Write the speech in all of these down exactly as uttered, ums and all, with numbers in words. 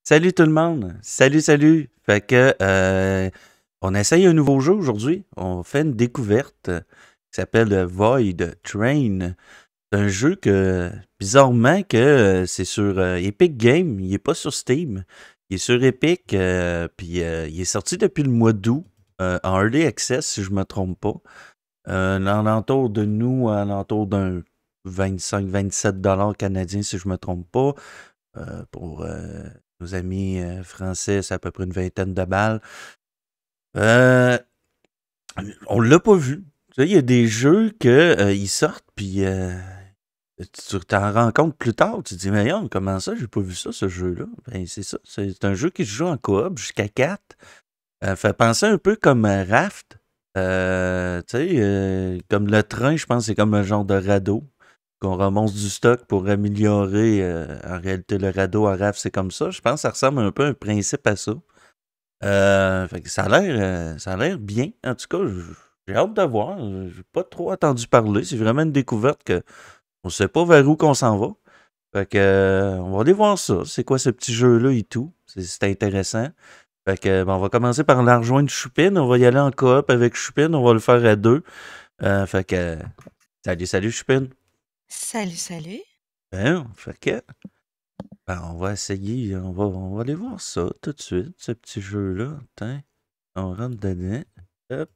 Salut tout le monde! Salut, salut! Fait que euh, on essaye un nouveau jeu aujourd'hui. On fait une découverte euh, qui s'appelle euh, Void Train. C'est un jeu que, bizarrement, que euh, c'est sur euh, Epic Games. Il est pas sur Steam. Il est sur Epic. Euh, puis euh, il est sorti depuis le mois d'août. Euh, en Early Access, si je me trompe pas. Euh, en alentour de nous, à l'entour d'un vingt-cinq vingt-sept dollars canadiens, si je me trompe pas. Euh, pour euh, nos amis euh, français, c'est à peu près une vingtaine de balles. Euh, on l'a pas vu. Tu sais, il y a des jeux que euh, ils sortent, puis euh, tu t'en rends compte plus tard. Tu te dis, mais non, comment ça, j'ai pas vu ça, ce jeu-là? Ben, c'est ça. C'est un jeu qui se joue en coop jusqu'à quatre. Euh, fait penser un peu comme euh, Raft. Euh, tu sais, euh, comme le train, je pense que c'est comme un genre de radeau qu'on remonte du stock pour améliorer. Euh, en réalité, le radeau à Raft, c'est comme ça. Je pense que ça ressemble un peu à un principe à ça. Euh, fait que ça a l'air euh, ça a l'air bien. En tout cas, j- j'ai hâte de voir. J'ai pas trop entendu parler. C'est vraiment une découverte que on sait pas vers où qu'on s'en va. Fait que euh, on va aller voir ça. C'est quoi ce petit jeu-là et tout. C'est c'est intéressant. Fait que ben, on va commencer par la rejoindre Choupine. On va y aller en coop avec Choupine. On va le faire à deux. Euh, fait que salut, salut Choupine. Salut, salut. Ben, fait que ben, on va essayer. On va, on va aller voir ça tout de suite, ce petit jeu-là. Attends. On rentre dedans. Hop.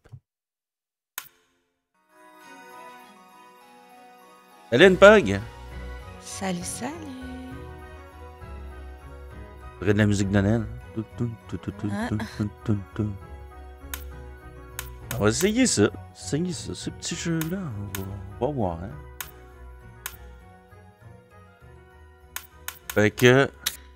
Salut, Pog! Salut, salut. On dirait de la musique de Noël. Hein? On va essayer ça. Essayer ça. Ce petit jeu-là. On va, on va voir. Hein. Fait que.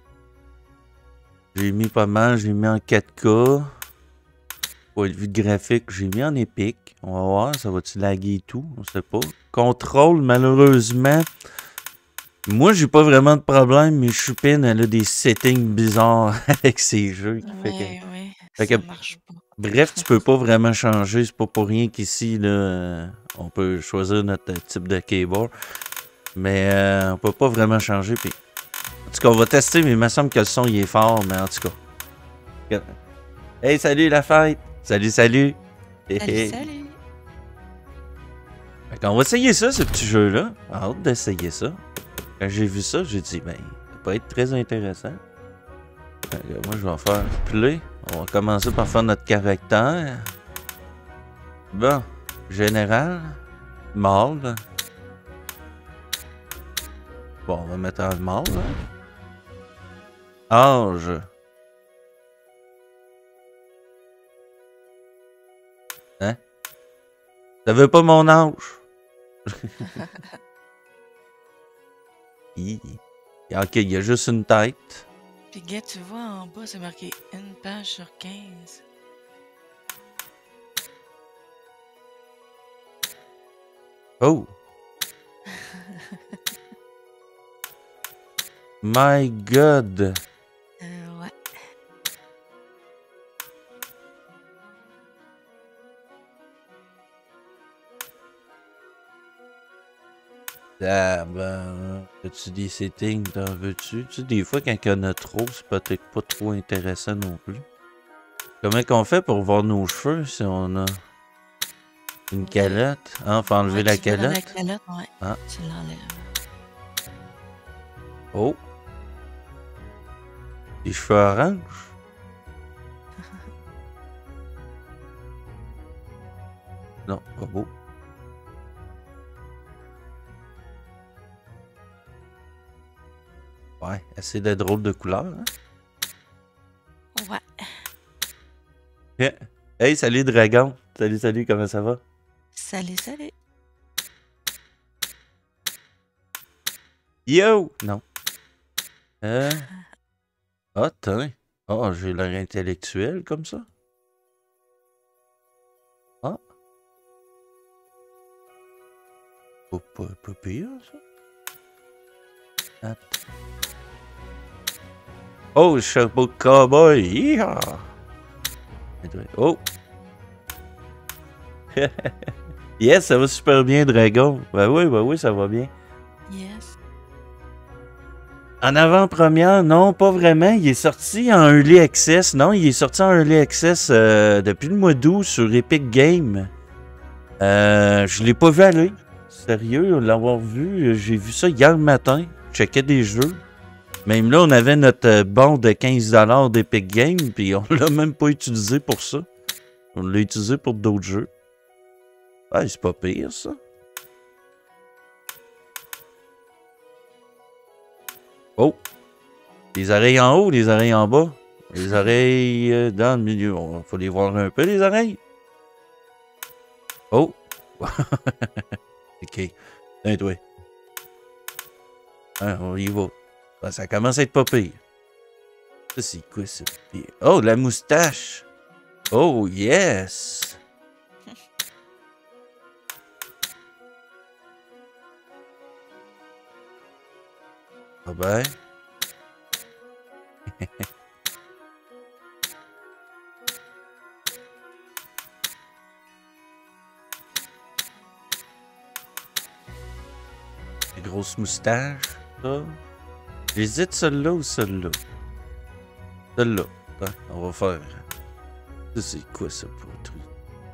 J'ai mis pas mal. J'ai mis en quatre K. Point de vue graphique, j'ai mis en épique. On va voir. Ça va-tu laguer et tout? On sait pas. Contrôle, malheureusement. Moi, j'ai pas vraiment de problème, mais Choupine, elle a des settings bizarres avec ses jeux. Qui fait que, Ouais, ouais, fait ça que, marche pas. bref, tu peux pas vraiment changer. C'est pas pour rien qu'ici, là, euh, on peut choisir notre euh, type de keyboard. Mais euh, on peut pas vraiment changer. Puis, en tout cas, on va tester, mais il me semble que le son il est fort, mais en tout cas. Hey, salut la fête! Salut, salut! Hey, Salut, hey. salut. Fait qu'on va essayer ça, ce petit jeu-là. Hâte d'essayer ça. Quand j'ai vu ça, j'ai dit, ben, ça peut être très intéressant. Fait que moi, je vais faire play. On va commencer par faire notre caractère. Bon, général. Mâle. Bon, on va mettre un mâle. Âge. Hein? Ça veut pas mon âge. Hi. Ok, il y a juste une tête. Puis, gars, tu vois en bas, c'est marqué une page sur quinze. Oh! My God! Euh, ouais. Ah ben, as-tu des settings, t'en veux-tu? Tu sais, des fois, quand il y en a trop, c'est peut-être pas trop intéressant non plus. Comment qu'on fait pour voir nos cheveux si on a une calotte? Ah, faut enlever Ouais, la tu vas dans la calotte? calotte, ouais. Ah. Tu l'enlèves. Oh! Les cheveux orange? Non, pas beau. Ouais, assez de drôles de couleurs, hein? Ouais. Hey, salut Dragon! Salut, salut, comment ça va? Salut, salut. Yo! Non. Euh... Ah, tiens. Ah, j'ai l'air intellectuel comme ça. Ah. Pas, pas, pas pire, ça. Attends. Oh, chapeau de cowboy! Yeehaw! Oh! Yes, ça va super bien, Dragon. Ben oui, ben oui, ça va bien. Yes. En avant-première, non, pas vraiment. Il est sorti en Early Access. Non, il est sorti en Early Access euh, depuis le mois d'août sur Epic Games. Euh, je l'ai pas vu aller. Sérieux, l'avoir vu, j'ai vu ça hier matin. Je checkais des jeux. Même là, on avait notre bon de quinze dollars d'Epic Games, puis on l'a même pas utilisé pour ça. On l'a utilisé pour d'autres jeux. Ah, c'est pas pire, ça. Oh! Les oreilles en haut, les oreilles en bas. Les oreilles euh, dans le milieu. Il faut les voir un peu, les oreilles. Oh! OK. Tiens, toi. Hein, on y va. Ben, ça commence à être pas pire. Ça, c'est quoi, ça? Oh, la moustache! Oh, yes! Ah ben... Grosse moustache, ça. J'hésite celle-là ou celle-là. Celle-là. Attends, on va faire... Ça, c'est quoi, ça, pour le truc?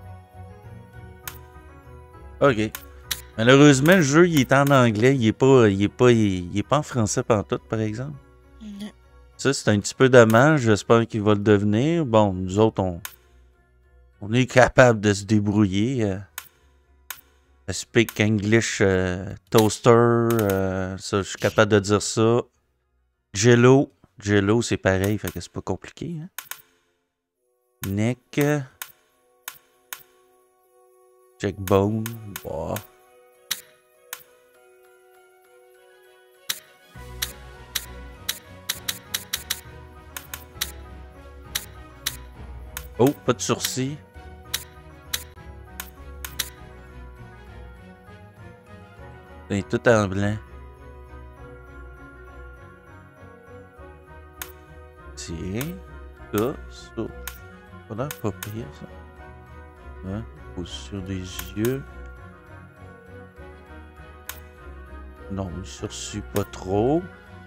OK. Malheureusement, le jeu, il est en anglais. Il est pas, il est pas, il est pas en français pantoute, par exemple. Non. Ça, c'est un petit peu dommage. J'espère qu'il va le devenir. Bon, nous autres, on, on est capable de se débrouiller. Euh, speak English euh, toaster. Euh, ça, je suis capable de dire ça. Jello. Jello, c'est pareil. Fait que c'est pas compliqué. Hein? Neck. Checkbone. Wow. Oh, pas de sourcils. C'est tout en blanc. Tiens. Ça, ça. Pas l'air pas pire, ça. Hein? Position des yeux. Non, le sourcil pas trop.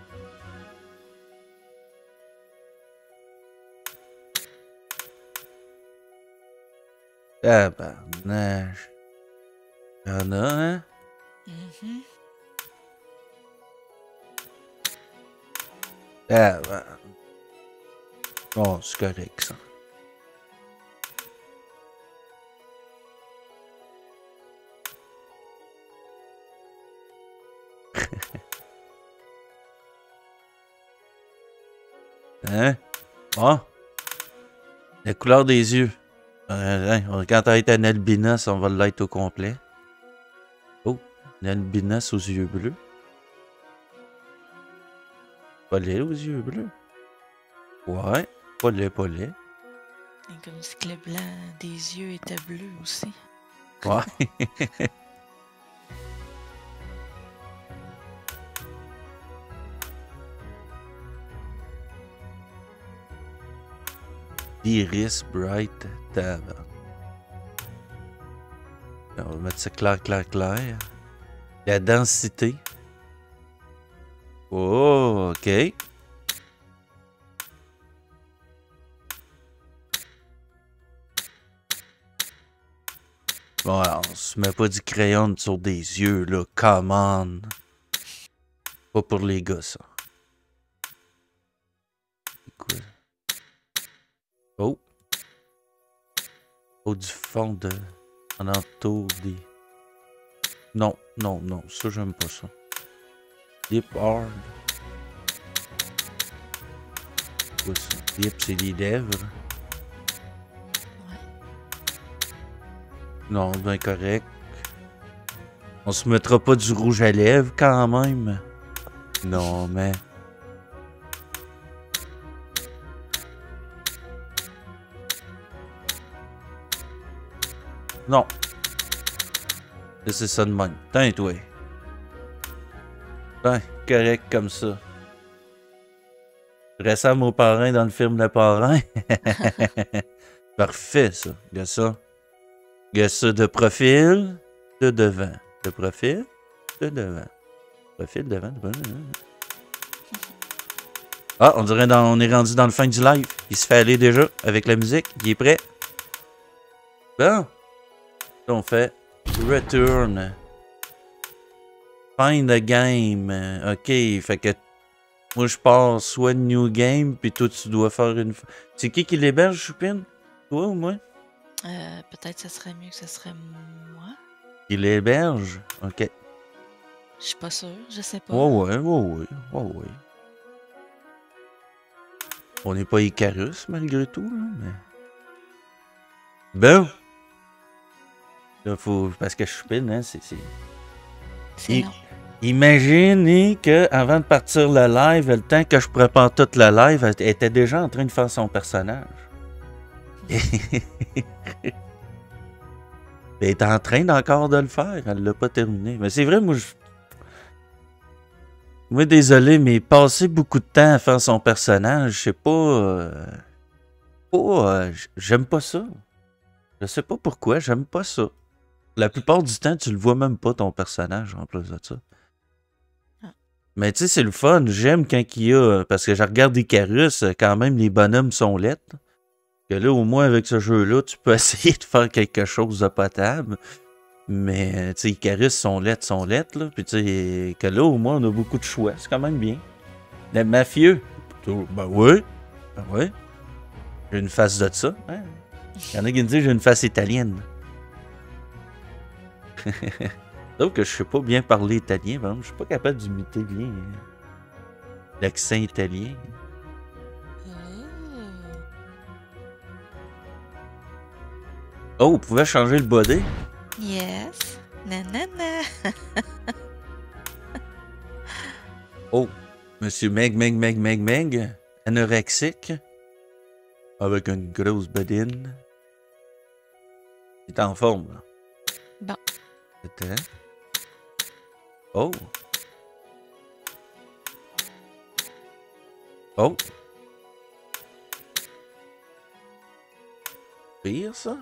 Tabarnage. Y'en a, hein? Mhm. Tabarnage. Oh, c'est correct, ça. Hein? Bon. La couleur des yeux. Euh, hein, quand t'as été un albinos, on va l'être au complet. Oh, un albinos aux yeux bleus. Pas laid aux yeux bleus. Ouais, pas laid, pas laid. Et comme si que le blanc des yeux était bleu aussi. Ouais. Iris bright. Tabarnak. On va mettre ça clair, clair, clair. La densité. Oh, ok. Bon, alors, on se met pas du crayon sur des yeux, là. Come on. Pas pour les gars, ça. C'est quoi? Oh. Oh, du fond de... En entour des... Non, non, non. Ça, j'aime pas ça. Lip hard. C'est quoi ça? Lip, c'est les lèvres. Ouais. Non, ben correct. On se mettra pas du rouge à lèvres, quand même. Non, mais... Non. C'est ça de même. Tiens, toi. Tiens, correct comme ça. Je ressemble au parrain dans le film Le Parrain. Parfait, ça. Regarde ça. Regarde ça de profil, de devant. De profil, de devant. Profil, devant, de devant. Ah, on dirait dans, on est rendu dans le fin du live. Il se fait aller déjà avec la musique. Il est prêt. Bon. Là, on fait Return. Find a game. Ok, fait que moi je passe soit New Game, puis toi tu dois faire une. C'est qui qui l'héberge, Choupine? Toi ou moi? Euh, peut-être que ça serait mieux que ce serait moi. Qui l'héberge? Ok. Je suis pas sûre, je sais pas. Ouais, ouais, ouais, ouais, ouais, ouais. On n'est pas Icarus malgré tout, là, mais. Bon! Là, faut. Parce que Choupine, hein, c'est. C'est I... long. Imaginez qu'avant de partir le live, le temps que je prépare tout le live, elle était déjà en train de faire son personnage. Elle est en train encore de le faire, elle l'a pas terminé. Mais c'est vrai, moi, je... Moi, désolé, mais passer beaucoup de temps à faire son personnage, je sais pas... Euh... pas euh... J'aime pas ça. Je sais pas pourquoi, j'aime pas ça. La plupart du temps, tu le vois même pas, ton personnage, en plus de ça. Mais tu sais, c'est le fun. J'aime quand il y a... Parce que je regarde Icarus, quand même, les bonhommes sont laids. Que là, au moins, avec ce jeu-là, tu peux essayer de faire quelque chose de potable. Mais, tu sais, Icarus sont laids, sont laids, là. Puis tu sais, que là, au moins, on a beaucoup de choix. C'est quand même bien. Les mafieux. Ben oui. Ben oui. J'ai une face de ça. Hein? Il y en a qui me disent j'ai une face italienne. Donc, je sais pas bien parler italien, vraiment. Je suis pas capable d'imiter bien hein, l'accent italien. Oh, vous pouvez changer le body? Yes. Nanana. Oh, Monsieur Meg, Meg, Meg, Meg, Meg, anorexique, avec une grosse badine. Il est en forme, là. Bon. Attends. Oh. Oh. Pire, ça?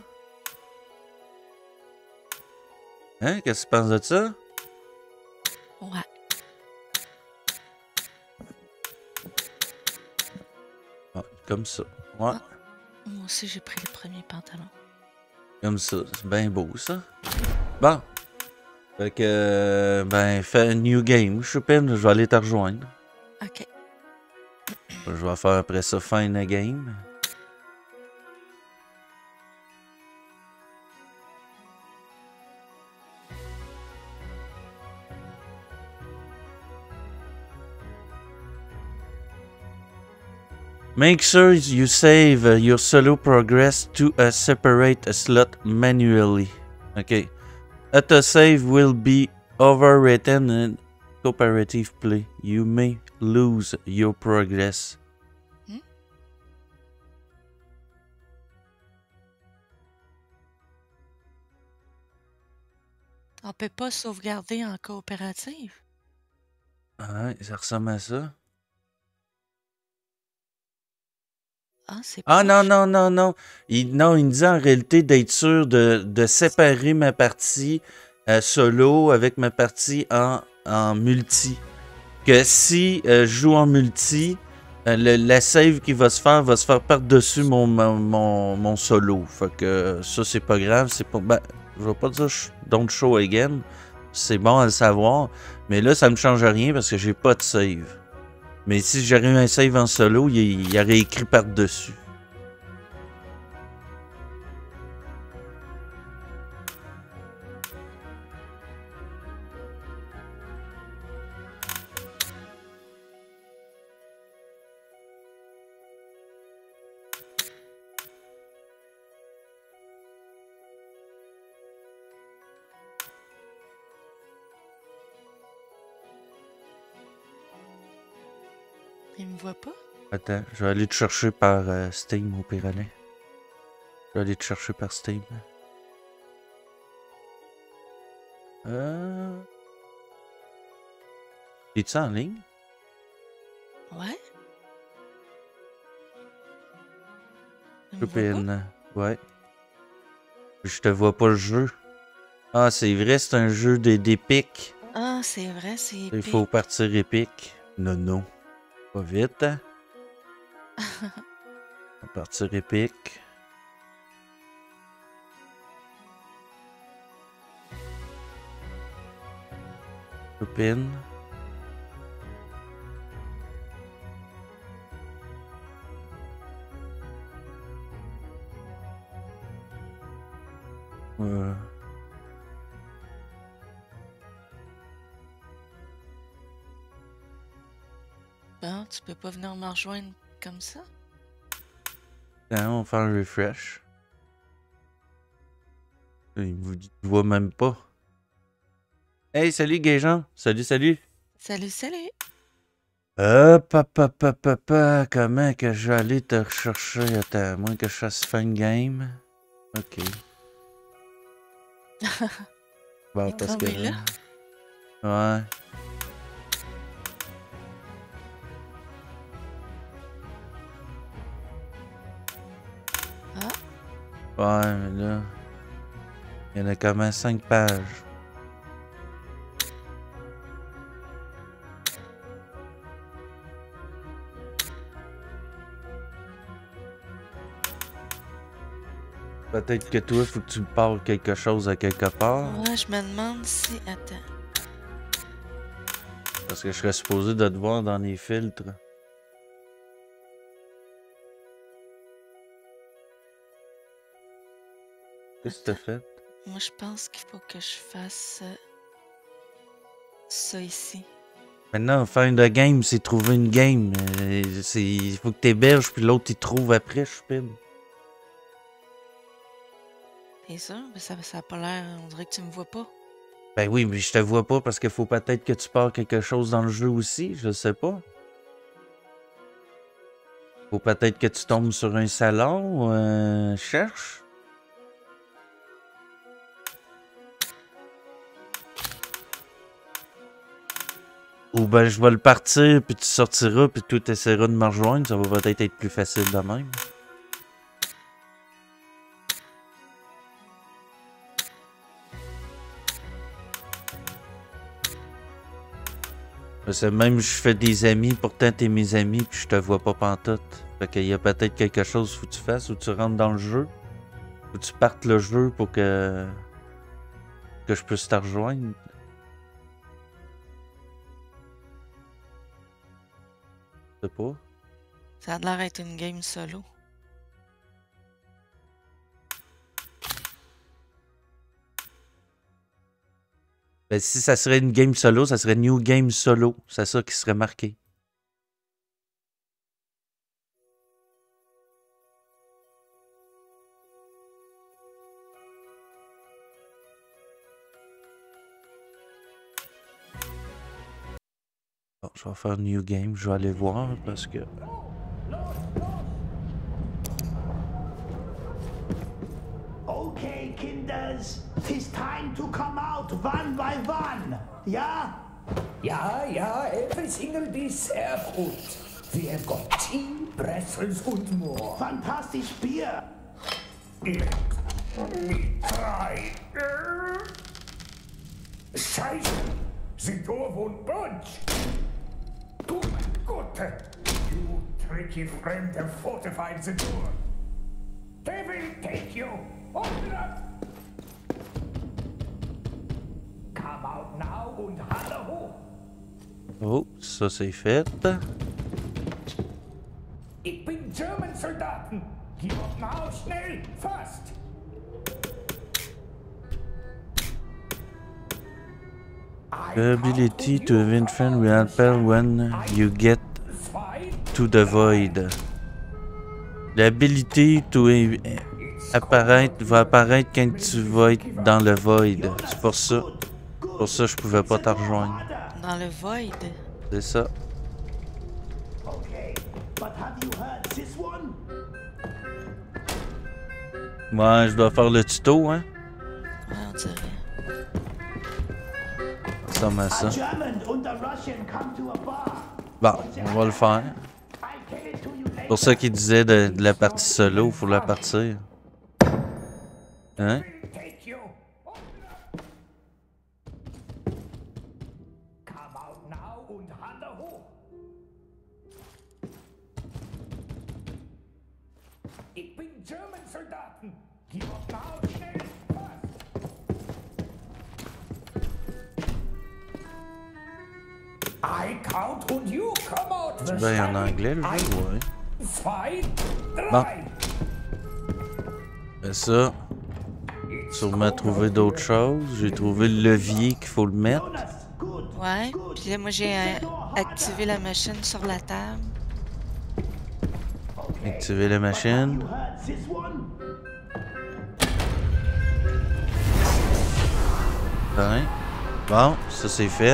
Hein? Qu'est-ce que tu penses de ça? Ouais. Ah, comme ça. Ouais. Ah, moi aussi, j'ai pris le premier pantalon. Comme ça. C'est bien beau, ça. Bon. Fait que, ben, fais un new game. Je suis peine, je vais aller te rejoindre. Ok. Je vais faire après ça find a game. Make sure you save your solo progress to a separate slot manually. Okay. Autosave will be overwritten in cooperative play. You may lose your progress. Hmm? On peut pas sauvegarder en coopérative? Ouais, ça ressemble à ça. Ah, c'est Ah non, proche. non, non, non. Il, non, il me dit en réalité d'être sûr de, de séparer ma partie euh, solo avec ma partie en, en multi. Que si euh, je joue en multi, euh, le, la save qui va se faire va se faire par-dessus mon, mon, mon, mon solo. Fait que euh, ça, c'est pas grave. C'est pas. Ben, je vais pas dire don't show again. C'est bon à le savoir. Mais là, ça me change rien parce que j'ai pas de save. Mais si j'aurais eu un save en solo, il, il aurait écrit par-dessus. Il me voit pas? Attends, je vais aller te chercher par euh, Steam au Pyrénées. Je vais aller te chercher par Steam. Euh... Es-tu en ligne? Ouais. Il me voit Choupine. Ouais. Je te vois pas le jeu. Ah, c'est vrai, c'est un jeu d'Epic. pas? Ah, c'est vrai, c'est Il épique. faut partir Epic. Non, non. Pas vite. Hein? On va partir épique. Copine. Ouais. Bon, tu peux pas venir me rejoindre comme ça? Non, on va faire un refresh. Il vous voit même pas. Hey, salut Gaéjean. Salut, salut. Salut, salut. Hop, hop, hop, hop, hop, hop. Comment que je vais aller te rechercher? Attends, à moins que je fasse fin game. Ok. Bon, Il parce que... est là? Ouais. Ah, Ouais, mais là... Il y en a quand même cinq pages. Peut-être que toi, faut que tu me parles quelque chose à quelque part. ouais, je me demande si... Attends. Parce que je serais supposé de te voir dans les filtres. Qu'est-ce que t'as fait? Moi, je pense qu'il faut que je fasse euh, ça ici. Maintenant, faire de game, c'est trouver une game. Euh, c'est... Il faut que t'héberges, puis l'autre, il trouve après, je suis T'es sûr? Mais ça, ça a pas l'air... On dirait que tu me vois pas. Ben oui, mais je te vois pas parce qu'il faut peut-être que tu pars quelque chose dans le jeu aussi, je sais pas. Faut peut-être que tu tombes sur un salon, euh, cherche. Ou ben je vais le partir, puis tu sortiras, puis tu essaieras de me rejoindre, ça va peut-être être plus facile de même. Parce que même je fais des amis, pourtant t'es mes amis, puis je te vois pas pantoute. Fait qu'il y a peut-être quelque chose faut que tu fasses, ou tu rentres dans le jeu, ou tu partes le jeu pour que que je puisse te rejoindre. Je sais pas. Ça a l'air d'être une game solo. Ben, si ça serait une game solo, ça serait New Game Solo. C'est ça qui serait marqué. Bon, je vais faire New Game, je vais aller voir parce que... Okay, Kinders, tis time to come out one by one. Ja? Ja, ja, everything will be sehr gut. We have got tea, pretzels und more. Fantastisch Bier. Let me try. Scheiße, the door won't budge. Du Gott, you tricky friend have fortified the door. They will take you. Open up. Come out now und halle hoch. Oh, ça c'est fait. Ich bin German-Soldaten. Gib up now, schnell, fast. The ability to event friend will appear when you get to the void. L'habilité to apparaître va apparaître quand tu vas être dans le void. C'est pour ça. Pour ça je pouvais pas te rejoindre. Dans le void. C'est ça. Okay, but have you heard this one? Moi, je dois faire le tuto, hein. Ouais, on dirait. Ça m'a ça. A German and a Russian come to a bar. Bon, on va le faire. I tell it to you later. Pour ça qu'il disait de, de la partie solo, il faut la partir. Hein? Take you. Open up. Come out now und halle hoch. Soldaten! Die Ordnung schnell! I count and you come out the Ben, en anglais, le jeu, ouais. Zwei, Bon. drei! Fais ça. Sûrement trouver d'autres choses. J'ai trouvé le levier qu'il faut le mettre. Jonas, good. Ouais. Puis là, moi, j'ai euh, activé la machine sur la table. Activer la machine. You heard this one? Ben. Bon, ça c'est fait. A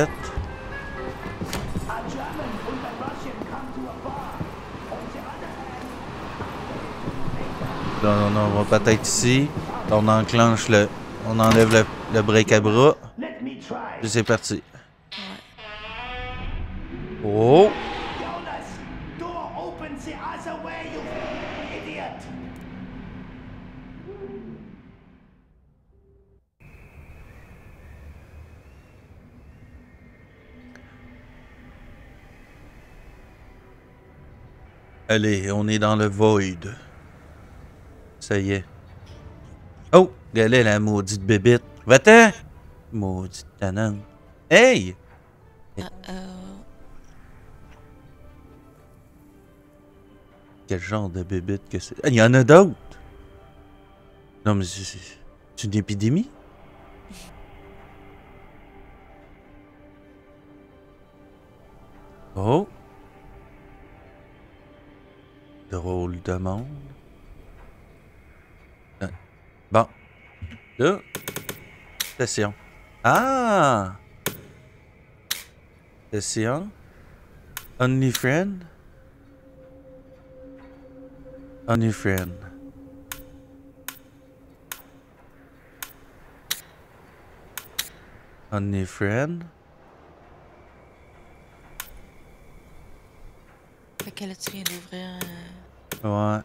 German and a Russian come to a bar. On the other hand, Là, on, on va peut-être ici. On enclenche le. On enlève le, le break à bras. let me try. Puis c'est parti. Ouais. Oh! Jonas, door open the other way, you idiot. Allez, on est dans le void. Ça y est. Oh! Elle est la maudite bébite. Va-t'en! Maudite tanane. Hey! Uh-oh. Quel genre de bébite que c'est? Il y en a d'autres! Non, mais c'est c'est- c'est une épidémie? Oh! Drôle de monde. Ah. Bon. Là. Session. Ah! Session. Only friend. Only friend. Only friend. Fait que là, tu viens d'ouvrir un... Ouais.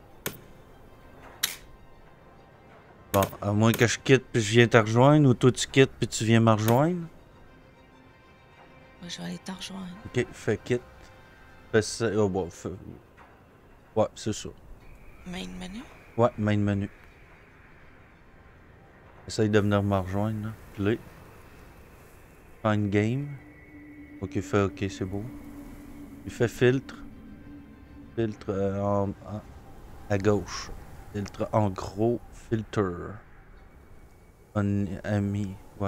Bon, à moins que je quitte puis je viens te rejoindre ou toi tu quittes puis tu viens me rejoindre. Moi, je vais aller te rejoindre. Ok, fais quitte. Fais ça. Oh, bon, fais... Ouais, c'est ça. Main menu. Ouais, main menu. Essaye de venir me rejoindre, là. Play. Find game. Ok, fais ok, c'est beau. Il fait filtre. Filtre euh, en, en- à gauche. Filtre en gros. Filter. On, ami. Ouais.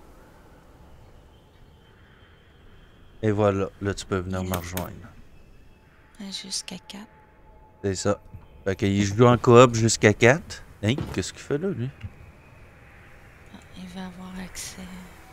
Et voilà. Là, tu peux venir me rejoindre. Hein, jusqu'à quatre. C'est ça. Fait qu'il joue en coop jusqu'à quatre. Hein? Qu'est-ce qu'il fait là, lui? Ah, il va avoir accès.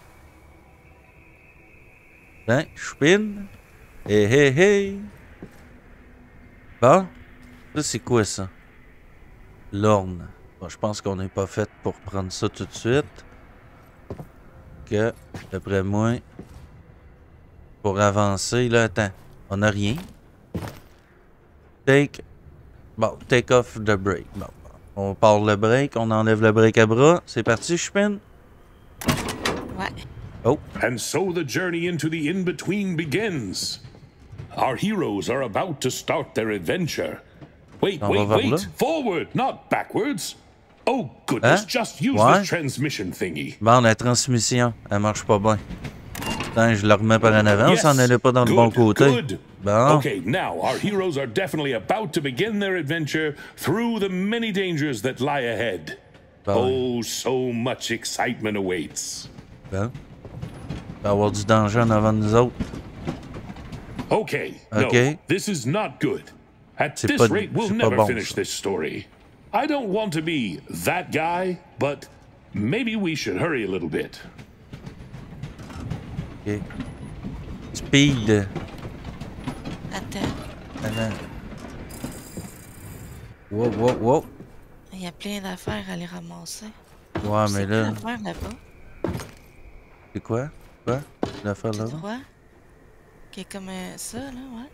Hein? Spin? Hey, hey, hey! Bon? Ça, c'est quoi, ça? L'orne. Bon, je pense qu'on n'est pas fait pour prendre ça tout de suite. Que, d'après moi, pour avancer, là, attends. On n'a rien. Take... Bon, take off the break. Bon, on part le break, on enlève le break à bras. C'est parti, Spin? Ouais. Oh, And so the journey into the in-between begins. Our heroes are about to start their adventure. Wait, On va wait, vers wait! là. Forward, not backwards! Oh goodness, Hein? just use Ouais. this transmission thingy. bon, la transmission, elle marche pas bien. Attends, je la remets par en avant, ça n'en allait pas dans le bon good, côté. good. Bon, Okay, now our heroes are definitely about to begin their adventure through the many dangers that lie ahead. bon, Oh, so much excitement awaits. bon. Il va y avoir du danger en avant de nous autres. Okay, Okay. no, this is not good. At C'est this pas- rate, we'll c'est pas never bon, finish ça. this story. I don't want to be that guy, but maybe we should hurry a little bit. Ok. Speed. Attends. Attends. Wow, wow, wow. Il y a plein d'affaires à aller ramasser. Ouais, C'est mais quoi là, l'affaire là-bas? c'est quoi? Quoi? L'affaire Tout là? droit? Qui est comme euh, ça, là, ouais.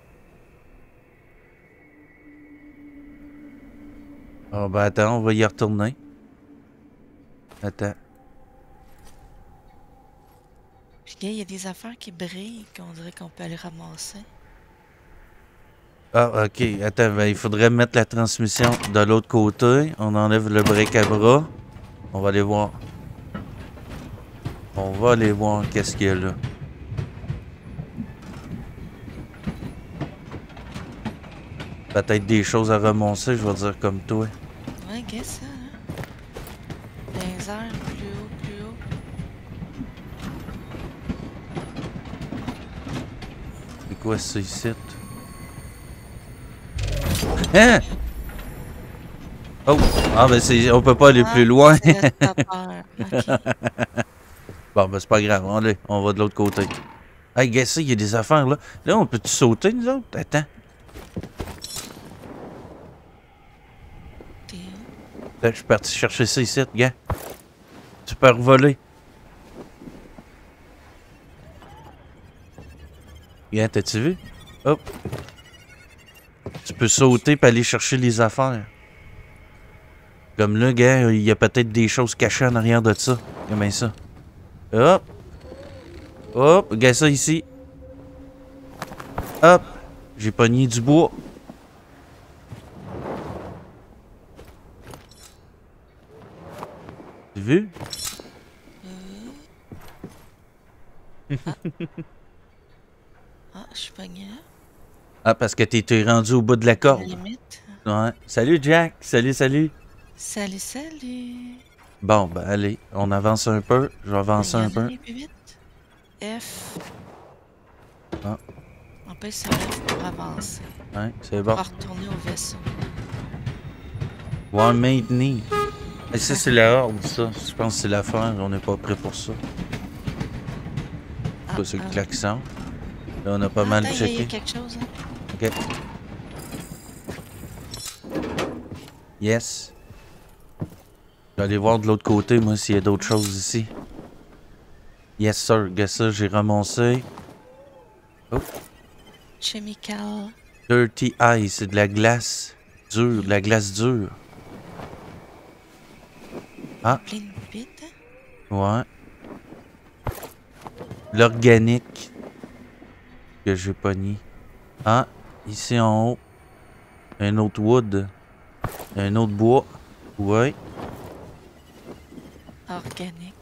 Ah, ben attends, on va y retourner. Attends. Puis là, il y a des affaires qui brillent qu'on dirait qu'on peut aller ramasser. Ah, ok. Attends, ben, il faudrait mettre la transmission de l'autre côté. On enlève le break à bras. On va aller voir. On va aller voir qu'est-ce qu'il y a là. Peut-être des choses à remonter, je vais dire comme toi. Ouais, qu'est-ce que ça, hein? Dans les airs, plus haut, plus haut. C'est quoi ça ici? Hein? Oh! Ah, ben c'est, on peut pas aller Ah, plus loin. ça laisse pas peur. Ok. Bon, ben c'est pas grave. On, allez, on va de l'autre côté. Hey, gars, ça, il y a des affaires là. Là, on peut-tu sauter, nous autres? Attends. T'es où? Là, je suis parti chercher ça ici, gars. Tu peux revoler. Gars, t'as-tu vu? Hop. Tu peux sauter et aller chercher les affaires. Comme là, gars, il y a peut-être des choses cachées en arrière de ça. Regarde bien ça. Hop. Hop. Regarde ça ici. Hop. J'ai pogné du bois. Tu as vu? Ah, je suis pogné là. Ah, parce que t'es rendu au bout de la corde. Limite. Ouais. Salut, Jack. Salut, salut. Salut, salut. Bon, ben allez, on avance un peu. Je vais avancer un peu. Plus vite. F. Ah. On peut sur F pour avancer. Ouais, c'est Pour bon. retourner au vaisseau. Ouais, maintenir. Et ça, c'est la horde, ça. Je pense que c'est l'affaire. On n'est pas prêt pour ça. Ah, Pas ce ah. klaxon. Là, on a pas Ah, mal attends, il y a- il y a checké. quelque chose, hein. Ok. Yes. Je vais aller voir de l'autre côté, moi, s'il y a d'autres choses ici. Yes, sir. Regarde ça, j'ai ramassé. Oh. Chemical. Dirty Ice, c'est de la glace dure, de la glace dure. Ah, Plein de bite, hein. ouais. L'organique que j'ai pogné. Ah, ici en haut. Un autre wood. Un autre bois. Ouais. Organique.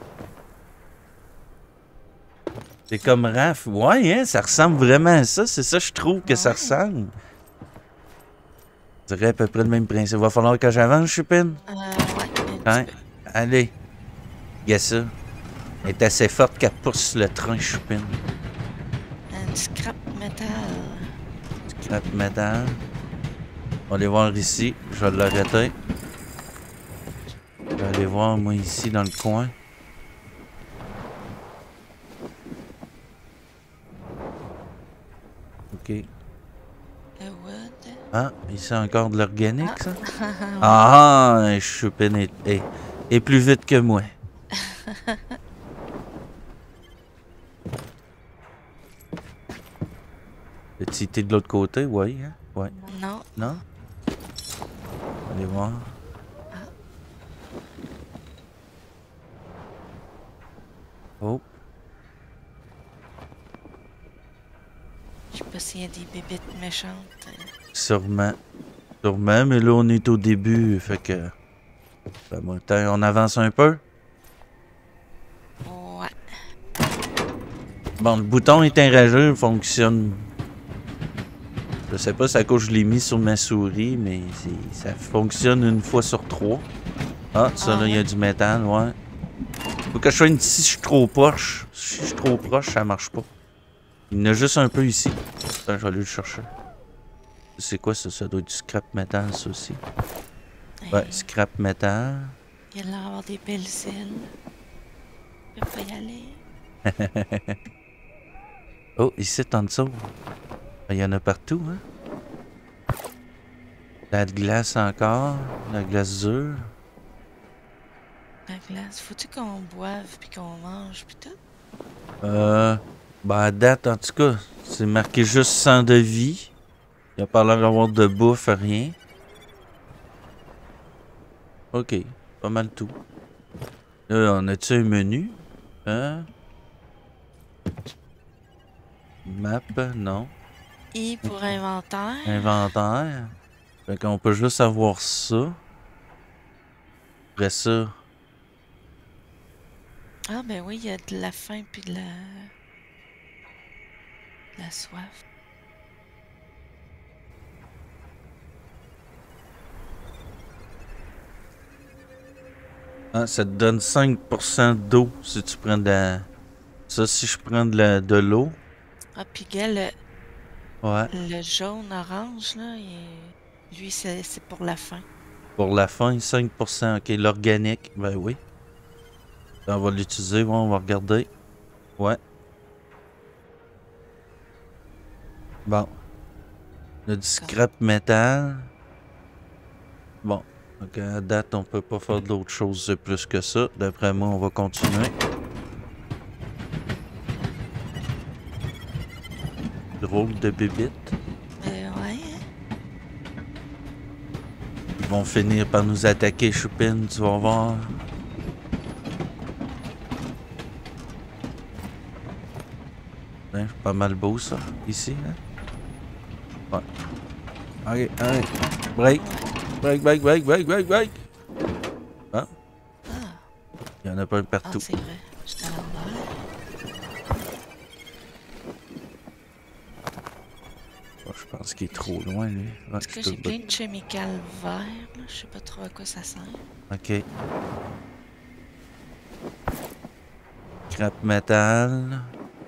C'est comme Raph. Ouais, hein, ça ressemble vraiment à ça. C'est ça, je trouve que ça Ouais. ressemble. Je dirais à peu près le même principe. Va falloir que j'avance, Chupin. Euh, ouais, un petit Hein? peu. Allez. Regarde ça. Elle est assez forte qu'elle pousse le train, Chupin. Un scrap metal. Scrap metal. On va aller voir ici. Je vais l'arrêter. Je vais aller voir, moi, ici, dans le coin. OK. Le wood. Ah, ici encore de l'organique, Ah. ça? Ah, Chupin est, est, est plus vite que moi. As-tu été de l'autre côté? Oui, hein? Ouais. Non. Non? Allez voir. Oh, Je sais pas s'il y a des bébites méchantes. euh. sûrement. Sûrement, mais là, on est au début, fait que... Ben, moi, attends, on avance un peu. Ouais. Bon, le bouton éteindre fonctionne. Je sais pas, c'est à cause que je l'ai mis sur ma souris, mais c'est- ça fonctionne une fois sur trois. Ah, ça, Ah là, il y a ouais? du métal, ouais. Faut que je sois une... Si je suis trop proche, si je suis trop proche, ça marche pas. Il y en a juste un peu ici. Attends, je vais aller le chercher. C'est quoi ça? Ça doit être du scrap metal, ça aussi. Ouais, Hey, scrap metal. il y a l'air d'avoir des belles îles. Je peux pas y aller. Oh, ici, en dessous. Il y en a partout, hein? La glace encore. La glace dure. La glace. Faut-tu qu'on boive puis qu'on mange puis tout? Euh... Ben, à date, en tout cas, c'est marqué juste sang de vie. Il n'y a pas l'air d'avoir de bouffe, rien. Ok, pas mal tout. Là, on a-tu un menu? Hein? Map? Non. I pour inventaire. Inventaire. Fait qu'on peut juste avoir ça. Après ça. Ah ben oui, il y a de la faim puis de la... de la soif. Ah, ça te donne cinq pour cent d'eau si tu prends de la... Ça, si je prends de la- de l'eau. Ah puis gars, le, Ouais. le jaune-orange, là, il- lui, c'est c'est pour la faim. Pour la fin, cinq pour cent. Ok, l'organique. Ben oui. On va l'utiliser, ouais, on va regarder. Ouais. Bon. On a du scrap métal. Bon. Donc à date, on peut pas faire d'autre chose de plus que ça. D'après moi, on va continuer. Drôle de bébite. Euh, ouais. Ils vont finir par nous attaquer, Choupine, tu vas voir. Hein, c'est pas mal beau ça, ici. Hein? Ouais. Ok, allez. Break. Break, break, break, break, break, break. Ah. Ah, Il y en a pas un ah partout. c'est vrai. J'étais à l'envers. Oh, je pense qu'il est trop loin, lui. Ouais, Parce je que peux j'ai le plein de chemicals verts, là. Je sais pas trop à quoi ça sert. Ok. Scrap métal.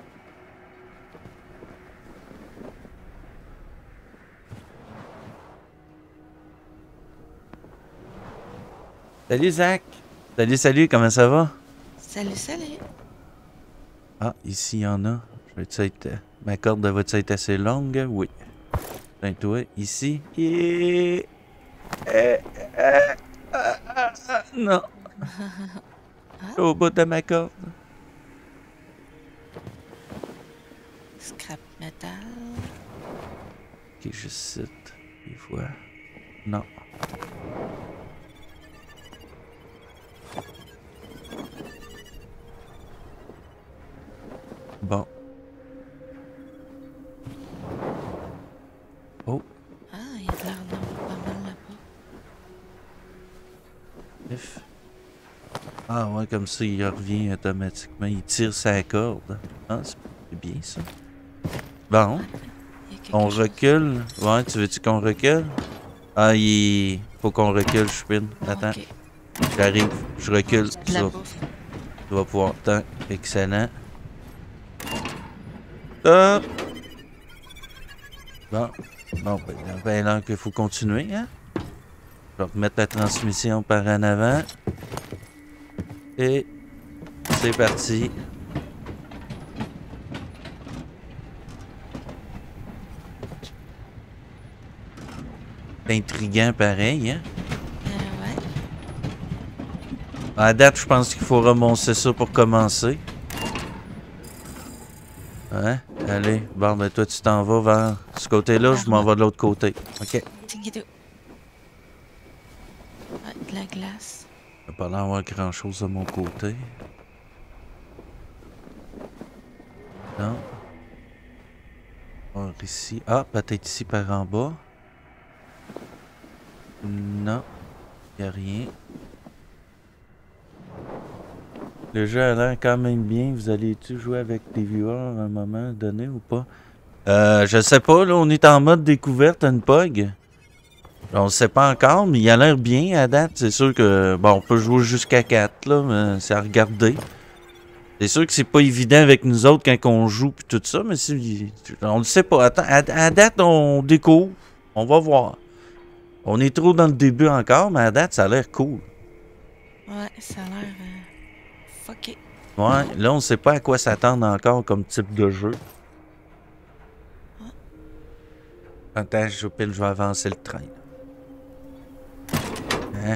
Salut Zach! Salut, salut, comment ça va? Salut, salut! Ah, ici il y en a. Je vais être... euh, Ma corde va être assez longue? Oui. Ben toi, ici. Yeah. Eh, eh, ah, ah, ah, non. Je suis au bout de ma corde. Scrap metal. Ok, je cite. Des fois. Non. Bon. Oh. Ah, il y a de l'air d'avoir pas mal là-bas. F. Ah ouais, comme ça, il revient automatiquement. Il tire sa corde. Ah, c'est bien ça. Bon. Il y a quelque On chose. recule. Ouais, tu veux-tu qu'on recule? Ah, il faut qu'on recule, je spin. Attends. Ok. J'arrive. Je recule. De Tu la vas, bouffe. tu vas pouvoir. Attends. Excellent. Stop! Bon. Bon, ben, il y a bien l'air qu'il faut continuer, hein? Je vais remettre la transmission par en avant. Et c'est parti. Intriguant pareil, hein? Euh, ouais. À date, je pense qu'il faut remonter ça pour commencer. Hein? Allez, bon, ben toi, tu t'en vas vers ce côté-là, je m'en vais de l'autre côté. OK. Tingidou. Ah, de la glace. Il n'y a pas l'air d'avoir grand-chose de mon côté. Non. Voir ici. Ah, peut-être ici par en bas. Non. Il n'y a rien. Le jeu a l'air quand même bien. Vous allez-tu jouer avec des viewers à un moment donné ou pas? Euh, je sais pas, là, on est en mode découverte à une P O G. On ne sait pas encore, mais il a l'air bien à date. C'est sûr que, bon, on peut jouer jusqu'à quatre, là, mais c'est à regarder. C'est sûr que c'est pas évident avec nous autres quand on joue pis tout ça, mais si, on le sait pas. Attends, à, à date, on découvre. On va voir. On est trop dans le début encore, mais à date, ça a l'air cool. Ouais, ça a l'air euh, fucké. Ouais, là, on sait pas à quoi s'attendre encore comme type de jeu. Attends, je pile, je vais avancer le train. Hein?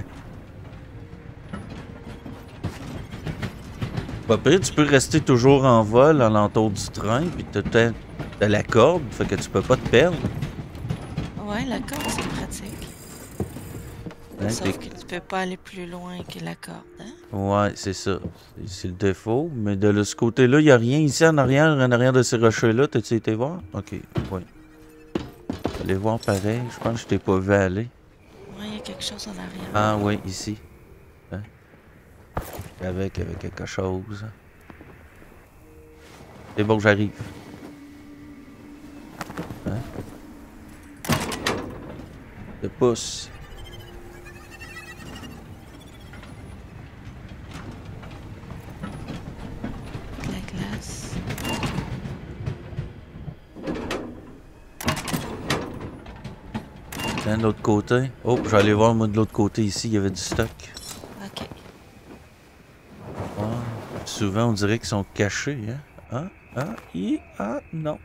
Pas pire, tu peux rester toujours en vol à l'entour du train, puis t'as t'as la corde, fait que tu peux pas te perdre. Ouais, la corde, c'est pratique. Hein, Sauf t'es- que tu peux pas aller plus loin que la corde, hein? Ouais, c'est ça. C'est- C'est le défaut. Mais de ce côté-là, il n'y a rien ici en arrière, en arrière de ces rochers-là. T'as-tu été voir? Ok, ouais. Allez voir pareil. Je pense que je t'ai pas vu aller. Ouais, il y a quelque chose en arrière. Ah oui, ici. Hein? Avec, avec quelque chose. C'est bon, j'arrive. Hein? Je pousse. La glace. Tiens, de l'autre côté. Oh, je vais aller voir, moi, de l'autre côté, ici, il y avait du stock. Ok. Ah, souvent, on dirait qu'ils sont cachés, hein? Ah, ah, i, ah, non.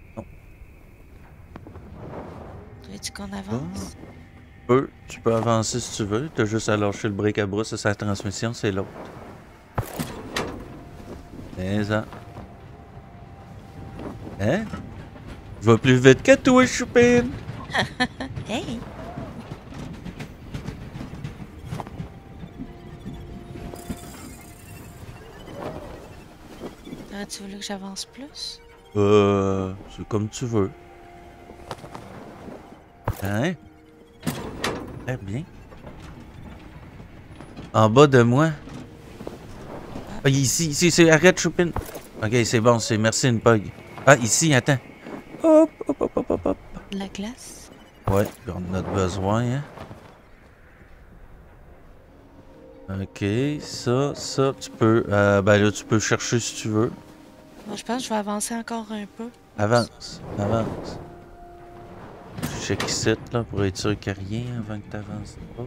Veux-tu qu'on avance? Tu peux, tu peux avancer si tu veux. T'as juste à lâcher le break à bras, ça, c'est la transmission, c'est l'autre. C'est ça. Hein? Je vais plus vite que toi, choupine! Hey! Aurais-tu voulu que j'avance plus? Euh, c'est comme tu veux. Hein? Très bien. En bas de moi. Ah, ici, ici, c'est arrête, choupine. Ok, c'est bon, c'est merci une pug. Ah, ici, attends. Hop, hop, hop, hop, hop, hop. La glace? Ouais, on en a besoin, hein. Ok, ça, ça, tu peux. Euh, ben là, tu peux chercher si tu veux. Moi, je pense que je vais avancer encore un peu. Avance, avance. Je check ici, là, pour être sûr qu'il n'y a rien avant que tu avances. Oh.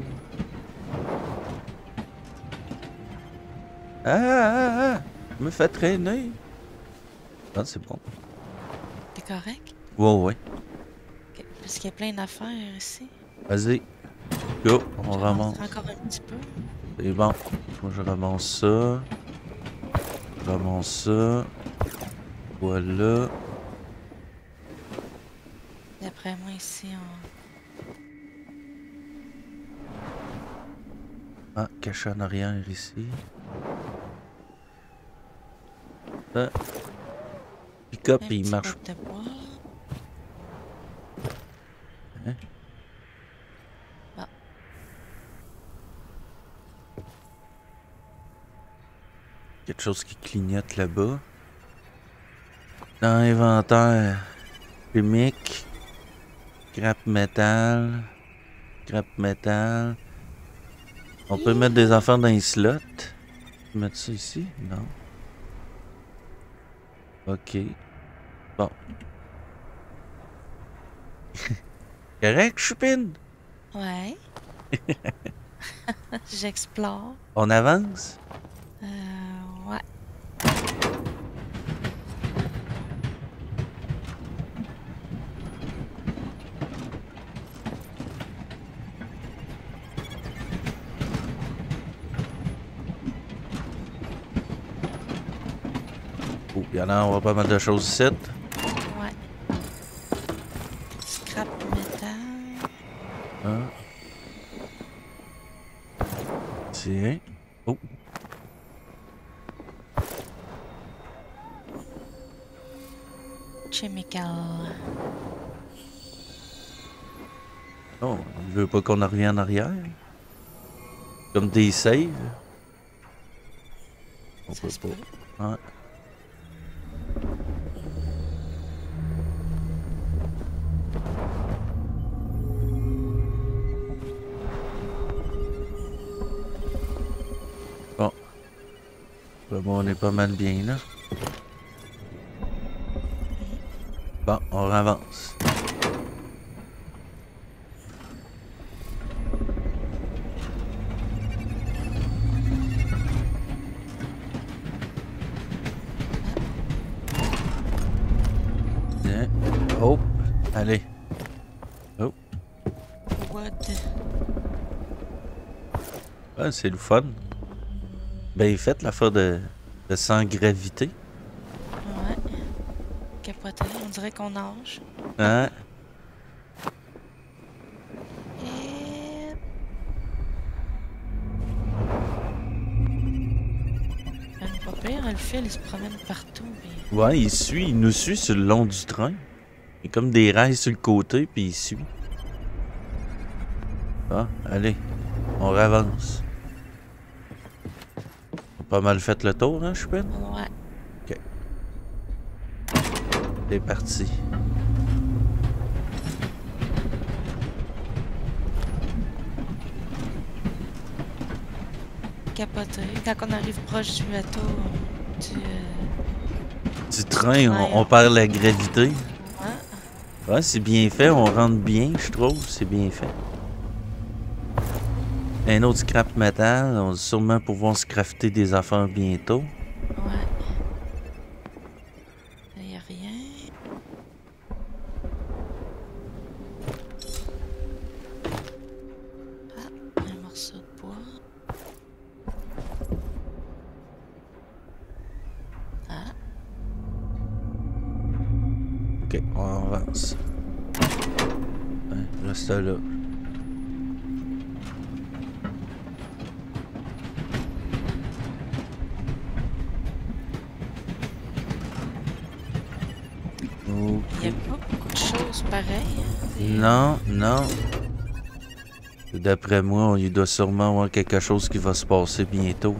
Ah, ah, ah! Je me fais traîner. Ah, c'est bon. T'es correct? Ouais, ouais. Ok. Parce qu'il y a plein d'affaires ici. Vas-y. Go, on Je ramasse. avance encore un petit peu. C'est bon. Moi, je ramasse ça. Je ramasse ça. Voilà. D'après moi, ici, on... Ah, caché en arrière ici. Ah. Pick-up, il petit marche. bout de bois. Hein? Ah. Quelque chose qui clignote là-bas. Dans l'inventaire, chimique, scrap métal, scrap métal. On peut mettre des affaires dans les slots. Mettre ça ici? Non. Ok. Bon. Correct, choupine? Ouais. J'explore. On avance? Euh, ouais. Oh, il y en a, on voit pas mal de choses ici. Ouais. Scrap métal. Hein? Tiens. Oh. Chemical. Oh, il veut pas qu'on en revienne en arrière. Comme des saves. On Ça peut se pas. peut. Ouais. Bon. Ben, bon, on est pas mal bien là. Bon, on avance. Bien. Oh, allez. Oh. Wood. Ouais, c'est le fun. Ben, faites l'affaire de, de sans gravité. Ouais. Capoté. On dirait qu'on nage. Hein? Et... Même pas pire, le fil, il se promène partout. Mais... Ouais, il suit, il nous suit sur le long du train. Il y a comme des rails sur le côté, puis il suit. Ah, allez, on avance. On a pas mal fait le tour, hein, je pense? Ouais. Ok. C'est parti. Capoté. Quand on arrive proche du bateau, du... euh, Du train, on, on perd la gravité. Ouais. Ouais, c'est bien fait, on rentre bien, je trouve, c'est bien fait. Un autre scrap metal, on va sûrement pouvoir se crafter des affaires bientôt. Ouais. Il n'y a rien. Ah, un morceau de bois. Ah, Ok, on avance. Ouais, reste là. il n'y a pas beaucoup de choses pareilles. Hein. C'est- Non, non. D'après moi, il doit sûrement avoir quelque chose qui va se passer bientôt.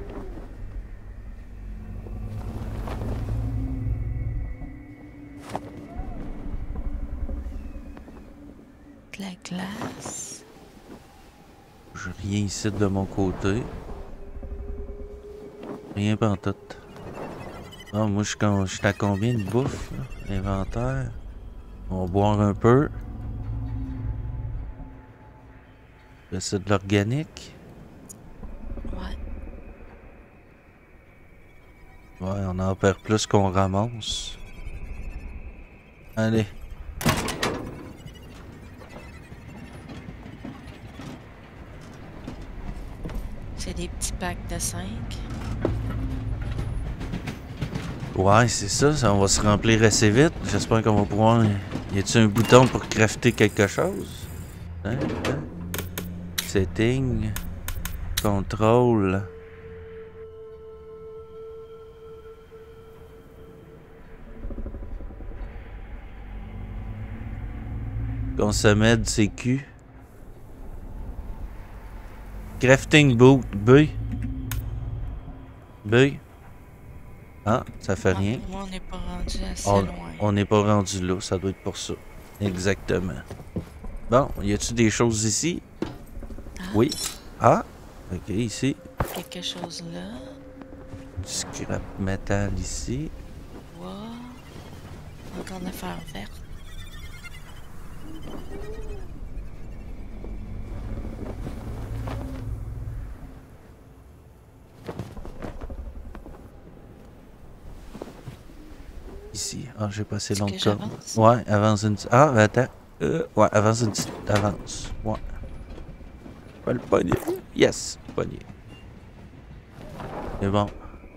De la glace. J'ai rien ici de mon côté. Rien pantoute. Ah, moi, je suis con- je suis à combien de bouffe, là? Inventaire. On va boire un peu. Là, c'est de l'organique. Ouais. Ouais, on en perd plus qu'on ramasse. Allez. C'est des petits packs de cinq. Ouais, c'est ça, ça, on va se remplir assez vite. J'espère qu'on va pouvoir... Y a-t-il un bouton pour crafter quelque chose? Hein? Hein? Setting. Contrôle. Consommer de C Q. Crafting boot. B. B. Ah, ça fait Ah, rien. pour moi, on n'est pas rendu assez On- loin. On n'est pas rendu là, ça doit être pour ça. Exactement. Bon, y a-tu des choses ici? Ah. Oui. Ah, ok, ici. Quelque chose là. Du scrap métal ici. Bois. Encore de la fer verte. Ici. Ah, j'ai passé Est-ce long que de j'avance? Ouais, avance une petite. Ah, attends. Euh, ouais, avance une petite. Avance. Ouais. Pas le pogner. Yes, pogner. C'est bon.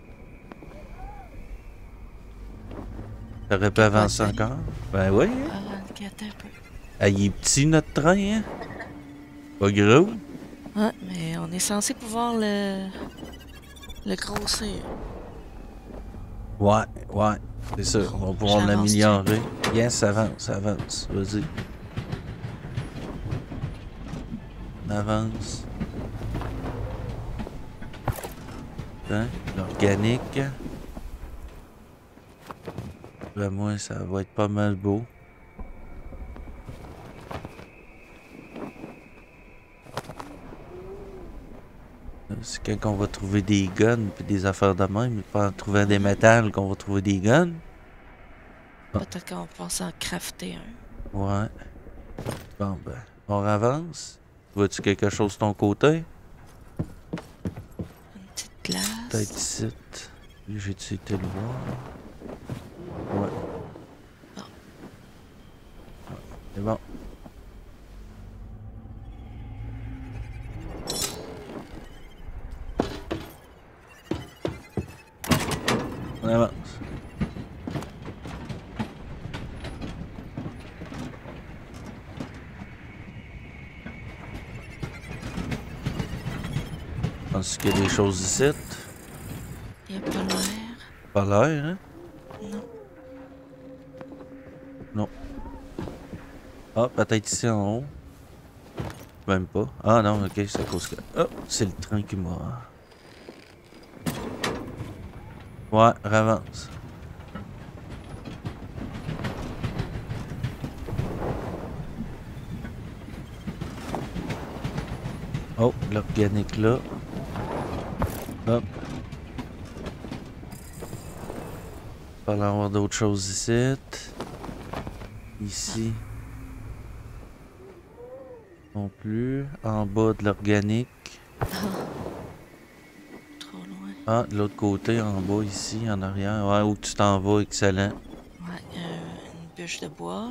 T'aurais pu avancer Capoté. encore? Ben oui. Ah, regarde un peu. Ah, il est petit notre train, hein? Pas gros. Ouais, mais on est censé pouvoir le. le grossir. Ouais, ouais. C'est ça. On va pouvoir J'avance-tu? l'améliorer. Yes, avance, avance. Vas-y. Avance. Hein? L'organique. Là, moi, ça va être pas mal beau. Là, c'est quand on va trouver des guns puis des affaires de même, pas en trouvant des métals qu'on va trouver des guns. Ah. Peut-être qu'on va pouvoir s'en crafter un. Ouais. Bon, ben, on avance. Vois-tu quelque chose de ton côté? Une petite glace. Peut-être ici. Lui, j'ai-tu été le voir? Ouais. Bon. Ouais, c'est bon. On avance. Pense qu'il y a des choses ici. Il n'y a pas l'air. Pas l'air, hein? Non. Non. Ah, peut-être ici en haut. Même pas. Ah non, ok, c'est à cause que... Oh, c'est le train qui m'a... Ouais, avance. Oh, l'organique là. Hop. Il va y avoir d'autres choses ici. Ici. Non plus. En bas de l'organique. Trop loin. Ah, de l'autre côté, en bas, ici, en arrière. Ouais, où tu t'en vas, excellent. Ouais, euh, une bûche de bois.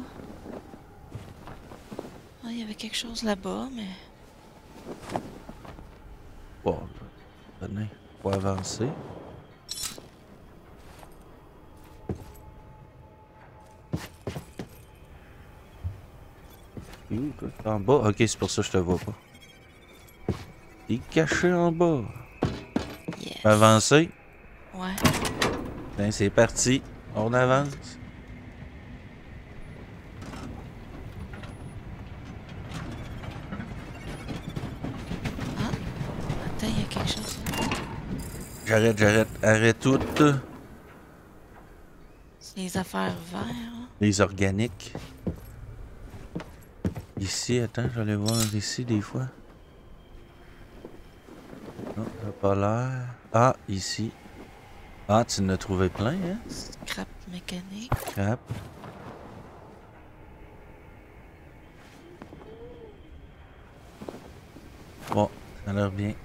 Ah, il y avait quelque chose là-bas, mais... Bon, tenez, faut avancer. Où, toi? En bas? Ok, c'est pour ça que je te vois pas. Il est caché en bas. Yes. Avancer. Ouais. Ben, c'est parti. On avance. Ah, attends, il y a quelque chose là. J'arrête, j'arrête. Arrête tout. C'est les affaires vertes, hein? Les organiques. Ici, attends, j'allais voir ici des fois. Non, ça n'a pas l'air. Ah, ici. Ah, tu en as trouvé plein, hein? Scrap mécanique. Crap. Bon, ça a l'air bien.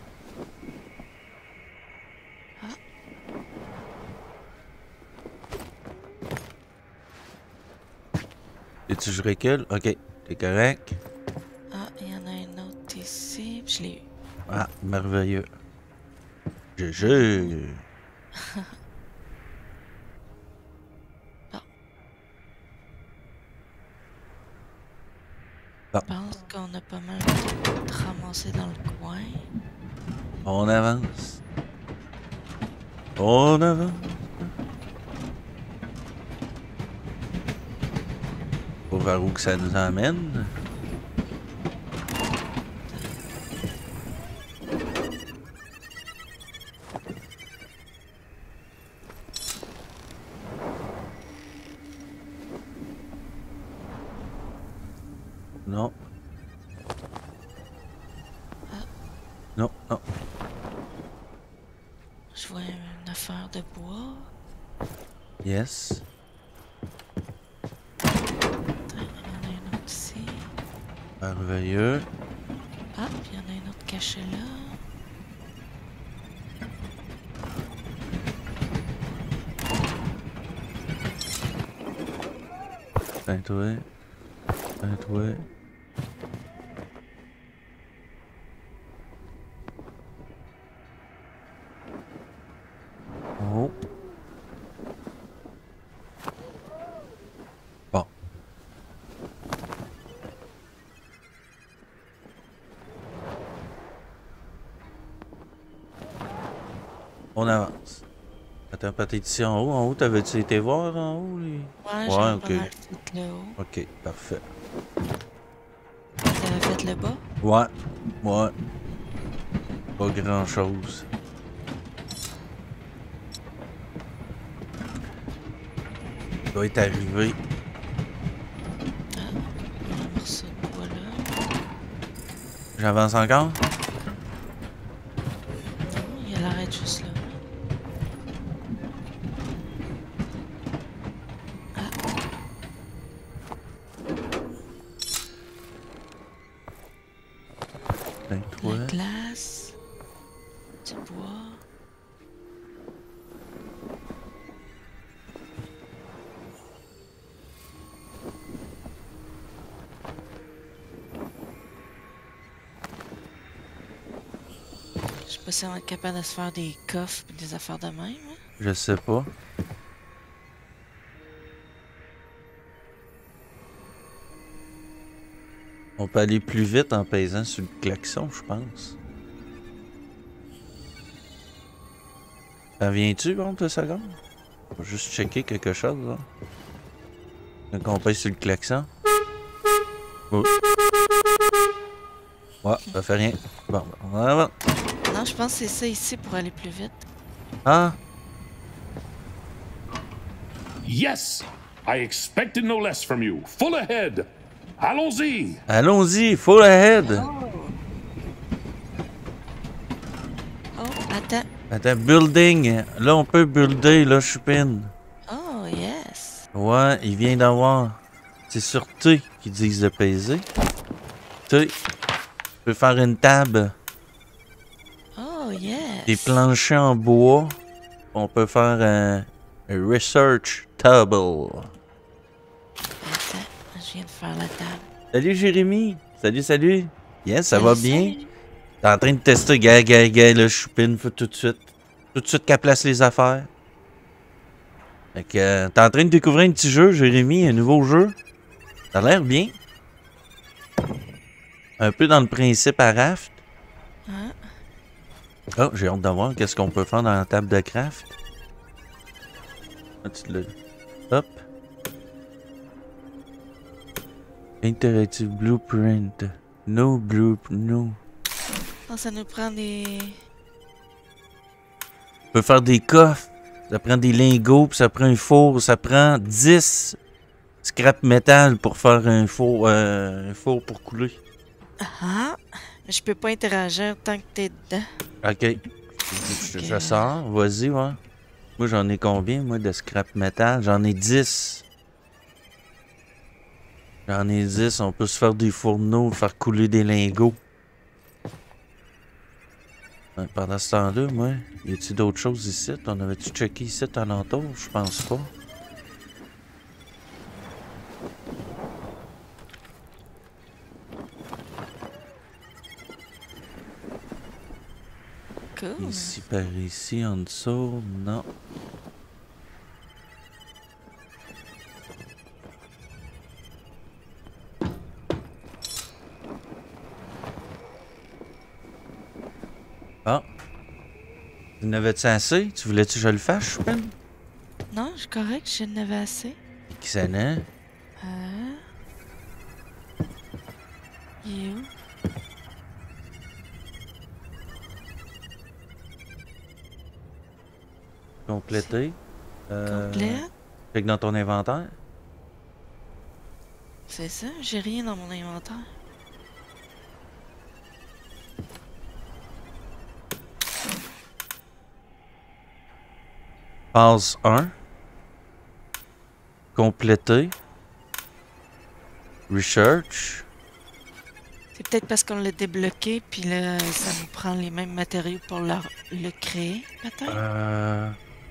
Ah. Et tu je recule? Ok, t'es correct? Ah, il y en a un autre ici. Je l'ai eu. Ah, merveilleux. G G. Je pense qu'on a pas mal de ramassé dans le coin. On avance. On avance. Pour voir où que ça nous emmène. Non. Ah. Non, non. Je vois une affaire de bois. Yes. Attends, il y en a un autre ici. Merveilleux. Ah, puis il y en a un autre caché là. Ben toi. Ben toi. Oh. Bon. On avance. Attends, peut-être ici en haut. En haut, t'avais-tu été voir en haut? Les... Ouais, Ouais, j'avais ok. pas mal fait le haut. Ok, parfait. T'avais fait le bas? Ouais, ouais. Pas grand-chose. Il doit être arrivé. Ah, un morceau de bois là. J'avance encore? Non, il arrête juste là. Ah, Ben toi. la glace. Du bois. Je sais pas si on va être capable de se faire des coffres et des affaires de même. Hein? Je sais pas. On peut aller plus vite en pesant sur le klaxon, je pense. Ça vient-tu, bon, deux secondes? Faut juste checker quelque chose, là. Quand on pèse sur le klaxon. Oh. Ouais, ça fait rien. Bon, on va voir. Non, je pense que c'est ça ici pour aller plus vite. Ah, Yes! I expected no less from you. Full ahead. Allons-y. allons-y, full ahead. Oh, attends. Attends, building. Là, on peut builder, là, Chupin. Oh, yes. Ouais, il vient d'avoir. C'est sur T qu'ils disent de peser. T. Tu peux faire une table. Oh, yes. Des planchers en bois. On peut faire un, un research table. Attends, je viens de faire la table. Salut Jérémy. Salut, salut. Yes, ça Salut, va bien? salut. T'es en train de tester, gars, gars, gars, le Choupine, faut tout de suite. Tout de suite qu'elle place les affaires. Fait que, euh, t'es en train de découvrir un petit jeu, Jérémy, un nouveau jeu. Ça a l'air bien. Un peu dans le principe à raft. Hein? Oh, j'ai hâte de voir qu'est-ce qu'on peut faire dans la table de craft. Ah, tu l'as- Hop. Interactive blueprint. No blueprint, no. Oh, ça nous prend des... On peut faire des coffres. Ça prend des lingots, puis ça prend un four. Ça prend dix scrap métal pour faire un four, euh, un four pour couler. Ah, je peux pas interagir tant que t'es dedans. Ok. Je, je sors, vas-y, ouais. Moi, j'en ai combien, moi, de scrap métal? J'en ai dix. J'en ai dix. On peut se faire des fourneaux, faire couler des lingots. Ouais, pendant ce temps-là, moi, y a-t-il d'autres choses ici? On avait-tu checké ici alentour? Je pense pas. Cool. Ici, par ici, en dessous, non. Bon. Tu n'avais-tu assez? Tu voulais-tu que je le fasse, Chupin? Non, je suis correct, je n'avais assez. Excellent. Ah. Il est où? Complété. Euh, Complète? Fait que dans ton inventaire. C'est ça, j'ai rien dans mon inventaire. Phase un. Complété. Research. C'est peut-être parce qu'on l'a débloqué, puis là, ça nous prend les mêmes matériaux pour le, le créer, peut-être? Euh...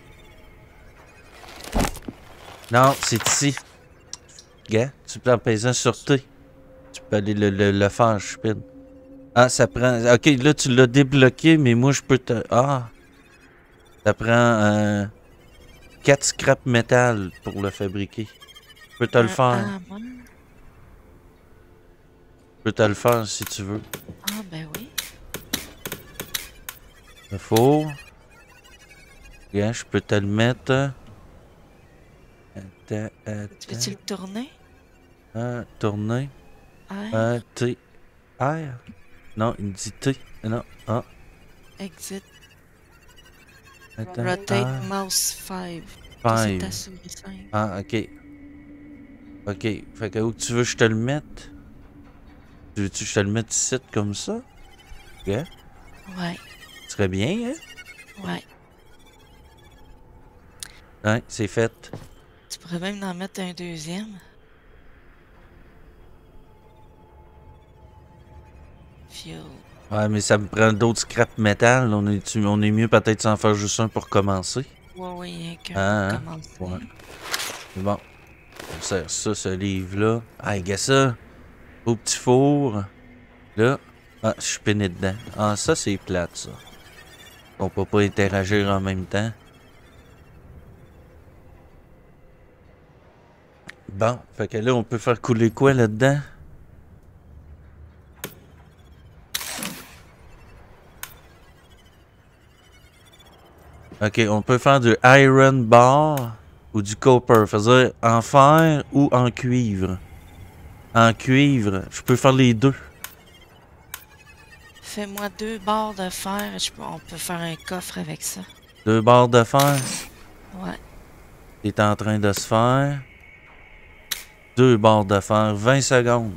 Non, c'est ici. Gars, tu peux en peser sur T. Tu peux aller le, le, le faire, Chupin. Ah, ça prend... Ok, là, tu l'as débloqué, mais moi, je peux te... Ah! Ça prend... Euh... quatre scrap métal pour le fabriquer. Je peux te le Ah, faire. Ah, bon. Je peux te le faire si tu veux. Ah, ben oui. Le four. Gars, je peux te le mettre... Attends, Tu veux-tu le attends. tourner? Ah, tourner. Ah, Ah, T. R. Non, il me dit T. Non, ah. exit. Attends. Rotate Ah, mouse cinq. five. C'est ta souris cinq. Ah, ok. Ok. Fait que où tu veux que je te le mette? Tu veux-tu que je te le mette ici comme ça? Ok. Ouais, Ce serait bien, hein? ouais. Ouais, c'est fait. Tu pourrais même en mettre un deuxième. Fuel. Ouais, mais ça me prend d'autres scrap métal. On est, on est mieux peut-être s'en faire juste un pour commencer. Ouais, ouais, il y a qu'un Ah, pour hein? commencer. Ouais. Bon. On sert ça, ce livre-là. Ah, regarde ça. Au petit four. Là. Ah, je suis peiné dedans. Ah, ça, c'est plate, ça. On peut pas interagir en même temps. Bon, fait que là, on peut faire couler quoi là-dedans? Ok, on peut faire du iron bar ou du copper. Faisait en fer ou en cuivre. En cuivre. Je peux faire les deux. Fais-moi deux barres de fer. Je peux... On peut faire un coffre avec ça. Deux barres de fer. Ouais. C'est en train de se faire. Deux barres de fer. vingt secondes.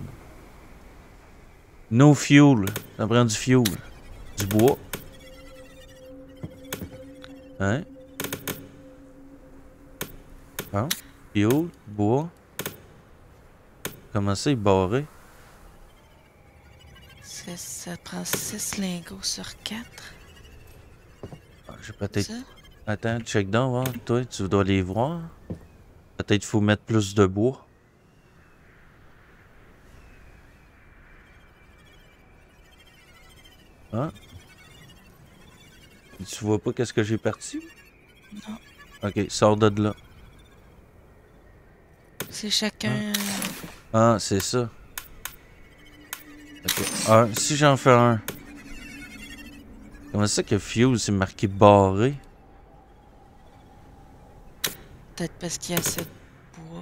No fuel. Ça prend du fuel. Du bois. Hein? Bon. Fuel. Bois. Comment ça, il est barré? Ça prend six lingots sur quatre. Ah, j'ai peut-être... Ça? Attends, check down, voir. Toi, tu dois les voir. Peut-être qu'il faut mettre plus de bois. Hein? Tu vois pas qu'est-ce que j'ai parti? Non. Ok, sors de là. C'est chacun... Ah, c'est ça. Ok. Un. Si j'en fais un. Comment ça que Fuse c'est marqué barré? Peut-être parce qu'il y a assez de bois.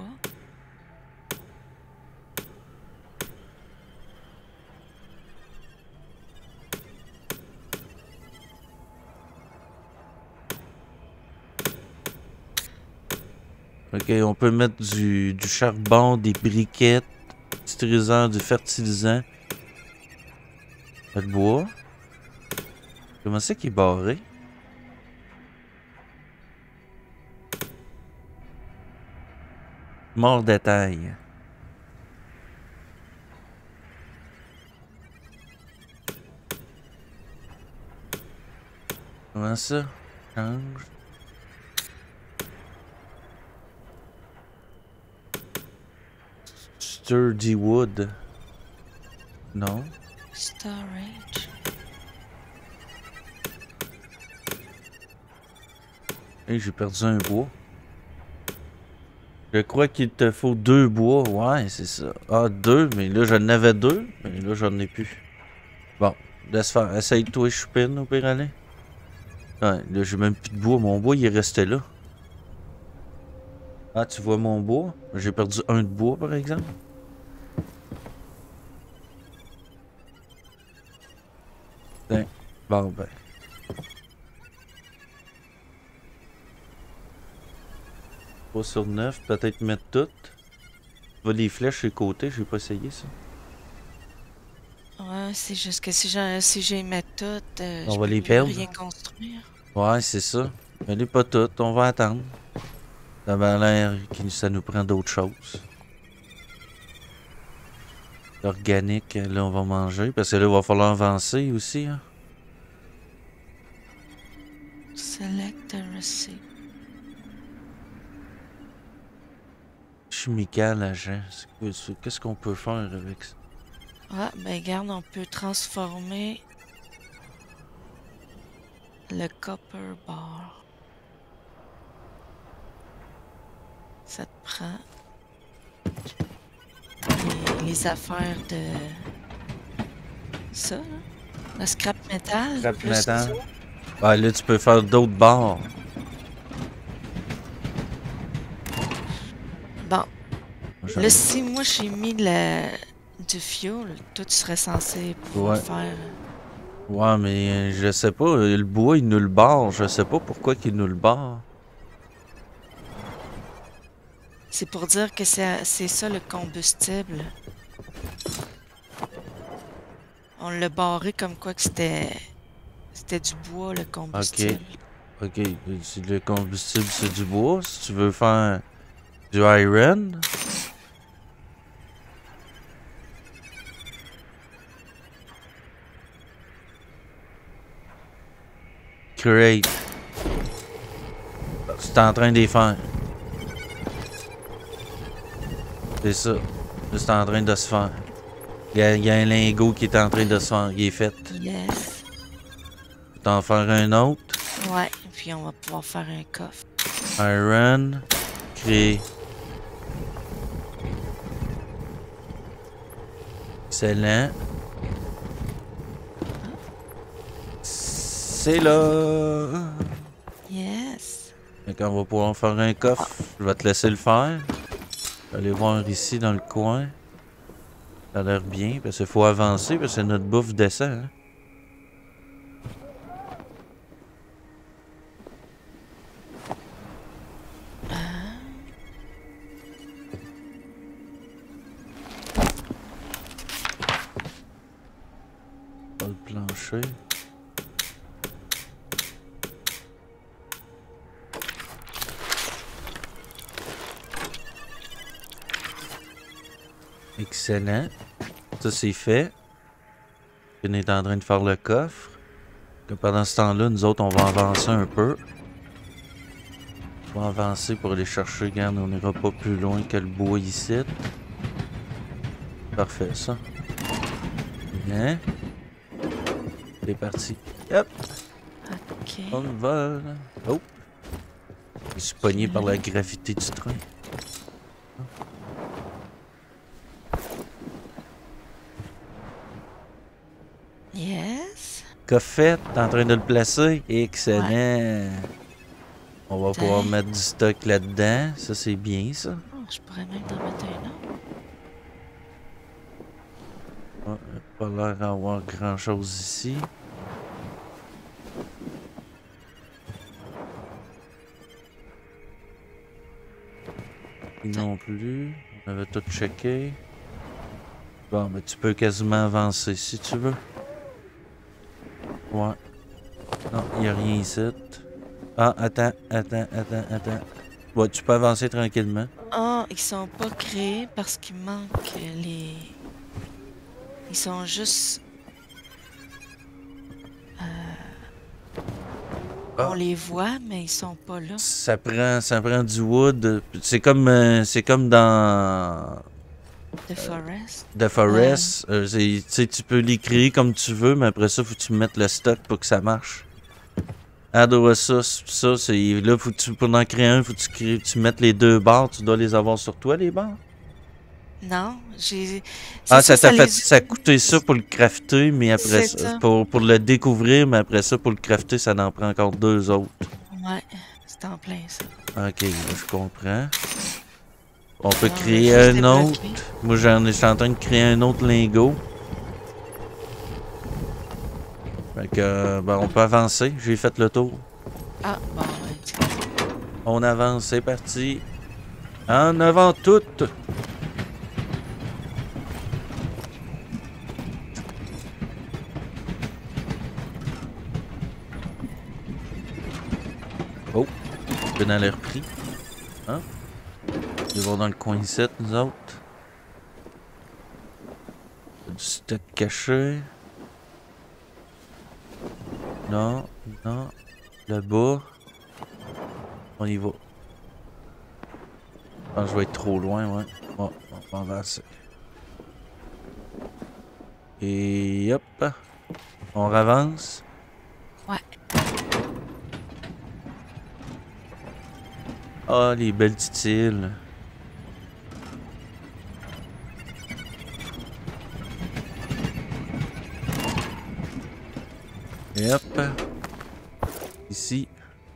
Ok, on peut mettre du, du charbon, des briquettes, du titrisant, du fertilisant. Pas de bois. Comment ça qu'il est barré? Mort de taille. Comment ça? Change. Sturdy wood. Non. Storage. Hey, j'ai perdu un bois. Je crois qu'il te faut deux bois. Ouais, c'est ça. Ah, deux, mais là, j'en avais deux. Mais là, j'en ai plus. Bon, laisse faire. Essaye-toi, Choupine, au pire aller. Ouais, là, j'ai même plus de bois. Mon bois, il est resté là. Ah, tu vois mon bois? J'ai perdu un de bois, par exemple. Tiens. Bon, ben. trois sur neuf, peut-être mettre toutes. Tu vois les flèches sur les côtés, j'ai pas essayé ça. Ouais, c'est juste que si j'ai si j'ai mis toutes, euh, On je va peux les plus perdre. rien construire. Ouais, c'est ça. Mais les pas toutes, on va attendre. Ça avait l'air que ça nous prend d'autres choses. L'organique, là, on va manger. Parce que là, il va falloir avancer aussi. Hein. Select a receipt. Chimical, agent. Qu'est-ce qu'on peut faire avec ça? Ah, ben regarde, on peut transformer le copper bar. Ça te prend les, les affaires de ça, là. Le scrap metal. Scrap plus metal. ça. Ouais, là, tu peux faire d'autres barres. Bon. J'en- Là, si moi j'ai mis le, du fuel, toi tu serais censé pouvoir Ouais. faire. Ouais, mais euh, je sais pas. euh, Le bois, il nous le barre. Je sais pas pourquoi qu'il nous le barre. C'est pour dire que c'est c'est ça le combustible. On l'a barré comme quoi que c'était c'était du bois le combustible. Ok, si le combustible c'est du bois, si tu veux faire du iron. Create. C'est en train de les faire. C'est ça. C'est en train de se faire. Il y, a, il y a un lingot qui est en train de se faire. Il est fait. Yes. Tu peux en faire un autre. Ouais, puis on va pouvoir faire un coffre. Iron. Créer. Excellent. C'est là. Yes. Fait qu'on va pouvoir faire un coffre. Je vais te laisser le faire. Je vais aller voir ici dans le coin. Ça a l'air bien, parce qu'il faut avancer, parce que notre bouffe descend. Hein? Pas le plancher. Excellent. Ça, c'est fait. On est en train de faire le coffre. Que pendant ce temps-là, nous autres, on va avancer un peu. On va avancer pour aller chercher. Regarde, on n'ira pas plus loin que le bois ici. Parfait, ça. Bien. C'est parti. Hop. Ok. On vole. Oh. Je suis pogné par la gravité du train. Yes. Coffret, t'es en train de le placer? Excellent. Ouais. On va pouvoir T'es... mettre du stock là-dedans. Ça, c'est bien, ça. Oh, je pourrais même en mettre un autre. Oh, pas l'air d'avoir grand-chose ici. Non plus. On avait tout checké. Bon, mais tu peux quasiment avancer si tu veux. Ouais. Non, il n'y a rien ici. Ah, attends, attends, attends, attends. Ouais, tu peux avancer tranquillement. Ah, oh, ils sont pas créés parce qu'il manque les... Ils sont juste... Euh... Ah. On les voit, mais ils sont pas là. Ça prend, ça prend du wood. C'est comme, euh, c'est comme dans... The Forest. The Forest. Ouais. Euh, tu tu peux les créer comme tu veux, mais après ça, faut que tu mettes le stock pour que ça marche. Adorer ça, ça, c'est... Là, faut que tu, pour en créer un, faut que tu, crées, tu mettes les deux barres. Tu dois les avoir sur toi, les barres? Non, j'ai... Ah, ça t'a fait... les... Ça a coûté ça pour le crafter, mais après ça, pour, pour le découvrir, mais après ça, pour le crafter, ça en prend encore deux autres. Ouais, c'est en plein, ça. Ok, là, je comprends. On peut non, créer un autre. Moi, j'en ai, je suis en train de créer un autre lingot. Fait que, euh, ben, on peut avancer. J'ai fait le tour. Ah, bon, ouais. On avance, c'est parti. En avant tout. Oh, je vais dans l'air pris. Hein? Ils vont dans le coin ici, nous autres. Du stock caché. Non, non. Là-bas. On y va. Ah, je vais être trop loin, ouais. Bon, on va avancer. Et hop. On avance. Ouais. Ah, les belles petites îles. Et hop. Ici.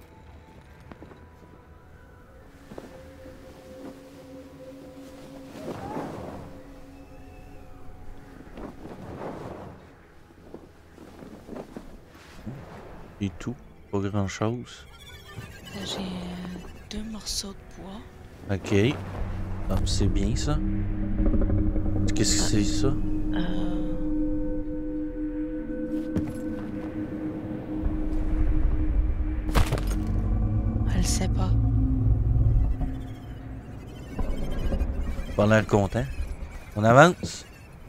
Et tout. Pas grand chose. J'ai euh, deux morceaux de bois. Ok. Ah, c'est bien ça. Qu'est-ce que c'est ça? Euh... Elle sait pas. Pas l'air content. On avance.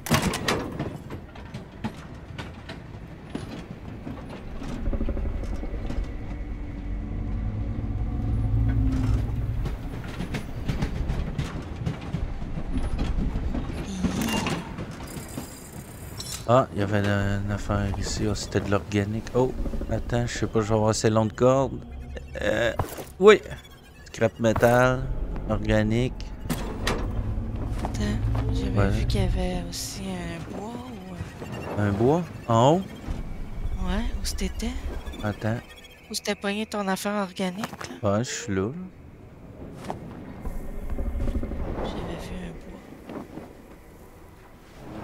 Ah, il y avait une affaire ici. Oh, c'était de l'organique. Oh, attends, je sais pas, je vais avoir assez long de corde. Euh, oui. Scrap métal, organique. Attends, j'avais ouais. vu qu'il y avait aussi un bois ou... Un bois? En haut? Ouais, où c'était? Attends. Où c'était pogné ton affaire organique, là? Ouais, je suis là. J'avais vu un bois.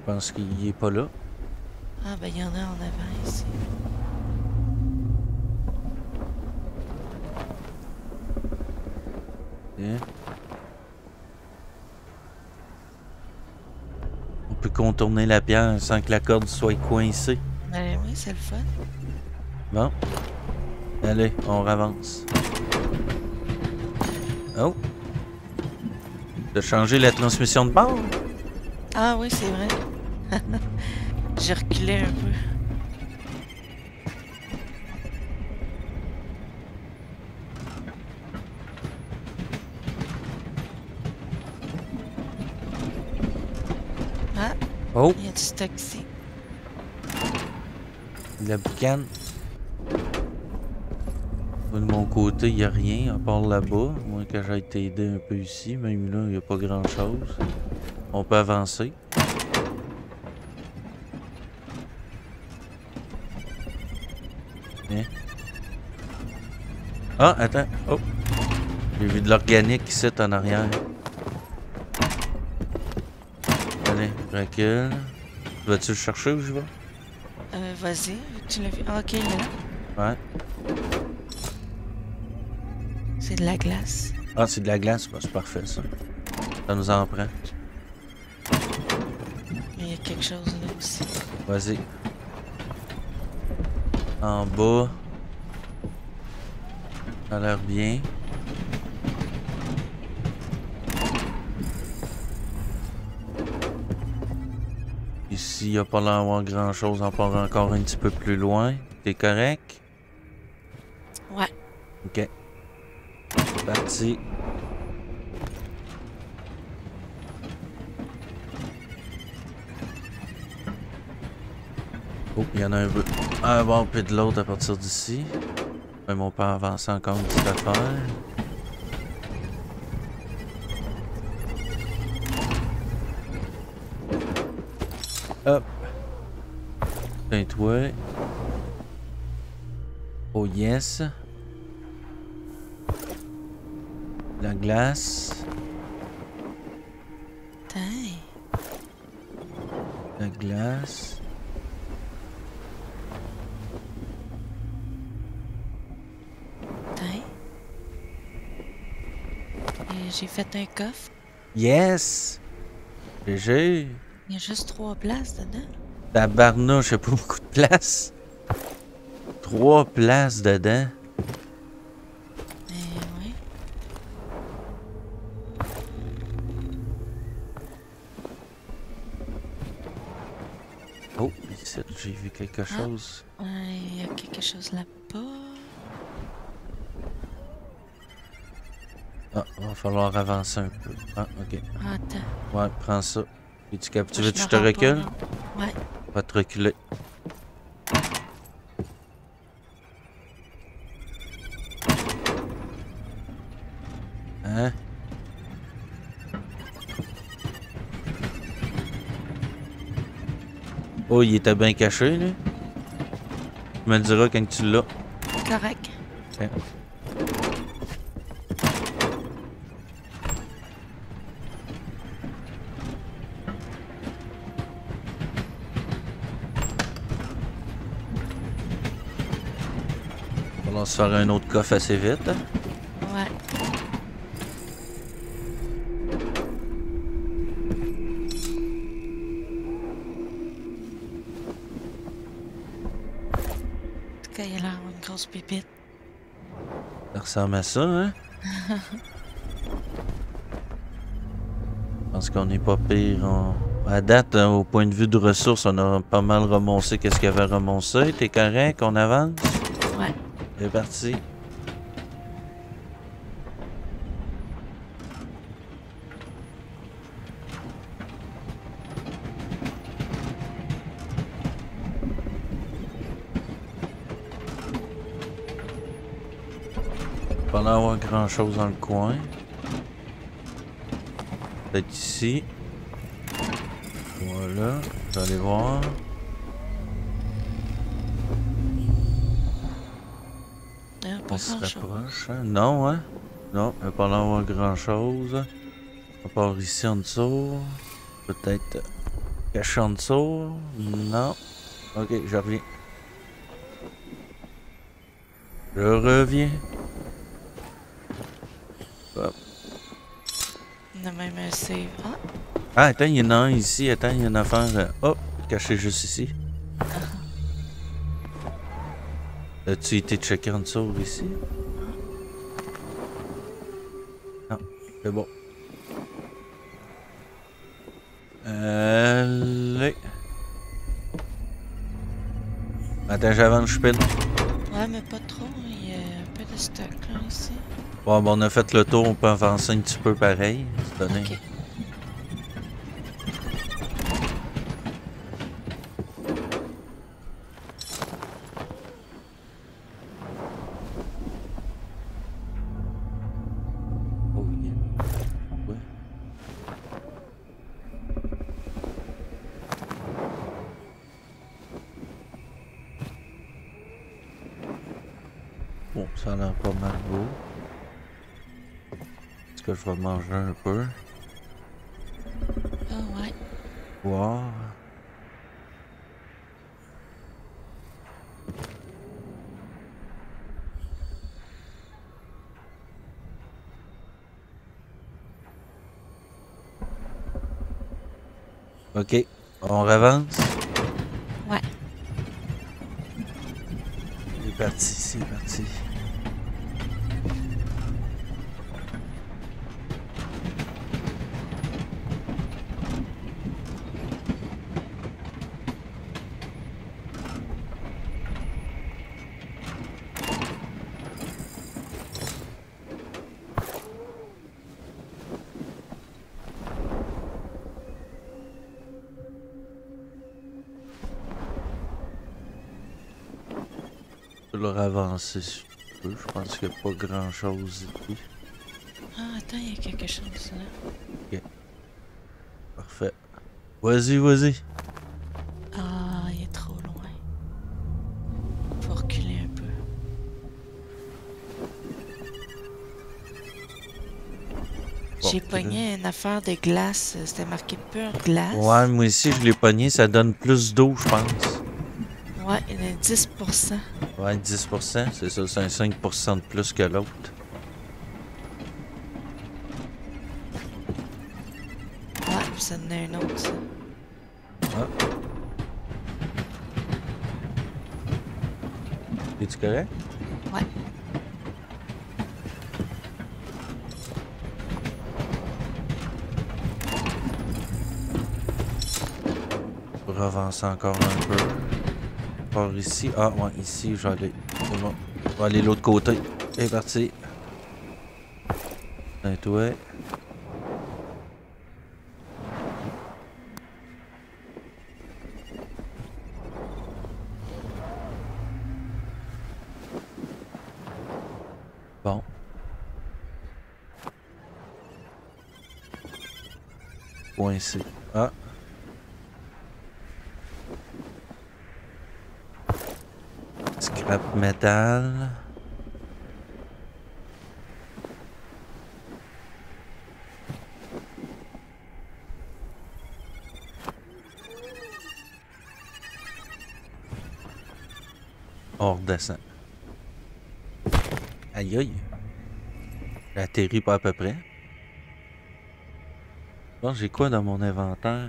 pense qu'il est pas là. Ah, ben, il y en a en avant ici. Bien. On peut contourner la pierre sans que la corde soit coincée. Ben oui, c'est le fun. Bon. Allez, on avance. Oh! T'as changé la transmission de bord? Ah oui, c'est vrai. J'ai reculé un peu. Ah, Oh! il y a du stock ici. La boucane. Moi, de mon côté, il n'y a rien à part là-bas. Moi, que j'ai été aidé un peu ici, même là, il n'y a pas grand-chose. On peut avancer. Hein? Ah, attends. Oh! J'ai vu de l'organique ici en arrière. Allez, recule. Vas-tu le chercher ou je vais? Euh, vas-y, tu l'as vu. Ah, ok, il est là. Ouais. C'est de la glace. Ah, c'est de la glace? Bah, c'est parfait, ça. Ça nous en prend. Mais il y a quelque chose là aussi. Vas-y. En bas. Ça a l'air bien. Ici, il n'y a pas l'air d'avoir grand-chose, on part encore un petit peu plus loin. T'es correct? Ouais. Ok. C'est parti. Oh, il y en a un peu. Un bord puis de l'autre à partir d'ici. Même on peut avancer encore une petite affaire. Hop. Un toi. Oh yes. La glace. Tain. La glace. Tain. Et j'ai fait un coffre. Yes! G G. Il y a juste trois places dedans. Tabarnouche, j'ai pas beaucoup de place. Trois places dedans. Mais oui. Oh, ici, j'ai vu quelque chose. Ouais, il y a quelque chose là-bas. Ah, va falloir avancer un peu. Ah, ok. Attends. Ouais, prends ça. Et tu cap- tu Moi, veux que je je me te rends pas, recule? non. Ouais. Va te reculer. Hein? Oh, il était bien caché, là. Tu me le diras quand tu l'as. Correct. Ok. On va se faire un autre coffre assez vite. Hein? Ouais. En tout cas, il a l'air une grosse pépite. Ça ressemble à ça, hein? Je pense qu'on n'est pas pire. On... À date, hein, au point de vue de ressources, on a pas mal remonté qu'est-ce qu'il y avait remonté. T'es correct? On avance? Ouais. C'est parti. Pas l'air d'avoir grand chose dans le coin. Peut-être ici. Voilà. Vous allez voir. Euh, pas On se grand-chose. rapproche. Hein? Non, hein? Non, il va pas l'air d'avoir grand chose. À part ici en dessous. Peut-être. Caché en dessous? Non. Ok, je reviens. Je reviens. Hop. On a même un save. Ah, Ah, attends, il y en a un ici. Attends, il y a une affaire. euh, Oh, caché juste ici. As-tu été checké en dessous ici? Non, c'est bon. Allez. Attends, j'avance, je pile. ouais, mais pas trop. Il y a un peu de stock là ici. Bon, bon, on a fait le tour, on peut avancer un petit peu pareil. C'est donné. Ok. Oh yeah. Ouais. Bon, ça a l'air pas mal beau. Est-ce que je vais manger un peu? Ah ouais. Wow. Ok, on avance. Ouais. C'est parti, c'est parti. Je vais leur avancer si tu peux. Je pense qu'il n'y a pas grand chose ici. Ah, attends, il y a quelque chose là. Parfait. Vas-y, vas-y. Ah, il est trop loin. Faut reculer un peu. Bon, J'ai pogné une affaire de glace. C'était marqué pure glace. Ouais, moi aussi, je l'ai pogné. Ça donne plus d'eau, je pense. Ouais, il y a dix pour cent. Ouais, dix pour cent. C'est ça, c'est un cinq pour cent de plus que l'autre. Ouais, puis ça en a un autre, ça. Ah. Es-tu correct? Ouais. Je vais avancer encore un peu. Par ici. Ah, ouais, ici, je vais aller. C'est bon. Je vais aller de l'autre côté. C'est parti. Et toi. Bon. Coincé. Ah. Scrap métal. On redescend. Aïe aïe. J'ai atterri pas à peu près. Bon, j'ai quoi dans mon inventaire?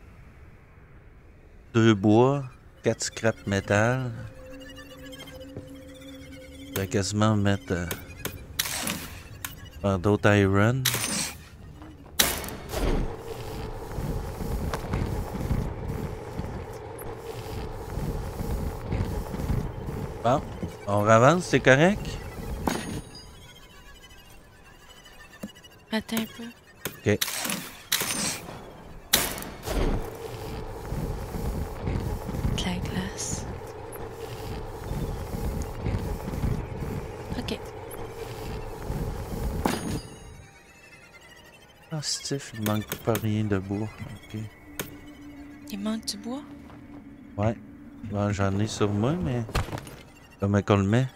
Deux bois, quatre scrap métal. Je vais quasiment mettre euh, faire d'autres iron. Bon, on avance, c'est correct? Attends un peu. Ok. De la glace. Ok. Ah, Steve, il manque pas rien de bois. Ok. Il manque du bois? Ouais. Bon, j'en ai sur moi, mais comment qu'on le met?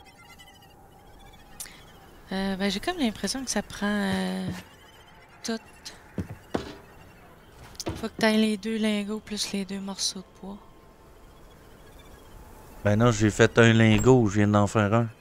Euh, ben, j'ai comme l'impression que ça prend euh, tout. Faut que t'ailles les deux lingots plus les deux morceaux de bois. Ben non, j'ai fait un lingot, je viens d'en faire un.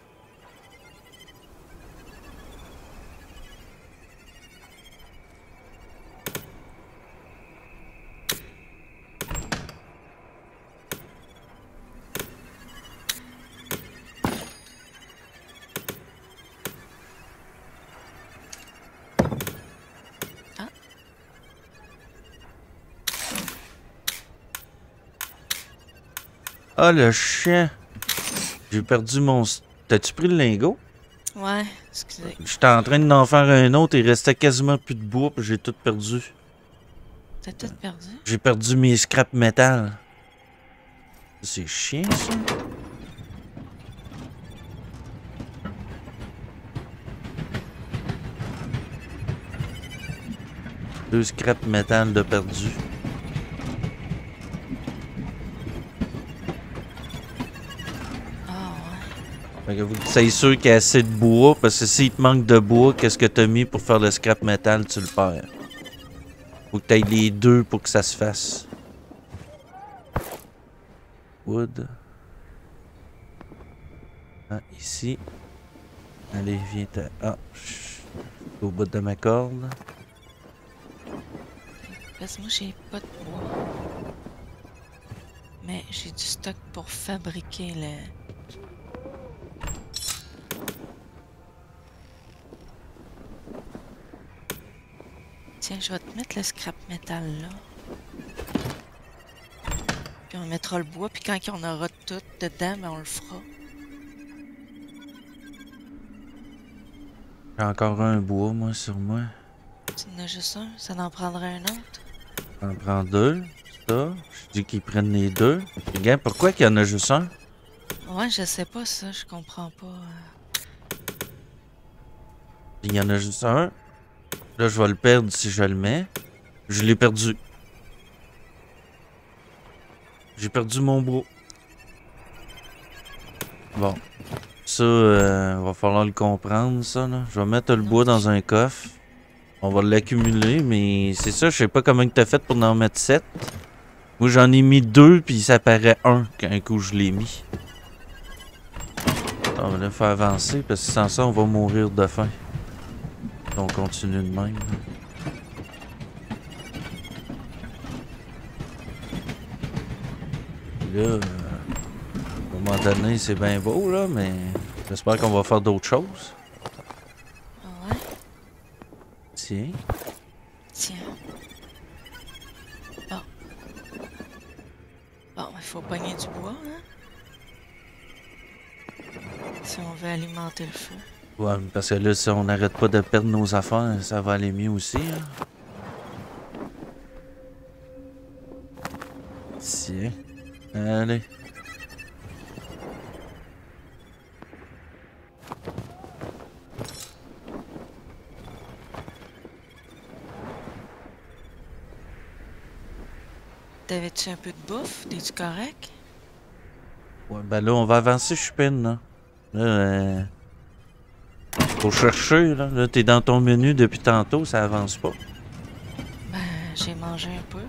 Ah, le chien! J'ai perdu mon... T'as-tu pris le lingot? Ouais, excusez. J'étais en train d'en faire un autre, il restait quasiment plus de bois, puis j'ai tout perdu. T'as tout perdu? J'ai perdu mes scrap métal. C'est chiant, ça. Deux scrap métal de perdu. C'est sûr qu'il y a assez de bois, parce que s'il te manque de bois, qu'est-ce que t'as mis pour faire le scrap metal, tu le perds. Faut que t'ailles les deux pour que ça se fasse. Wood. Ah, ici. Allez, viens, t'as... Ah, je suis au bout de ma corde. Parce que moi, j'ai pas de bois. Mais j'ai du stock pour fabriquer le... Tiens, je vais te mettre le scrap métal là. Puis on mettra le bois, puis quand on aura tout dedans, ben on le fera. J'ai encore un bois, moi, sur moi. Tu en as juste un? Ça en prendrait un autre? J'en prends deux, ça. Je dis qu'ils prennent les deux. Regarde, pourquoi qu'il y en a juste un? Ouais, je sais pas ça, je comprends pas. Il y en a juste un. Là, je vais le perdre si je le mets. Je l'ai perdu. J'ai perdu mon bois. Bon. Ça, euh, va falloir le comprendre, ça, là. Je vais mettre le bois dans un coffre. On va l'accumuler, mais c'est ça, je sais pas comment t'as fait pour en mettre sept. Moi, j'en ai mis deux, puis ça paraît un quand un coup je l'ai mis. On va là, faut avancer, parce que sans ça, on va mourir de faim. On continue de même. Là, euh, à un moment donné, c'est bien beau, là, mais j'espère qu'on va faire d'autres choses. Ah ouais? Tiens. Tiens. Bon. Bon, il faut pogner du bois, hein? Si on veut alimenter le feu. Ouais, parce que là, si on n'arrête pas de perdre nos affaires, ça va aller mieux aussi, hein. Tiens. Allez. T'avais-tu un peu de bouffe? T'es-tu correct? Ouais, ben là, on va avancer, Chupine, là. Là, euh... faut chercher, là. Là, t'es dans ton menu depuis tantôt, ça avance pas. Ben, j'ai mangé un peu.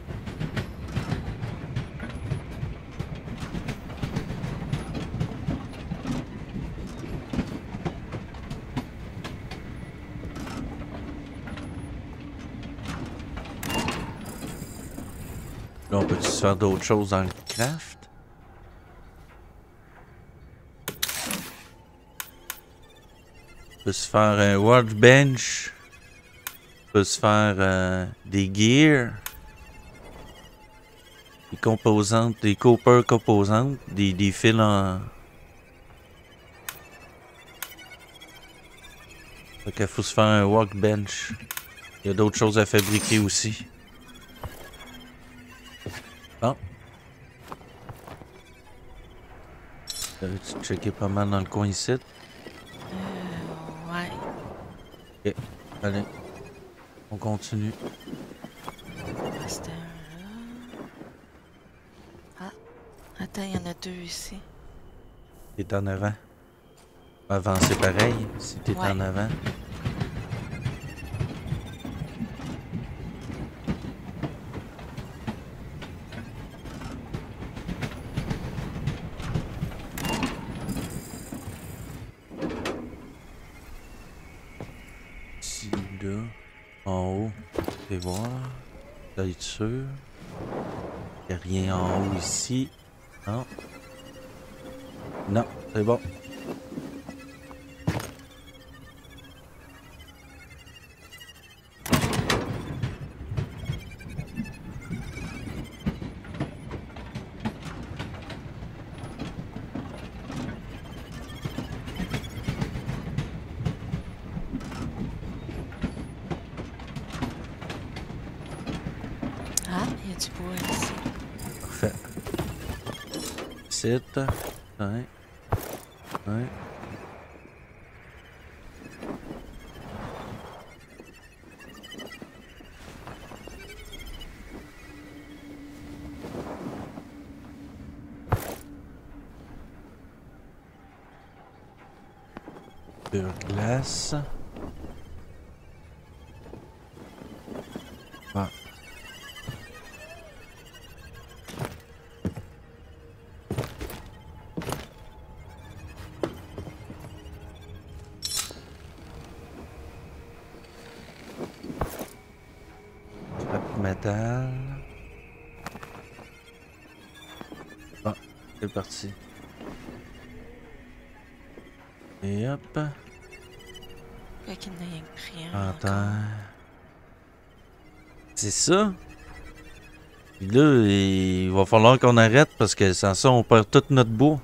Là, on peut-tu se faire d'autres choses dans le craft? On peut se faire un workbench. On peut se faire euh, des gears. Des composantes, des copper composantes. Des, des fils en... Fait qu'il faut se faire un workbench. Il y a d'autres choses à fabriquer aussi. Bon. T'avais-tu checké pas mal dans le coin ici? Euh, ouais. Ok, allez. On continue. C'était un là. Ah. Attends, il y en a deux ici. T'es en avant. Avancer pareil, si t'es Ouais. en avant. aller voir. D'être sûr. Il n'y a rien en haut ici. Non. Non, c'est bon. Ah, il y a du bois ici. Parfait. Ici. Ouais. Ouais. Sur glace. Ah. Scrap métal. Ah, c'est parti. Et hop. Quoi qu'il n'y ait rien que pris un En encore. terre. C'est ça. Puis là, il va falloir qu'on arrête parce que sans ça, on perd toute notre bois.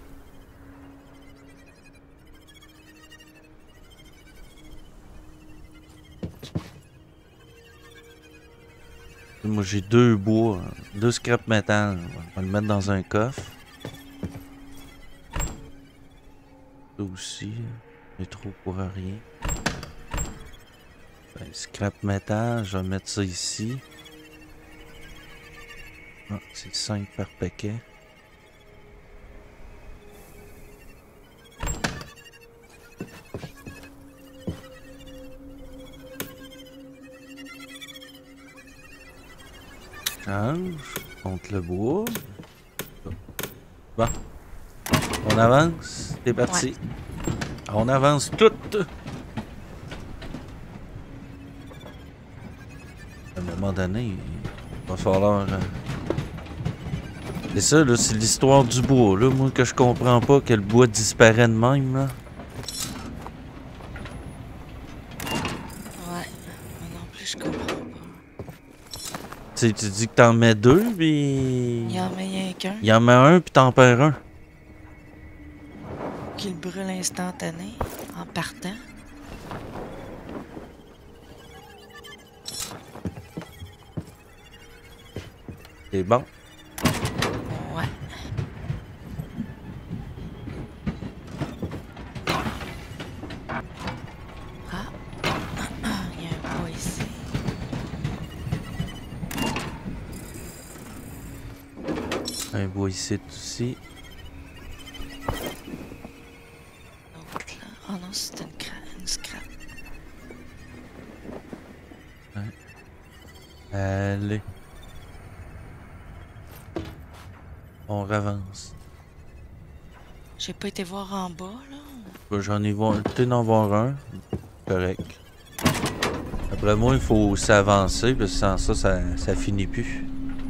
Moi, j'ai deux bois, deux scrap métal. On va le mettre dans un coffre. Ça aussi, mais trop pour rien. Ben, scrap métal, je vais mettre ça ici. Ah, c'est cinq par paquet. Change contre le bois. Bon. On avance. C'est parti. Ouais. On avance tout. À un moment donné, il va falloir... euh, C'est ça, là, c'est l'histoire du bois, là. Moi, que je comprends pas que le bois disparaît de même, là. Ouais. Moi non plus, je comprends pas. Tu sais, tu dis que t'en mets deux, puis... Il y en met rien qu'un Il en met un, puis t'en perds un. qui le brûle instantané en partant. C'est bon. Ouais. Ah. Il y a un bois ici. Un bois ici aussi. L'autre là. Oh non, c'est une, cra- une scrap. Allez. On avance. J'ai pas été voir en bas, là. Bah, j'en ai voir, peut-être d'en voir un. Correct. Après moi, il faut s'avancer, parce que sans ça, ça, ça finit plus.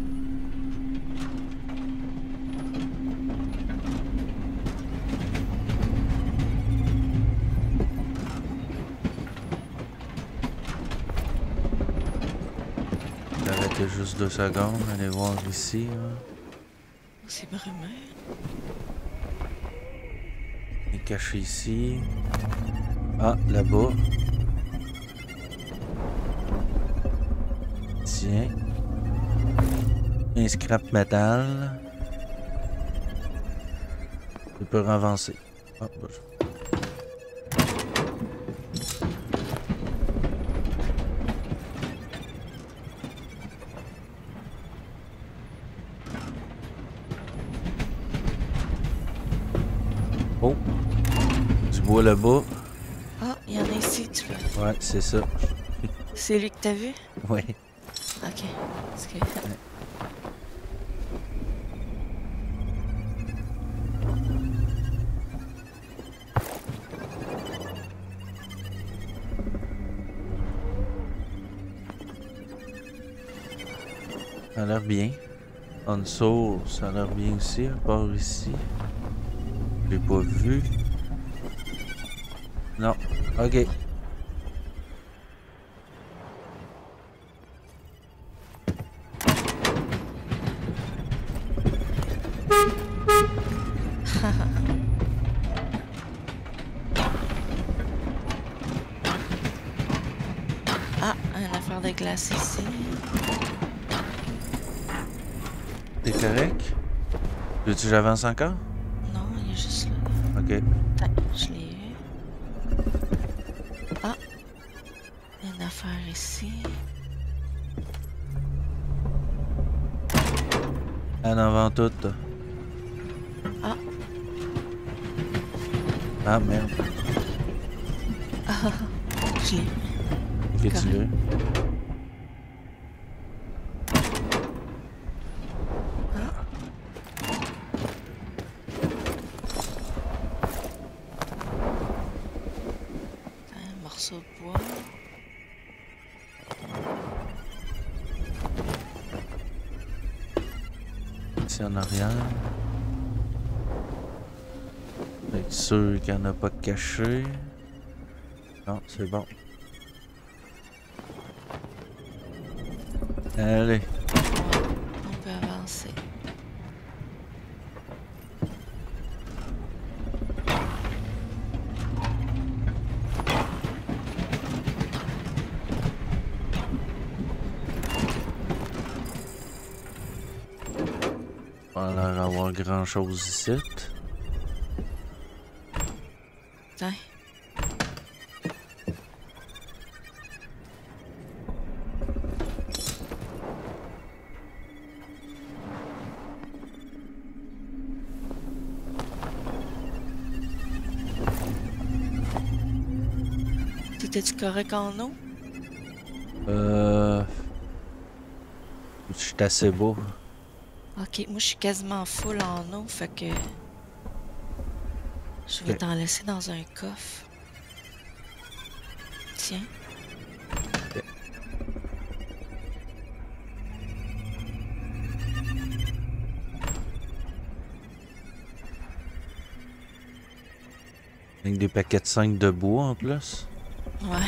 J'arrête juste deux secondes, allez voir ici. Là. C'est brumeux. Il est caché ici. Ah, là-bas. Tiens. Un scrap métal. Je peux avancer. Ah, bah, je- Oh! Du bois là-bas. Ah, il y en a ici, tu vois. Ouais, c'est ça. C'est lui que t'as vu? Ouais. Ok. Parce que... Ça a l'air bien. Hanso, ça a l'air bien aussi, à part ici. Je l'ai pas vu. Non. Ok. Ah, une affaire de glace ici. T'es correct? Veux-tu que j'avance encore? Non, il est juste là. Ok. Attends, je l'ai eu. Ah, une affaire ici. En avant tout. Ah. Ah merde. Ah, je l'ai eu. Ok, tu l'as. Un morceau de bois. Ici en arrière. Être sûr qu'il n'y en a pas de caché. Non, c'est bon. Allez. On peut avancer. On a l'air d'avoir grand chose ici. Tiens. T'étais-tu correct en eau? Euh. Je suis assez beau. Ok, moi je suis quasiment full en eau, fait que je vais Ok. t'en laisser dans un coffre. Tiens. Ok. Avec des paquets de cinq de bois en plus. Ouais.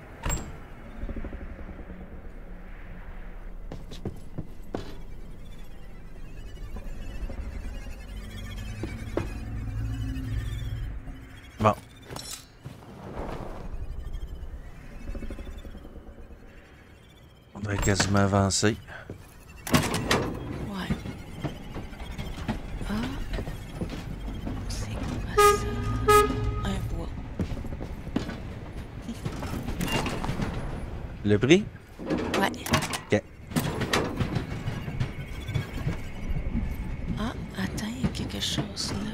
Bon. On devrait quasiment avancer. Ouais. Ah. C'est quoi ça? Un bois. Le prix? Ouais. Ok. Ah, attends, il y a quelque chose là.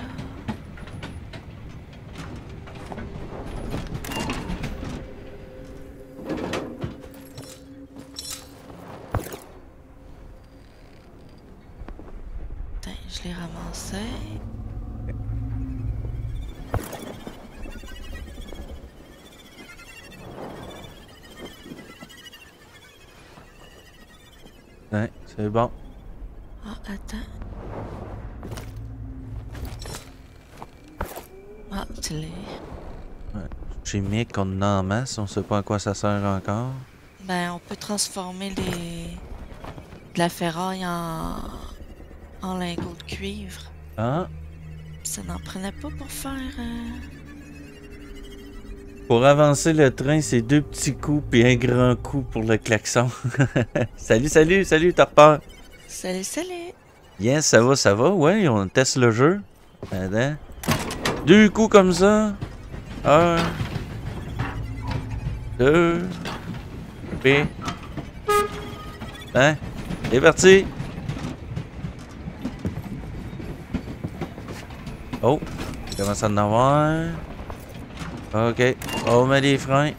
Attends, je l'ai ramassé. Ouais, c'est bon. Ah, attends. Ah, tu l'as. Chimique, on en a en masse, on sait pas à quoi ça sert encore. Ben, on peut transformer les... de la ferraille en... en lingots de cuivre. Ah, Ça n'en prenait pas pour faire... euh, pour avancer le train, c'est deux petits coups puis un grand coup pour le klaxon. Salut, salut, salut, t'as repart. Salut, salut! Yes, ça va, ça va, ouais, on teste le jeu. Attends. Deux coups comme ça. Un. Deux. Puis. Hein? C'est parti. Oh, il commence à en avoir. Ok, on met des freins.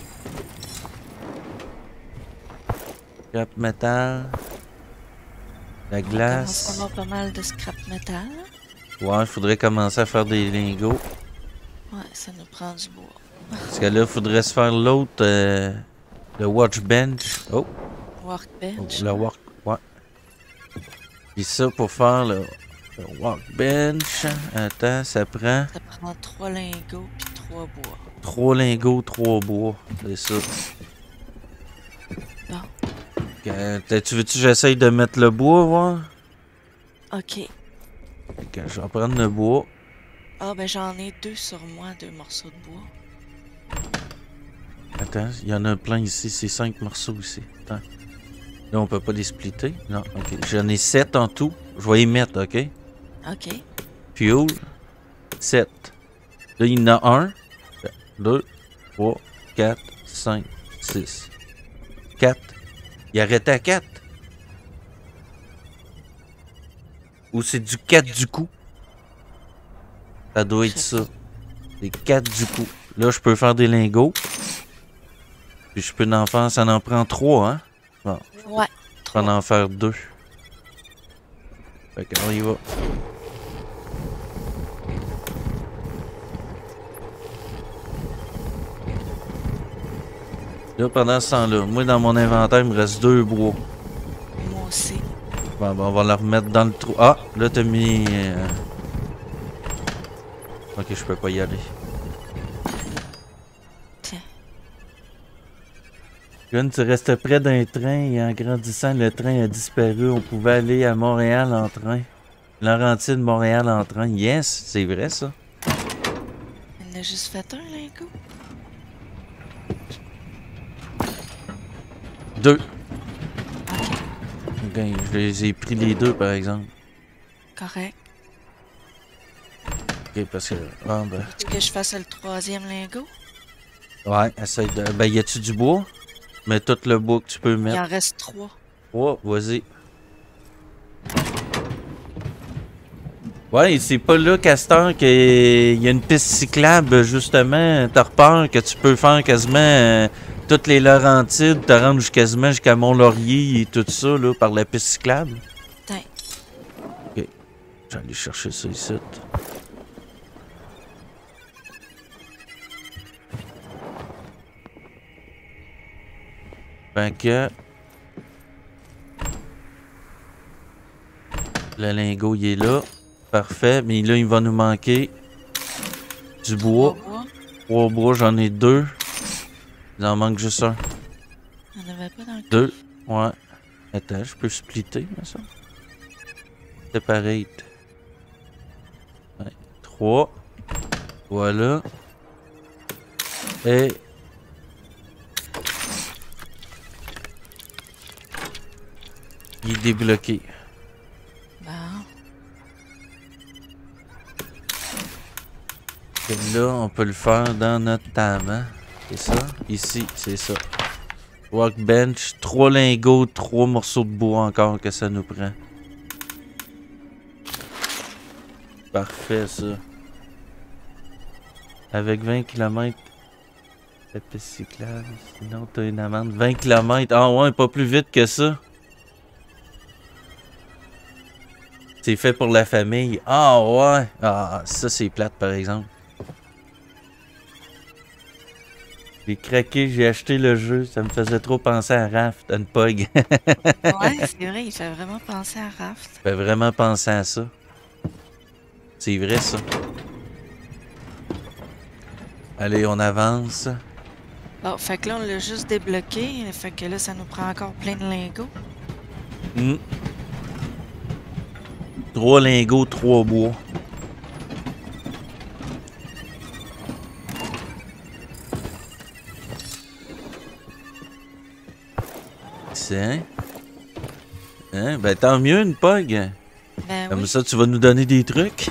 Scrap métal. La On commence à glace. avoir pas mal de scrap métal. Ouais, il faudrait commencer à faire des lingots. Ouais, ça nous prend du bois. Parce que là, il faudrait se faire l'autre, euh, le watch bench. Oh, Workbench. le work, ouais. Puis ça, pour faire le, le workbench, attends, ça prend Ça prend trois lingots puis trois bois. trois lingots, trois bois. C'est ça. Bon. Ok, tu veux-tu que j'essaye de mettre le bois, voir? Ok. Ok, je vais prendre le bois. Ah, ben j'en ai deux sur moi, deux morceaux de bois. Attends, il y en a plein ici, c'est cinq morceaux ici. Attends. Là, on peut pas les splitter. Non, ok. J'en ai sept en tout. Je vais y mettre, ok? Ok. Fuel. sept. Là, il y en a un. deux, trois, quatre, cinq, six. quatre. Il arrêtait à quatre. Ou c'est du quatre du coup? Ça doit être ça. C'est quatre du coup. Là, je peux faire des lingots. Puis je peux en faire, ça en prend trois, hein? Bon. Ouais. Je vais en faire deux. Fait qu'on y va. Là, pendant ce temps-là, moi, dans mon inventaire, il me reste deux bois. Moi aussi. Bon, ben, on va la remettre dans le trou. Ah, là, t'as mis... euh, Ok, je peux pas y aller. Tiens. Gun, tu restes près d'un train et en grandissant, le train a disparu. On pouvait aller à Montréal en train. Laurentide, Montréal en train. Yes, c'est vrai, ça. On a juste fait un lingot. Deux. Ok, je les ai pris les deux, par exemple. Correct. Ok, parce que... Ah, ben... Veux-tu que je fasse le troisième lingot? Ouais, essaye de... Ben, y a-tu du bois? Mets tout le bois que tu peux Il mettre. en reste trois. Oh, vas-y. Ouais, c'est pas là, Castor, qu'il y a une piste cyclable, justement. T'as repère que tu peux faire quasiment euh, toutes les Laurentides, te rendre jusqu'à- quasiment jusqu'à Mont-Laurier et tout ça, là, par la piste cyclable. Tiens. Ok. Je vais aller chercher ça ici. Fait que... Le lingot, il est là. Parfait. Mais là, il va nous manquer du bois. Trois bois. Trois bois, j'en ai deux. Il en manque juste un. Il n'y en avait pas dans le Deux. Ouais. Attends, je peux splitter, mais ça. Separate. Ouais. Trois. Voilà. Et... Il est débloqué. Bon. Et là, on peut le faire dans notre table, hein? C'est ça? Ici, c'est ça. Workbench, trois lingots, trois morceaux de bois encore que ça nous prend. Parfait, ça. Avec vingt kilomètres de piste cyclable, sinon t'as une amende. vingt kilomètres, ah ouais, pas plus vite que ça. C'est fait pour la famille. Ah ouais, ah ça c'est plate par exemple. J'ai craqué, j'ai acheté le jeu, ça me faisait trop penser à Raft, à une Pog. Ouais, c'est vrai, il fait vraiment penser à Raft. Ça fait vraiment penser à ça. C'est vrai ça. Allez, on avance. Bon, fait que là, on l'a juste débloqué. Fait que là, ça nous prend encore plein de lingots. Hmm. Trois lingots, trois bois. C'est... Hein? Ben tant mieux une Pog. Ben Comme oui. ça, tu vas nous donner des trucs.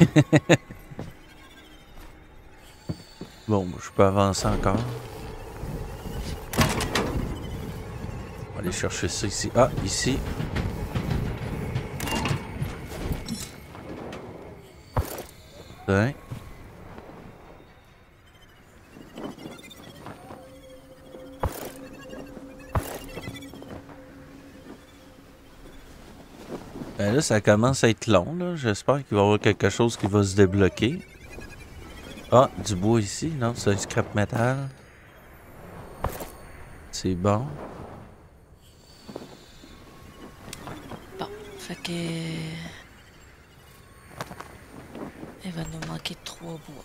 Bon, je peux avancer encore. On va aller chercher ça ici. Ah, ici. Ouais. Ben là, ça commence à être long, là. J'espère qu'il va y avoir quelque chose qui va se débloquer. Ah, du bois ici. Non, c'est un scrap metal. C'est bon. Fait que... Il va nous manquer trois bois.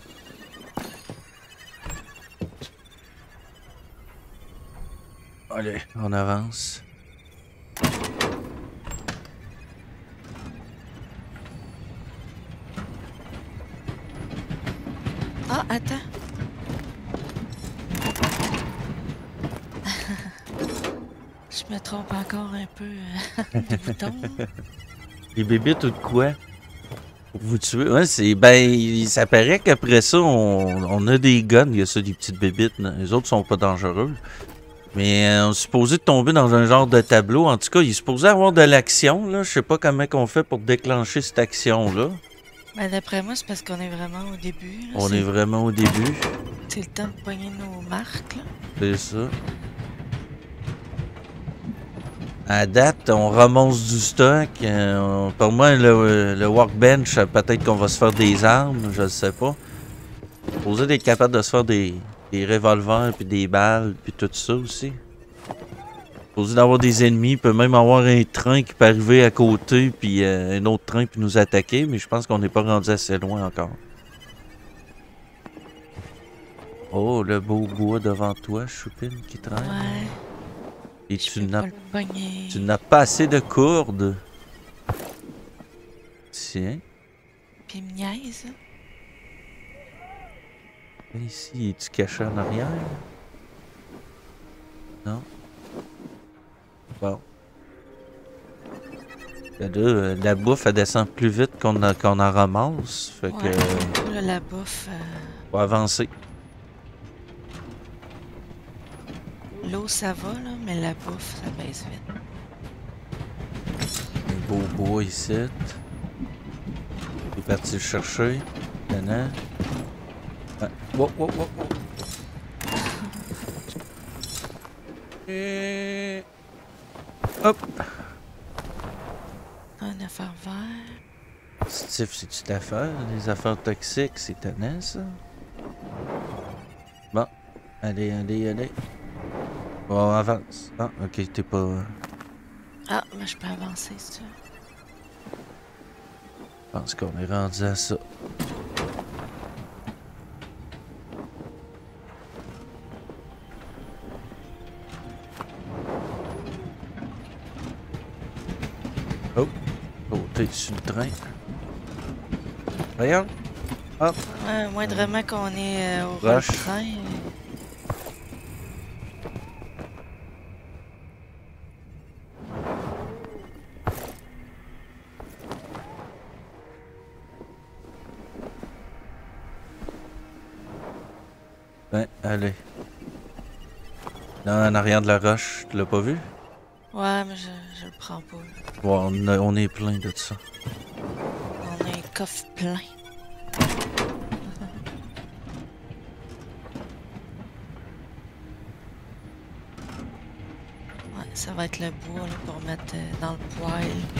Allez, on avance. Ah, attends. Je me trompe encore un peu euh, de bouton. Les bébites ou de quoi? Pour vous tuer? Ouais, c'est. Ben, ça paraît qu'après ça, on, on a des guns. Il y a ça, des petites bébites. Les autres sont pas dangereux. Mais euh, on est supposé tomber dans un genre de tableau. En tout cas, il est supposé avoir de l'action, là. Je sais pas comment on fait pour déclencher cette action-là. Ben, d'après moi, c'est parce qu'on est vraiment au début. Là. On est vraiment au début. C'est le temps de pogner nos marques, là. C'est ça. À date, on ramasse du stock. Euh, pour moi, le, le workbench, peut-être qu'on va se faire des armes, je ne sais pas. Supposé d'être capable de se faire des, des revolvers, puis des balles, puis tout ça aussi. Supposé d'avoir des ennemis, il peut même avoir un train qui peut arriver à côté, puis euh, un autre train puis nous attaquer, mais je pense qu'on n'est pas rendu assez loin encore. Oh, le beau bois devant toi, Choupine, qui traîne. Ouais. Et tu n'as pogner. tu n'as pas assez de cordes. Tiens. Puis il me niaise. Ici, es-tu caché en arrière? Non. Bon. Là, là, la bouffe, elle descend plus vite qu'on qu'on en ramasse. Fait Ouais, que. là, la bouffe. Euh... Faut avancer. L'eau, ça va, là, mais la bouffe, ça baisse vite. Un beau bois ici. Il est parti le chercher. Maintenant. Ah. Wow, wow, wow, wow. Et... Hop! Un affaire vert. Steve, c'est-tu d'affaires? Les affaires toxiques, c'est tannant, ça? Bon. Allez, allez, allez. Bon, avance. Ah, ok, t'es pas... Ah, mais je peux avancer, si tu veux. Je pense qu'on est rendu à ça. Oh! Oh, t'es sur le train. Voyons! Hop! Ouais, moindrement qu'on est euh, au Rush. train. Euh... Ben, allez. Là, en arrière de la roche, tu l'as pas vu? Ouais, mais je, je le prends pas. Bon, on, a- on est plein de ça. On a un coffre plein. Ouais, ça va être le bois là, pour mettre euh, dans le poêle. Puis...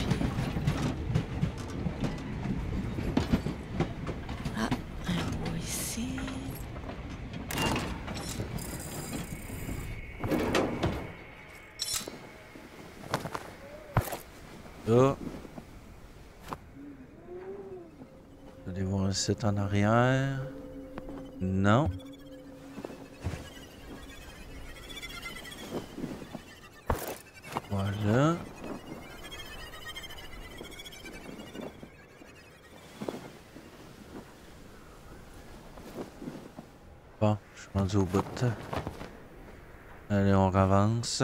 Ah, un bois ici. Là. Allez voir un site en arrière. Non. Voilà. Bon, je suis rendu au bout. Allez, on avance.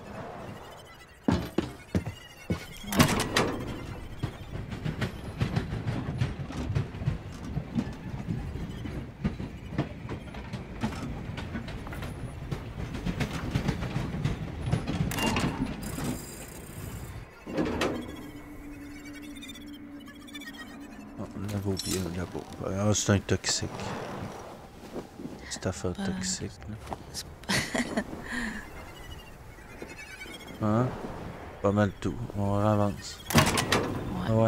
Là-bas, bien là-bas. Ah, c'est un toxique. C'est affaire Ben, toxique. Là. Hein? Pas mal tout. On avance. Ouais. Ouais.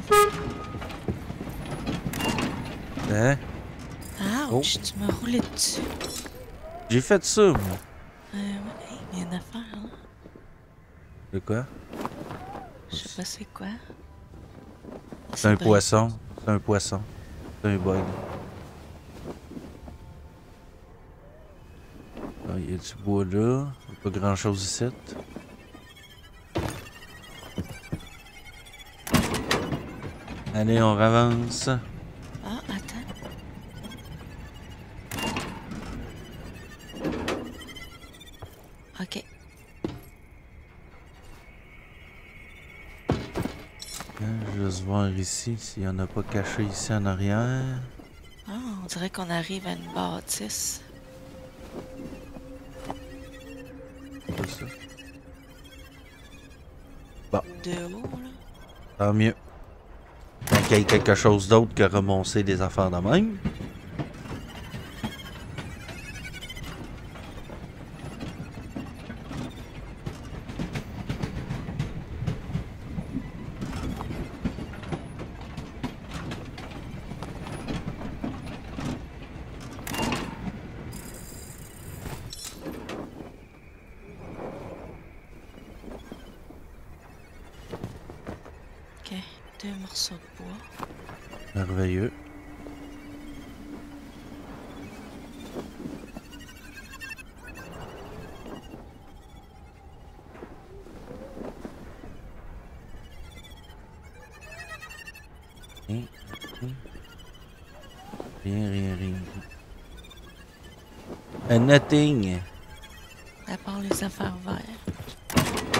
Hein? Ouch, tu m'as roulé dessus. J'ai fait ça, moi. Euh, ouais, hey, il y a une affaire, là. C'est quoi? Je sais pas c'est quoi. C'est un poisson. C'est un poisson. C'est un bug. Ah, il y a du bois là. Il n'y a pas grand chose ici. Allez, on avance. Ah, attends. Ok. Je vais juste voir ici s'il n'y en a pas caché ici en arrière. Ah, on dirait qu'on arrive à une bâtisse. C'est pas ça. Bon, De haut, là. tant mieux. Tant qu'il y ait quelque chose d'autre que remoncer des affaires de même. Ok, deux morceaux de bois. Merveilleux. Rien, rien, rien, rien. Uh, nothing. À part les affaires vertes.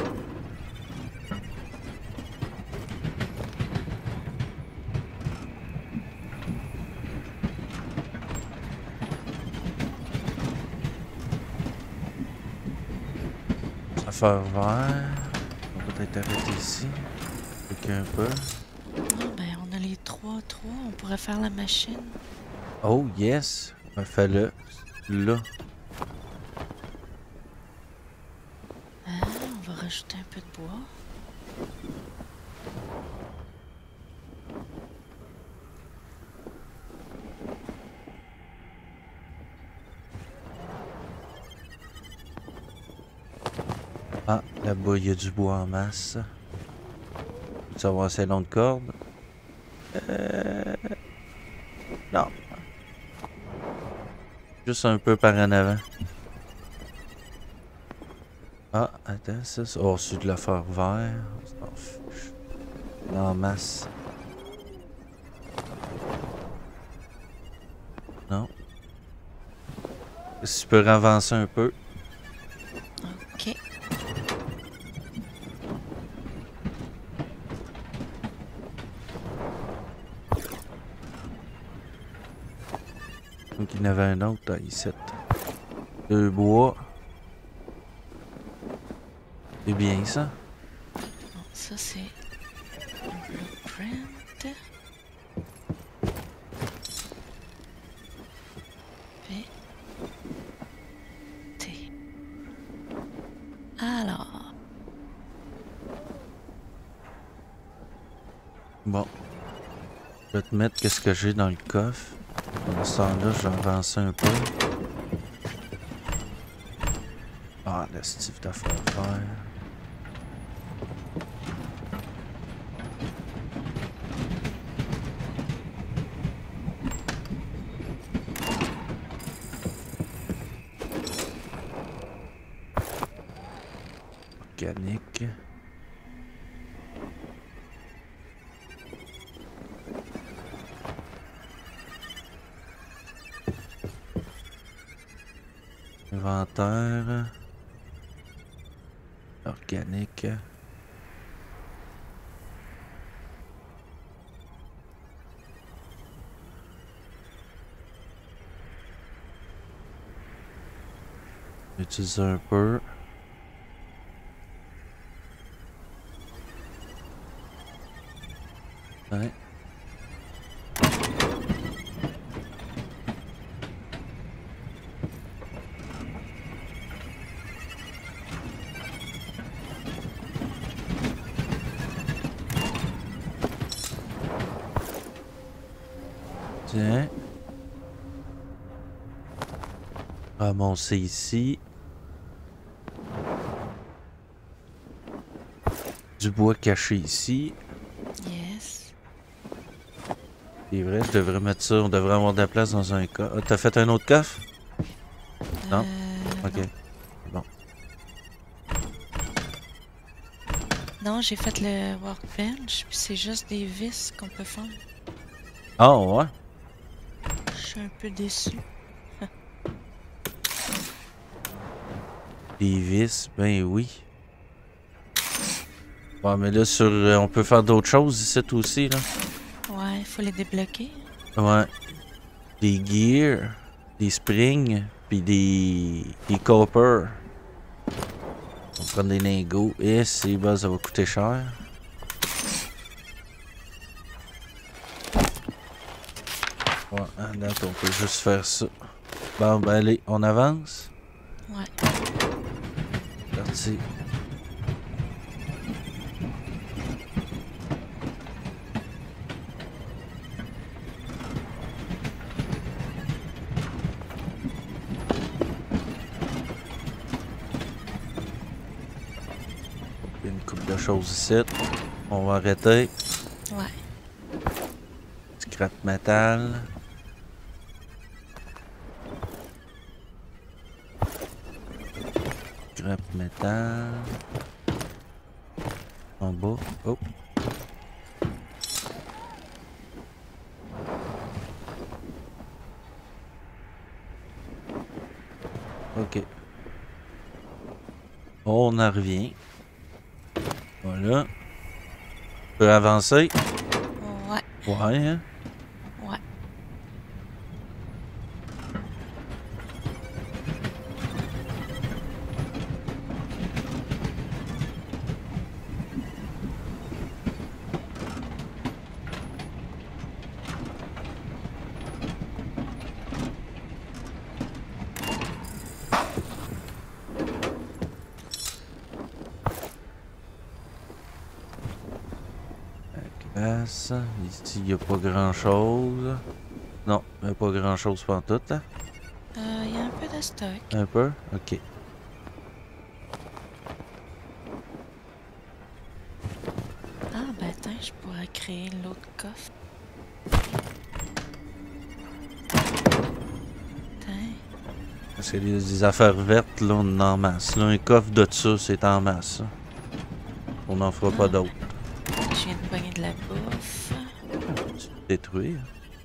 Affaire vert. On va peut-être arrêter ici. Quelqu'un peut. Ah, ben, on a les trois, trois. On pourrait faire la machine. Oh yes. Ben, fais-le. Là. Ah, on va rajouter un peu de bois. Ah, là-bas, il y a du bois en masse. Tu vas avoir assez long de corde? Euh... Non. Juste un peu par en avant. Ah, attends, ça, c'est... Oh, c'est de la faire vert. On s'en fiche. En masse. Non. Si tu peux avancer un peu. Ok. Donc il y en avait un autre là, ici. Deux bois. C'est bien ça. Bon, ça c'est un blueprint. P. T. Alors. Bon. Je vais te mettre qu'est-ce que j'ai dans le coffre. Pendant ce temps-là, je vais avancer un peu. Ah, le Steve d'affaires faire. Organique. Inventaire. Organique. Utiliser un peu. Ouais. Tiens. Ramasser ici. Du bois caché ici. Yes. C'est vrai, je devrais mettre ça. On devrait avoir de la place dans un coffre. Ah, t'as fait un autre coffre? Non? Euh, Ok. Non, Bon. Non, j'ai fait le workbench, puis c'est juste des vis qu'on peut faire. Ah, ouais. Je suis un peu déçu. Des vis, ben oui. Ouais, mais là, sur, euh, on peut faire d'autres choses ici aussi, là. Ouais, il faut les débloquer. Ouais. Des gears, des springs, puis des, des copper. On va prendre des lingots. Et c'est bah, ça va coûter cher. Ouais, à date, on peut juste faire ça. Bon, ben allez, on avance. Ouais. Parti. Il y a une couple de choses ici. On va arrêter. Ouais. Scrap métal. Scrap métal. En bas. Oh. Ok. On en revient. Voilà. On peut avancer. Ouais. Ouais, hein? Ouais. Glace. Ici, il n'y a pas grand chose. Non, il n'y a pas grand chose pour tout, là. Il euh, y a un peu de stock. Un peu? Ok. Ah, ben attends, je pourrais créer l'autre coffre. Attends. Parce que les, les affaires vertes, là, on en masse. Là, un coffre de ça, c'est en masse. Hein. On n'en fera pas Ah. d'autres. Je viens de pogner de la bouffe. Tu peux détruire.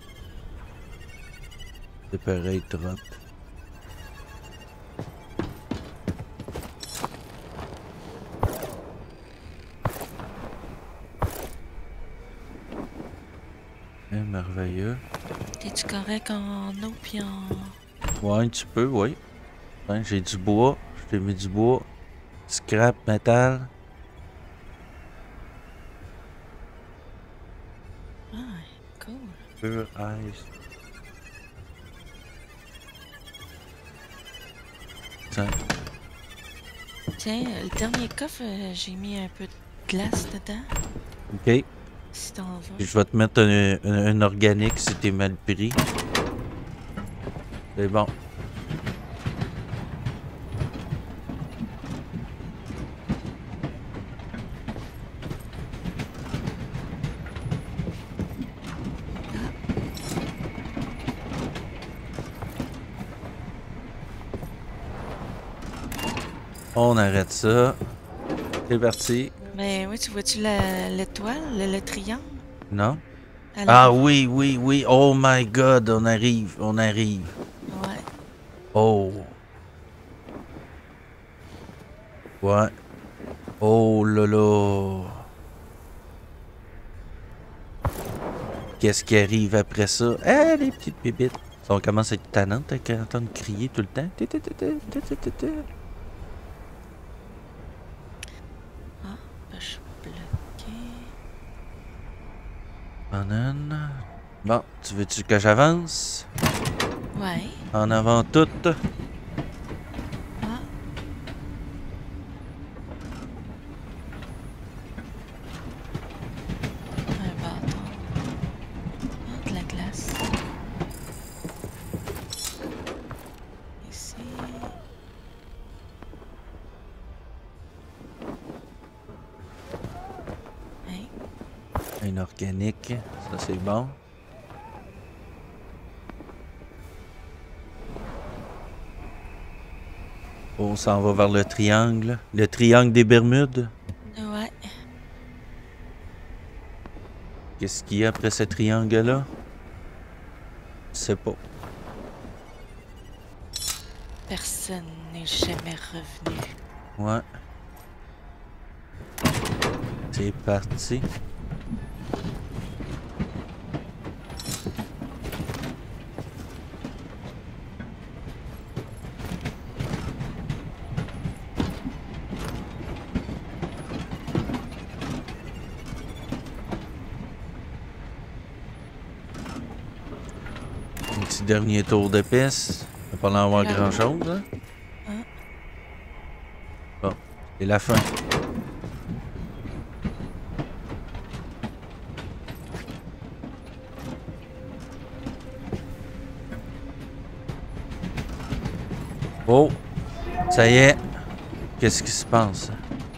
C'est pareil, trop. Eh, merveilleux. T'es-tu correct en eau pis en... Ouais, un petit peu, oui. Ouais, j'ai du bois. Je t'ai mis du bois. Scrap, métal. Ah, cool. Pure ice. Tiens. Tiens, euh, le dernier coffre, euh, j'ai mis un peu de glace dedans. Ok. Si t'en veux. Je vais te mettre un, un, un organique si t'es mal pris. C'est bon. On arrête ça. C'est parti. Mais oui, tu vois-tu la- l'étoile, le, le triangle? Non? À Ah l'arrière? oui, oui, oui. Oh my god, on arrive, on arrive. Ouais. Oh. Ouais. Oh là là. Qu'est-ce qui arrive après ça? Ah, les petites bébites. Ça, on commence à être tannante à entendre crier tout le temps. Ti, ti, ti, ti, ti, ti, ti, ti. Ah, ben, je suis bloqué. Banane. Bon, tu veux-tu que j'avance? Ouais. En avant toute. Ah. Un bâton. Ah, de la glace. Un organique, ça c'est bon. On s'en va vers le triangle. Le triangle des Bermudes. Ouais. Qu'est-ce qu'il y a après ce triangle-là? Je sais pas. Personne n'est jamais revenu. Ouais. C'est parti. Un petit dernier tour de piste. Il va pas en avoir grand chose, hein? Hein? Bon, c'est la fin. Oh, ça y est. Qu'est-ce qui se passe?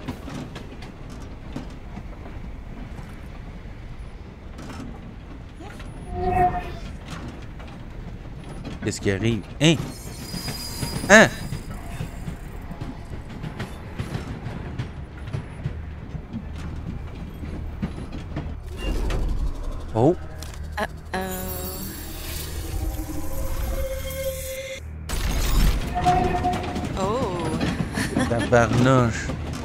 Qu'est-ce qui arrive? Hein? Hein? Oh, Euh... Oh! tabarnouche.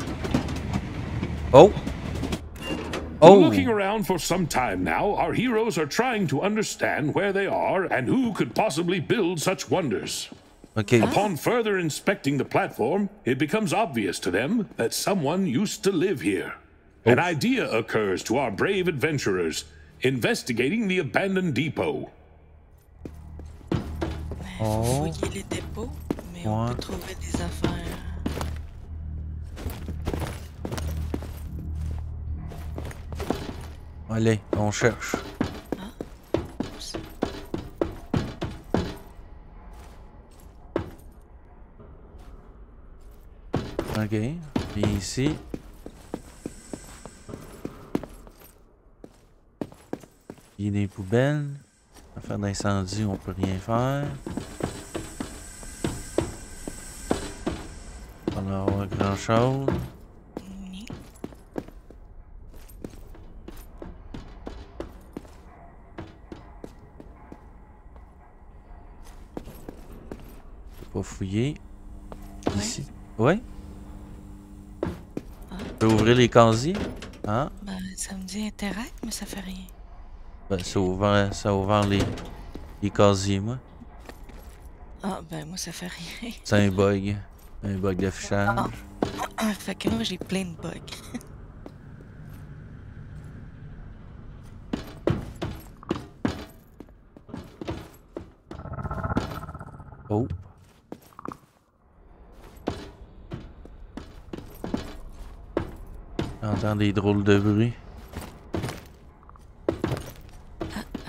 Oh! Oh! Looking around for some time now, our heroes are trying to understand where they are and who could possibly build such wonders. OK. Upon further inspecting the platform, it becomes obvious to them that someone used to live here. An idea occurs to our brave adventurers, investigating the abandoned depot. Oh. Fouiller les dépôts, mais on Ouais. peut trouver des affaires. Allez, on cherche. Oups. OK. Puis ici. Il y a des poubelles. Affaire d'incendie, on peut rien faire. On va en avoir grand chose. Ni. Pas fouiller. Ouais. Ici. Ouais. Tu peux ouvrir les casiers. Ah. Ben, ça me dit interact, mais ça fait rien. Ben, ça a ouvert, ça a ouvert les, les casiers, moi. Ah, ben, moi, ça fait rien. C'est un bug. Un bug d'affichage. Ah, fait que moi, j'ai plein de bugs. Oh. J'entends des drôles de bruit. Euh...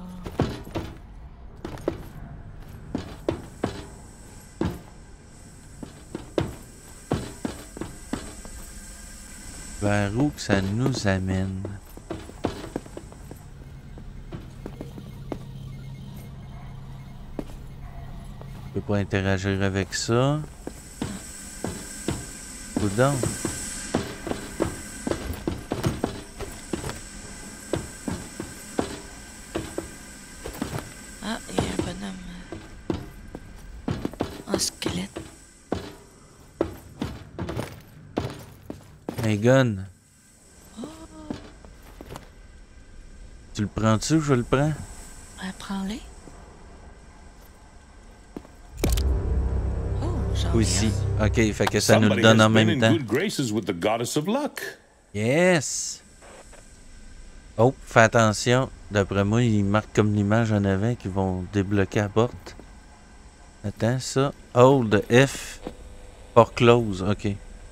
Vers où que ça nous amène? Je peux pas interagir avec ça. Coudonc. Ah, il y a un bonhomme euh, en squelette. Un gun. Tu le prends-tu ou je le prends? Ah, prends-les. Oh, j'en ai Aussi. un. Ok, fait que ça nous le Somebody donne has en been même in temps. good graces with the goddess of luck. Yes! Oh, fais attention. D'après moi, ils marquent comme l'image en avant qu'ils vont débloquer la porte. Attends, ça. Hold F for close. OK.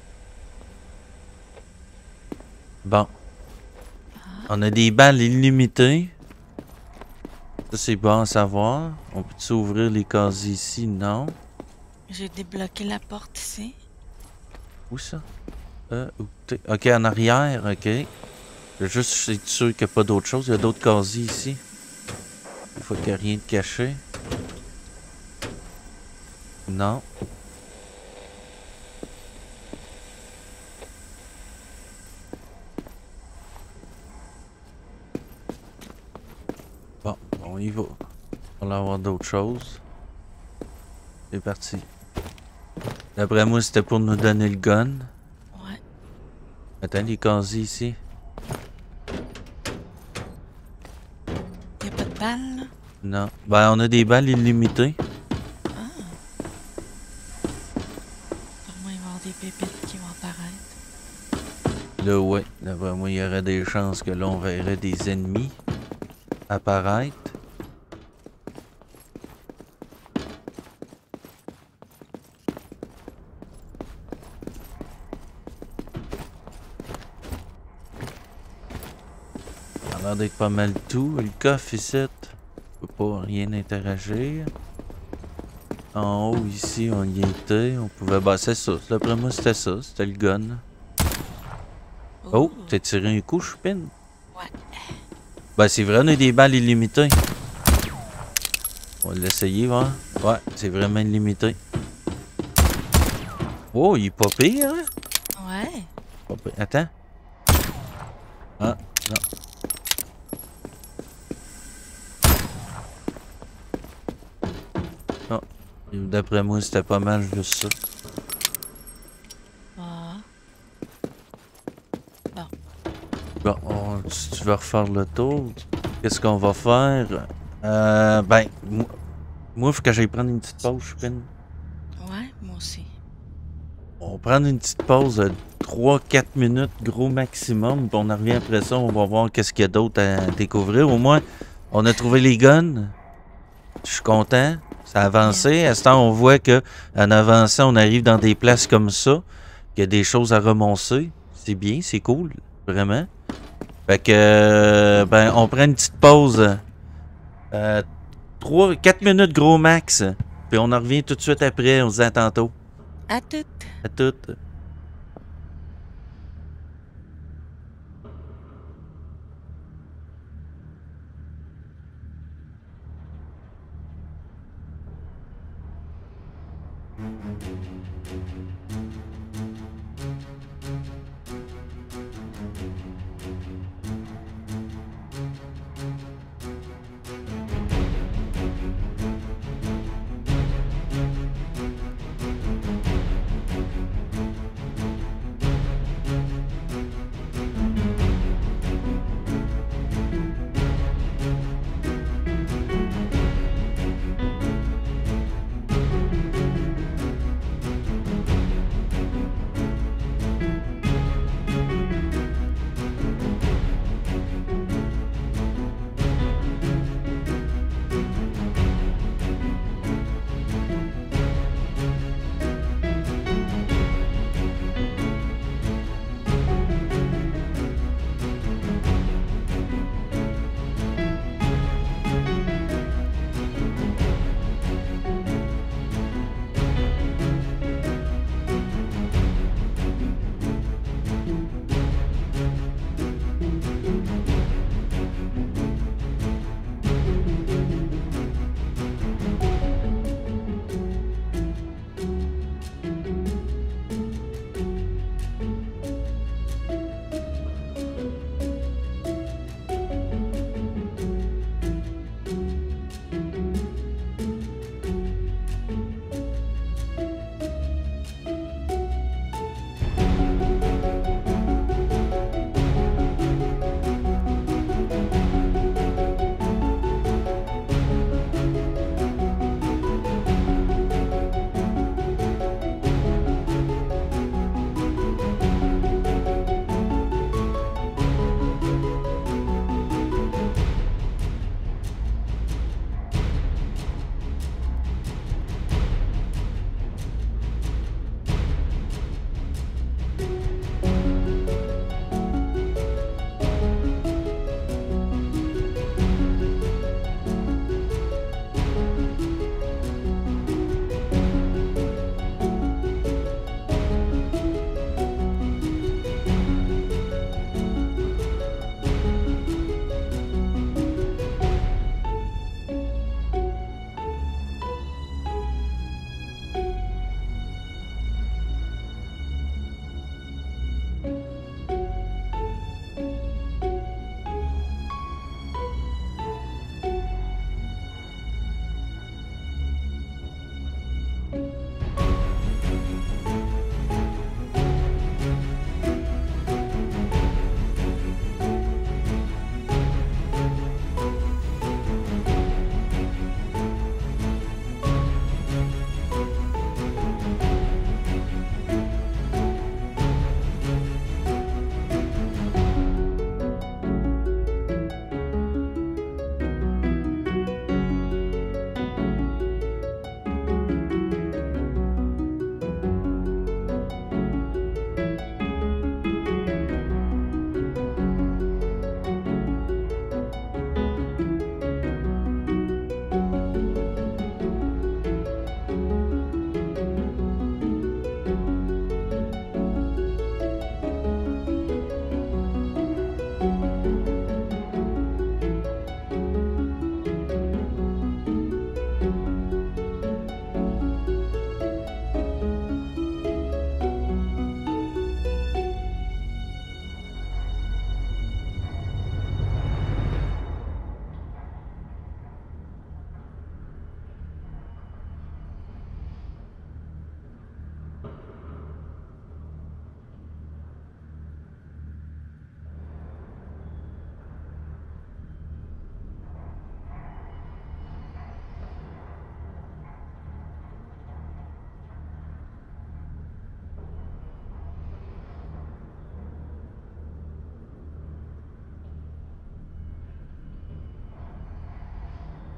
Bon. On a des balles illimitées. Ça, c'est bon à savoir. On peut-tu ouvrir les casiers ici? Non. J'ai débloqué la porte ici. Où ça? Euh, où t'es? OK, en arrière. OK. Je veux juste être sûr qu'il n'y a pas d'autre chose. Il y a d'autres casiers ici. Il faut qu'il n'y ait rien de caché. Non. Bon, on y va. On va avoir d'autres choses. C'est parti. D'après moi, c'était pour nous donner le gun. Ouais. Attends, les casiers ici. Y a pas de balles, là? Non. Ben, on a des balles illimitées. Ah. Pour moi, il va y avoir des pépites qui vont apparaître. Là, ouais. D'après moi, il y aurait des chances que là, on verrait des ennemis apparaître. Ça a l'air d'être pas mal tout. Le coffre ici, on peut pas rien interagir. En haut, ici, on y était. On pouvait... Bah, c'est ça. D'après moi, c'était ça. C'était le gun. Oh, t'as tiré un coup, Chupin? Ouais. Ben, c'est vrai, on a des balles illimitées. On va l'essayer, voir. Ouais, c'est vraiment illimité. Oh, il est pas pire, hein? Ouais. Pas pire. Attends. Ah, non. Non. D'après moi, c'était pas mal juste ça. Ah. Bon. Bon, on, si tu veux refaire le tour, qu'est-ce qu'on va faire? Euh, ben, moi, moi, il faut que j'aille prendre une petite pause, Chupin. Ouais, moi aussi. On va prendre une petite pause de trois quatre minutes, gros maximum, puis on en revient après ça, on va voir qu'est-ce qu'il y a d'autre à découvrir. Au moins, on a trouvé les guns. Je suis content. Ça a avancé. À ce temps, on voit que en avançant, on arrive dans des places comme ça, qu'il y a des choses à remoncer. C'est bien, c'est cool, vraiment. Fait que, euh, ben, on prend une petite pause. Euh, trois quatre minutes gros max. Puis on en revient tout de suite après. On se dit à tantôt. À toutes. À toutes.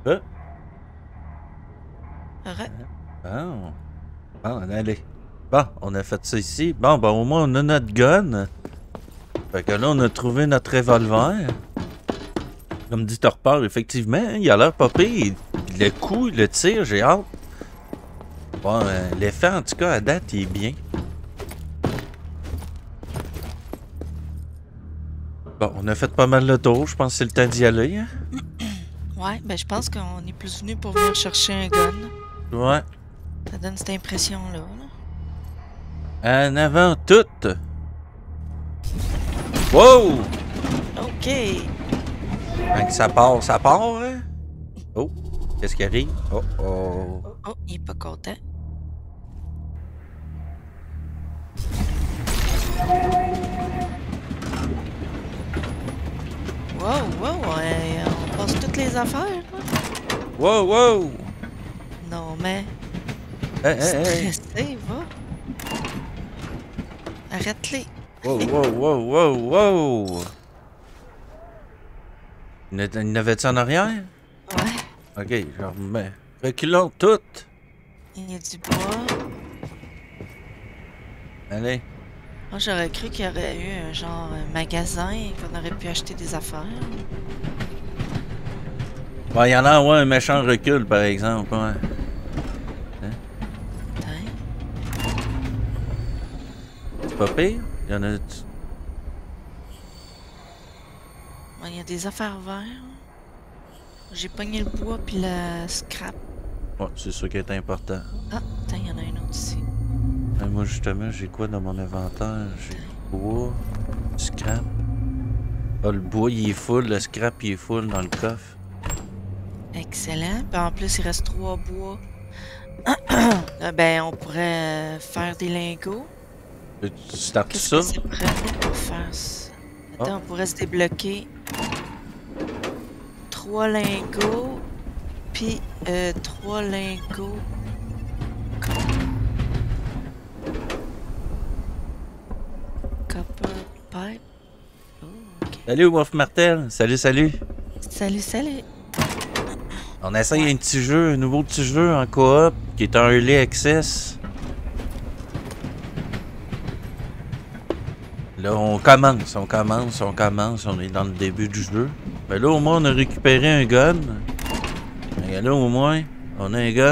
Euh. Arrête. Bon. Bon, allez. Bon, on a fait ça ici. Bon, ben au moins on a notre gun. Fait que là, on a trouvé notre revolver. Comme dit Torpor, effectivement, il a l'air pas pire. Le coup, le tir, j'ai hâte. Bon, euh, l'effet, en tout cas, à date, il est bien. Bon, on a fait pas mal le tour. Je pense que c'est le temps d'y aller. Hein? Ouais, ben je pense qu'on est plus venu pour venir chercher un gun. Ouais. Ça donne cette impression-là. Là. En avant, tout. Wow! OK. Quand ça part, ça part, hein? Oh, qu'est-ce qui arrive? Oh, oh. Oh, oh, il est pas content. Wow, wow, ouais, on passe toutes les affaires, là. Wow, wow! Non, mais... Hey, hey, hey. Stressé, va. Arrête-les. Wow, wow, wow, wow, wow! Il y en avait-tu en arrière? Ouais. Ok, je remets. Reculons toutes! Il y a du bois. Allez. Moi, j'aurais cru qu'il y aurait eu un genre un magasin et qu'on aurait pu acheter des affaires. Bon, il y en a, ouais, un méchant recul, par exemple, ouais. Putain. C'est pas pire? Il y en a... Ouais, il y a des affaires vertes. J'ai pogné le bois puis la scrap. Ouais, c'est ça qui est important. Ah, putain, il y en a un autre ici. Et moi, justement, j'ai quoi dans mon inventaire? J'ai le bois, du scrap. Ah, le bois, il est full, le scrap, il est full dans le coffre. Excellent. Puis en plus, il reste trois bois. Là, ben, on pourrait faire des lingots. Tu startes Qu'est-ce ça? que c'est prêt pour faire ça? Attends, Ah. on pourrait se débloquer trois lingots, puis euh, trois lingots. Copper pipe. Oh, ok. Salut, Wolf Martel. Salut, salut. Salut, salut. On essaye un petit jeu, un nouveau petit jeu en coop qui est en early access. Là, on commence, on commence, on commence, on est dans le début du jeu. Mais là, au moins, on a récupéré un gun. Et là, au moins, on a un gun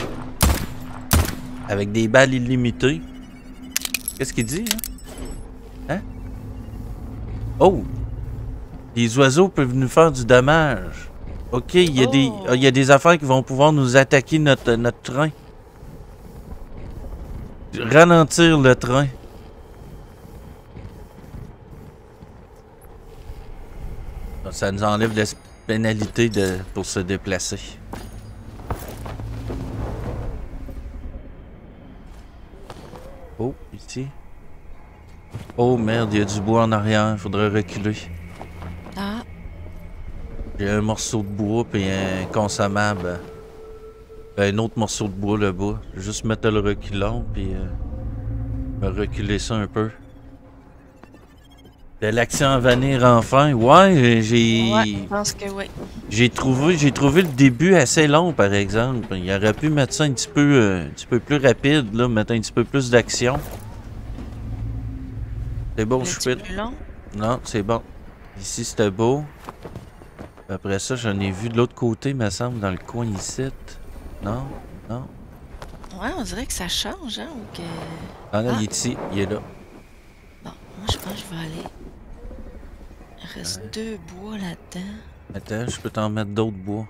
avec des balles illimitées. Qu'est-ce qu'il dit, hein? Hein? Oh! Les oiseaux peuvent nous faire du dommage. Ok, il y a, Oh. des, il y a des affaires qui vont pouvoir nous attaquer notre, notre train. Ralentir le train. Ça nous enlève la pénalité de, pour se déplacer. Oh, ici. Oh merde, il y a du bois en arrière, il faudrait reculer. Ah, J'ai un morceau de bois et un consommable. Un autre morceau de bois là-bas. Juste mettre le reculon puis euh, me reculer ça un peu. De l'action à venir enfin. Ouais, j'ai. ouais, je pense que oui. J'ai trouvé, j'ai trouvé le début assez long, par exemple. Il aurait pu mettre ça un petit peu, euh, un petit peu plus rapide, là, mettre un petit peu plus d'action. C'est bon, je Le suis plus long. Non, c'est bon. Ici, c'était beau. Après ça, j'en ai vu de l'autre côté, me semble, dans le coin ici. Non, non. Ouais, on dirait que ça change, hein, ou que... Ah non, Ah. il est ici, il est là. Bon, moi, je pense que je vais aller... Il reste Ouais. deux bois là-dedans. Attends, je peux t'en mettre d'autres bois.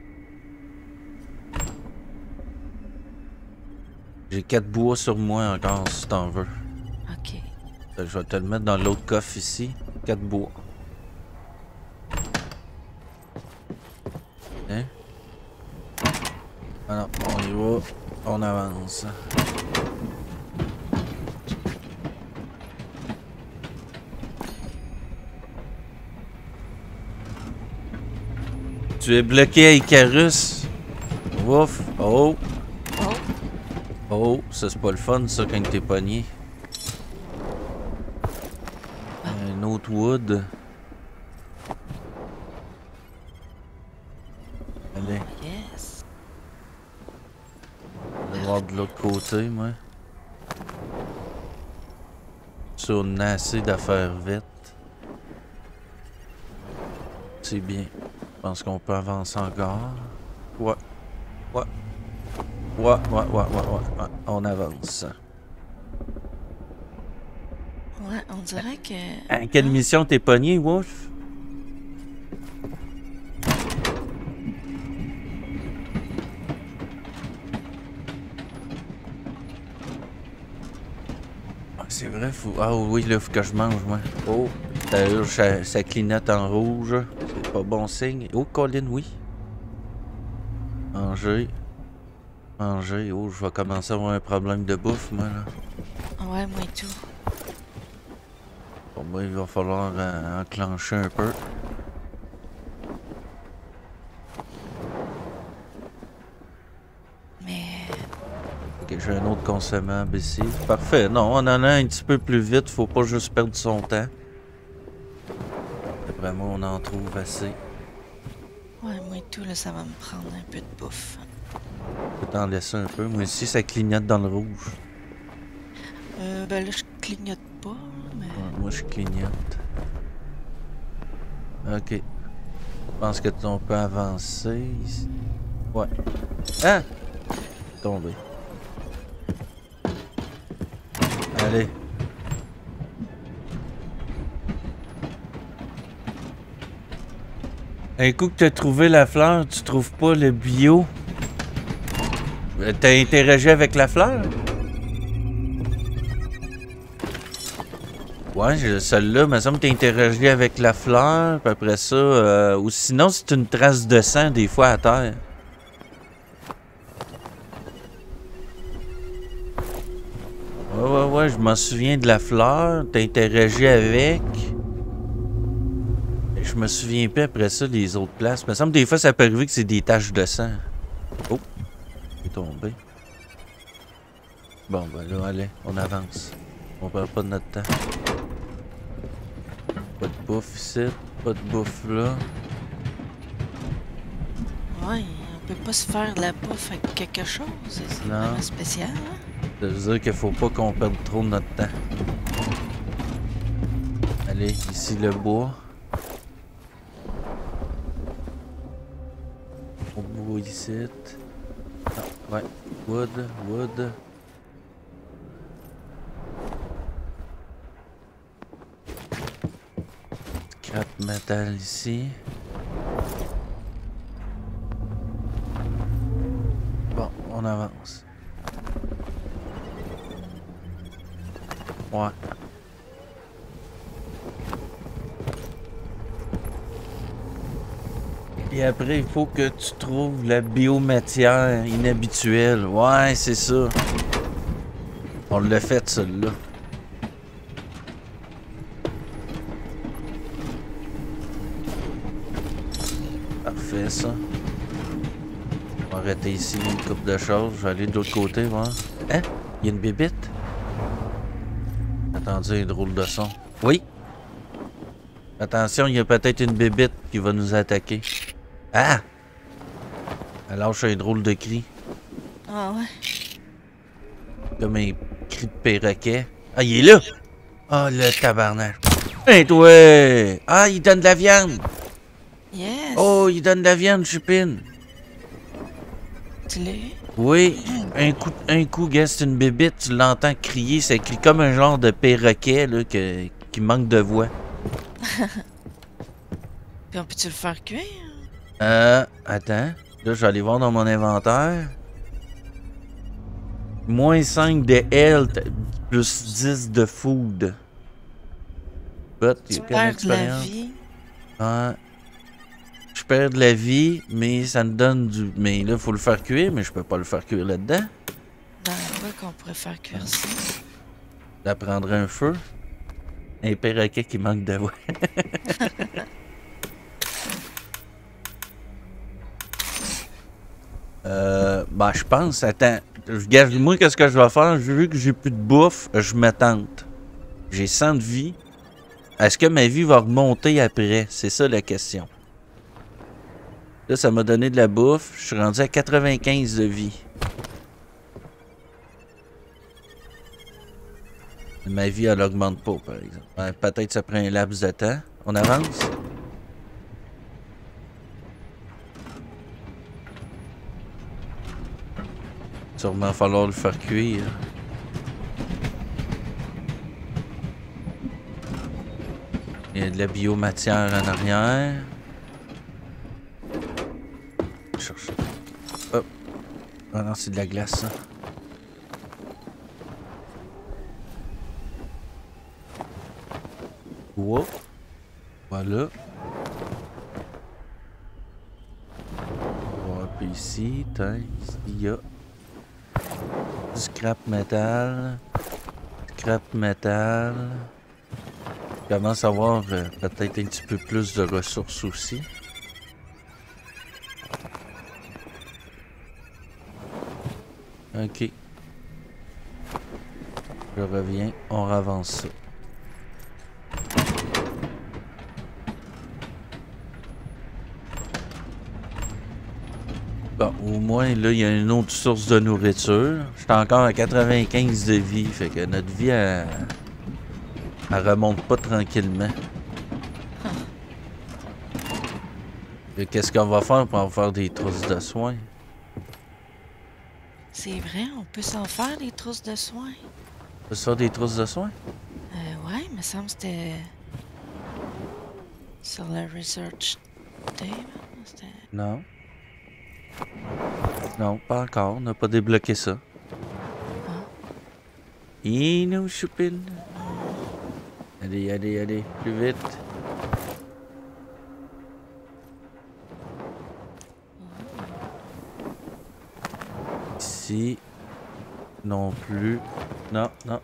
J'ai quatre bois sur moi encore, si t'en veux. OK. Je vais te le mettre dans l'autre coffre ici. Quatre bois. Hein? Alors, on y va. On avance. Tu es bloqué à Icarus. Ouf. Oh. Oh, Oh. Ça, c'est pas le fun, ça, quand t'es pogné. Un autre wood. Allez. Yes. Je vais voir de l'autre côté, moi. Ça, on a assez d'affaires vite. C'est bien. Je pense qu'on peut avancer encore. Ouais. Ouais. Ouais, ouais, ouais, ouais, ouais. ouais. On avance. Ouais, on dirait que... À quelle mission t'es pogné, Wolf? Ah, c'est vrai, faut... Ah oui, là, faut que je mange, moi. Oh, d'ailleurs, ça, ça clignote en rouge. C'est pas bon signe. Oh, Colin, oui. Manger. Manger. Oh, je vais commencer à avoir un problème de bouffe, moi, là. Ouais, moi et tout. Pour moi, il va falloir euh, enclencher un peu. Mais... Ok, j'ai un autre consommable ici. Parfait. Non, on en a un petit peu plus vite. Faut pas juste perdre son temps. D'après moi, on en trouve assez. Ouais, moi et tout, là, ça va me prendre un peu de bouffe. Je peux t'en laisser un peu. Moi aussi, ça clignote dans le rouge. Euh, ben là, je clignote pas, mais... Ouais, moi, je clignote. Ok. Je pense que on peut avancer ici. Ouais. Ah! Tombé. Allez. Un coup que tu as trouvé la fleur, tu trouves pas le bio. T'as interagi avec la fleur? Ouais, je- celle-là, me semble que t'as interagi avec la fleur, puis après ça, euh, ou sinon c'est une trace de sang des fois à terre. Ouais, ouais, ouais, je m'en souviens de la fleur, t'as interagi avec. Et je me souviens pas après ça des autres places. Me semble que des fois ça peut arriver que c'est des taches de sang. Oh, il est tombé. Bon, ben là, allez, on avance. On perd pas de notre temps. Pas de bouffe ici, pas de bouffe là. Ouais, on peut pas se faire de la bouffe avec quelque chose. C'est Non. vraiment spécial, hein? Ça veut dire qu'il faut pas qu'on perde trop de notre temps. Allez, ici le bois. Au bois ici. Ah, ouais, wood, wood. Scrap metal ici. Bon, on avance. Ouais. Et après, il faut que tu trouves la biomatière inhabituelle. Ouais, c'est ça. On l'a fait, celle-là. Parfait, ça. On va arrêter ici une couple de choses. Je vais aller de l'autre côté, voir. Hein? Il y a une bébite? Attendez, un drôle de son. Oui? Attention, il y a peut-être une bébite qui va nous attaquer. Ah! Elle lâche un drôle de cri. Ah ouais? Comme un cri de perroquet. Ah, il est là! Ah, le tabarnak. Hey, toi! Ah, il donne de la viande! Yes! Oh, il donne de la viande, Chupine! Tu l'as eu? Oui, un coup, un coup, gars, c'est une bébite, tu l'entends crier, ça crie comme un genre de perroquet, là, que, qui manque de voix. Puis on peut-tu le faire cuire? Euh, attends. Là, je vais aller voir dans mon inventaire. Moins cinq de health, plus dix de food. But, il y Tu a quelle perds de la expérience? vie. Ouais. Je perds de la vie, mais ça me donne du... Mais là, il faut le faire cuire, mais je peux pas le faire cuire là-dedans. Dans quoi qu'on pourrait faire cuire ça? Ça prendrait un feu. Un perroquet qui manque de voix. euh, bah, je pense, attends. Je gage, moi, qu'est-ce que je vais faire? Vu que j'ai plus de bouffe, je me tente. J'ai cent de vie. Est-ce que ma vie va remonter après? C'est ça la question. Là, ça m'a donné de la bouffe. Je suis rendu à quatre-vingt-quinze de vie. Ma vie, elle augmente pas, par exemple. Ouais, peut-être que ça prend un laps de temps. On avance? Sûrement falloir le faire cuire. Il y a de la biomatière en arrière. Je cherche. Hop. Ah non, c'est de la glace, ça. Wow. Voilà. On va voir un peu ici. Tiens, ici, il y a du scrap métal. Scrap métal. Je commence à avoir euh, peut-être un petit peu plus de ressources aussi. Ok. Je reviens, on avance ça. Bon, au moins, là, il y a une autre source de nourriture. Je suis encore à quatre-vingt-quinze de vie, fait que notre vie, elle, elle remonte pas tranquillement. Et qu'est-ce qu'on va faire pour en faire des trousses de soins? C'est vrai, on peut s'en faire des trousses de soins. On peut se faire des trousses de soins? Euh, ouais, il me semble que c'était sur la research table. C'était... Non. Non, pas encore. On n'a pas débloqué ça. Ah. Et nous choupine. Allez, allez, allez, plus vite. Ici. Non plus. Non, non.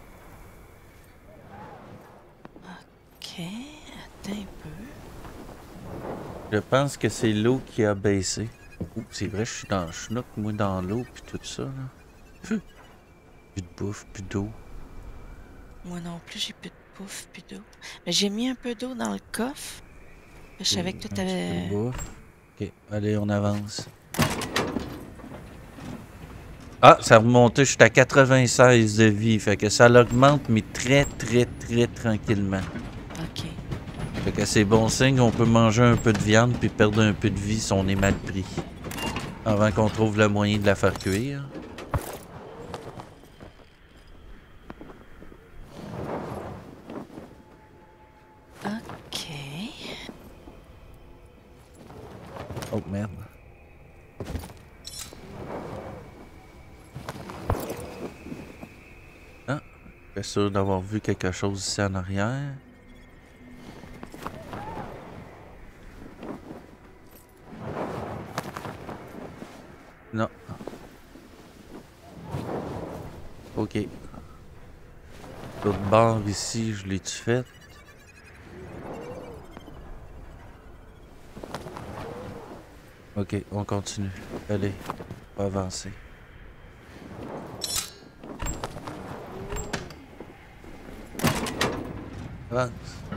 Ok, attends un peu. Je pense que c'est l'eau qui a baissé. Ouh, c'est vrai, je suis dans le schnook, moi, dans l'eau, puis tout ça, là. Plus de bouffe, plus d'eau. Moi non plus, j'ai plus de bouffe puis d'eau. Mais j'ai mis un peu d'eau dans le coffre. Je savais que Un tout petit avait... peu de bouffe. Ok, allez, on avance. Ah, ça a remonté, je suis à quatre-vingt-seize de vie, fait que ça l'augmente, mais très, très, très tranquillement. Ok. Fait que c'est bon signe, on peut manger un peu de viande puis perdre un peu de vie si on est mal pris. Avant qu'on trouve le moyen de la faire cuire. Ok. Oh merde. Ah, je suis sûr d'avoir vu quelque chose ici en arrière. Non. Ok. L'autre barre ici, je l'ai-tu fait? Ok, on continue. Allez, on va avancer. Avance.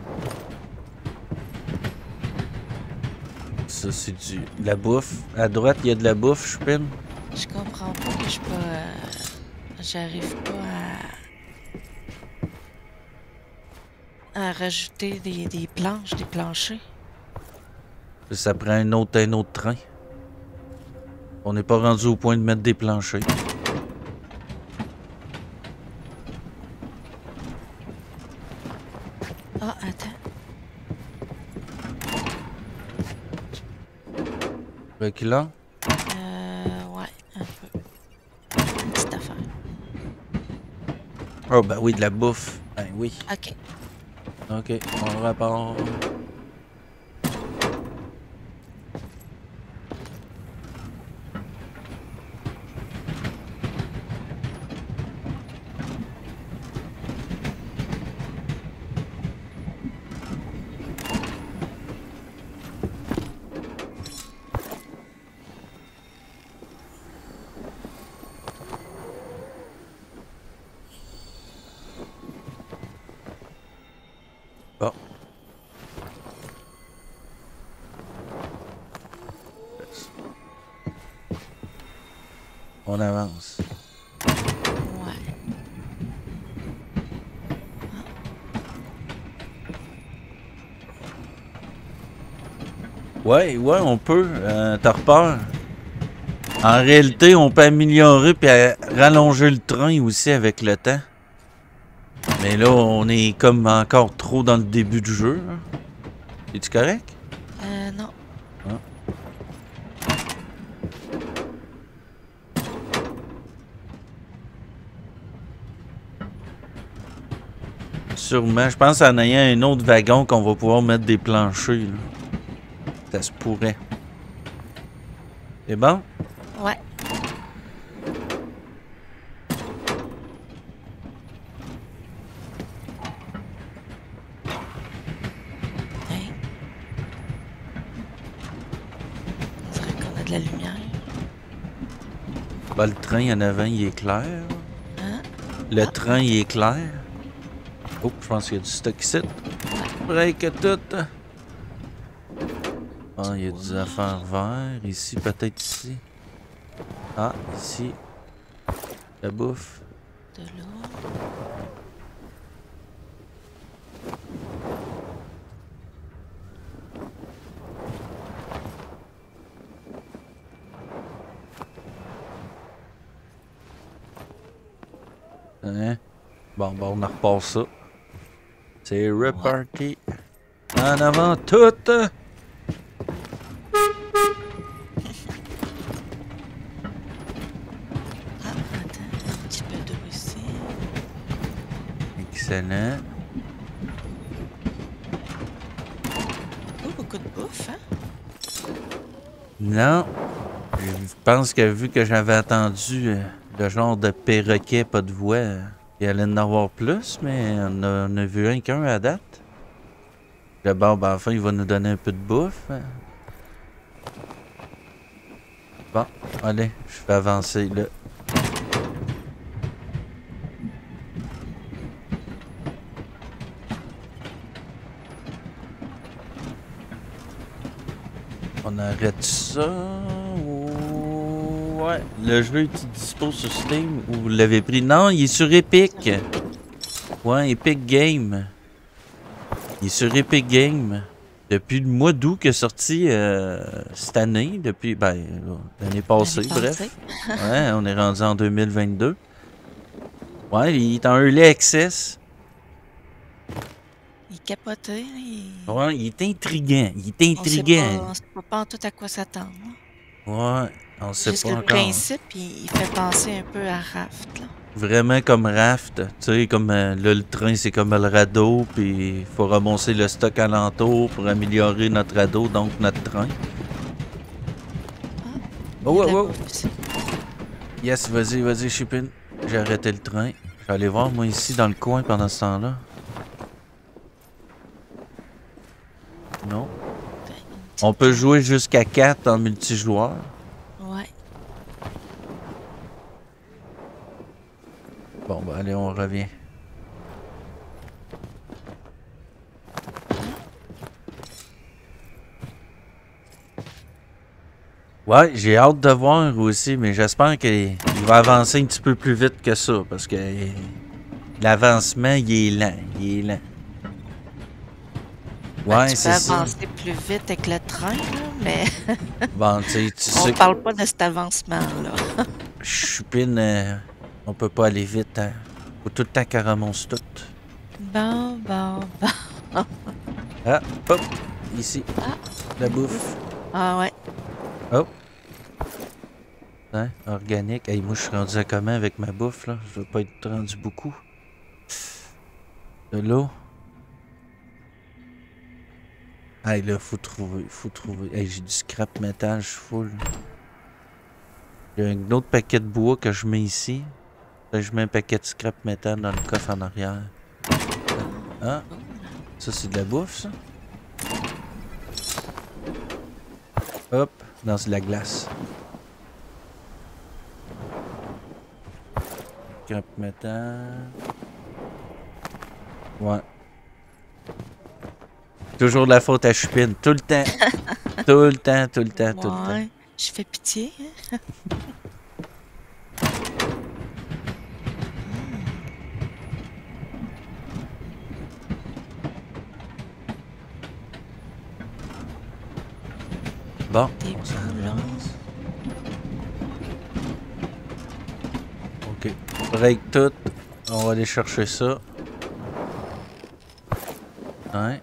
Ça, c'est du... de la bouffe. À droite, il y a de la bouffe, je pine. Je comprends pas que je pas... euh, J'arrive pas à... à rajouter des, des planches, des planchers. Ça prend un autre, un autre train. On n'est pas rendu au point de mettre des planchers. Ah, attends. Reculant. Euh... Ouais, un peu. Une petite affaire. Oh, ben oui, de la bouffe. Ben oui. Ok. Ok, on repart. Bon. on avance. Ouais. Ouais, ouais, on peut. Euh, T'as repeur. En réalité, on peut améliorer puis euh, rallonger le train aussi avec le temps. Mais là, on est comme encore trop dans le début du jeu. Hein. Es-tu correct? Euh, non. Ah. Sûrement. Je pense en ayant un autre wagon qu'on va pouvoir mettre des planchers. Là. Ça se pourrait. C'est bon? Ouais. Hey. On dirait qu'on a de la lumière. Ben, le train en avant, il est clair. Hein? Le train, il est clair. Oh, je pense qu'il y a du stock ici. Break tout. Ah, il y a des affaires vertes. Ici, peut-être ici. Ah, ici. La bouffe. De l'eau. Hein? Bon, bon, on repart ça. C'est reparti. En avant tout. Ah, attends, un petit peu d'eau ici. Excellent. Oh, beaucoup de bouffe, hein? Non. Je pense que vu que j'avais attendu euh, le genre de perroquet, pas de voix, euh, il allait en avoir plus, mais on a, on a vu un qu'un à date. Le bon, ben enfin, il va nous donner un peu de bouffe. Bon, allez, je fais avancer là. On arrête ça. Ouais, le jeu est dispo sur Steam ou vous l'avez pris? Non, il est sur Epic. Ouais, Epic Game. Il est sur Epic Game. Depuis le mois d'août qu'il est sorti euh, cette année, depuis, ben, l'année passée, L'année bref. passée. Ouais, on est rendu en deux mille vingt-deux. Ouais, il est en Early Access. Il capotait, là, il... Ouais, il est intriguant. Il est On sait intriguant. pas, on sait pas en tout à quoi s'attendre. Ouais, on sait Juste pas le encore. principe, il, il fait penser un peu à Raft, là. Vraiment comme Raft, tu sais, comme euh, là, le train, c'est comme le radeau, puis il faut ramasser le stock alentour pour améliorer notre radeau, donc notre train. Il y a Oh, de la oh, oh. bouffe ici. Yes, vas-y, vas-y, Chipin. J'ai arrêté le train. Je vais aller voir, moi, ici, dans le coin, pendant ce temps-là. Non. Ben, une petite- On peut jouer jusqu'à quatre en multijoueur. Ouais. Bon, ben, allez, on revient. Ouais, j'ai hâte de voir aussi, mais j'espère qu'il il va avancer un petit peu plus vite que ça, parce que euh, l'avancement, il est lent, il est lent. Ben, Ouais, tu c'est peux ça. avancer plus vite avec le train, là, mais Bon, tu sais, tu on sais, parle pas de cet avancement-là. Chupine, euh, on peut pas aller vite, hein. Faut tout le temps qu'elle remonte tout. Bon, bon, bon. Ah, hop, ici, Ah. la bouffe. Ah ouais. Oh. Hein, organique. Hey, moi, je suis rendu à comment avec ma bouffe, là? Je veux pas être rendu beaucoup. De l'eau. Hey, là, faut trouver, faut trouver. Hey, j'ai du scrap métal, je suis full. J'ai un autre paquet de bois que je mets ici. Là, je mets un paquet de scrap métal dans le coffre en arrière. Ah, ça, c'est de la bouffe, ça? Hop, non, c'est de la glace. Scrap métal. Ouais. Toujours de la faute à Chupine. Tout le temps. Tout le temps, tout le temps, tout le temps. Ouais. Je fais pitié, hein? Bon, Des ça boulons. avance. Ok, break tout. On va aller chercher ça. Ouais.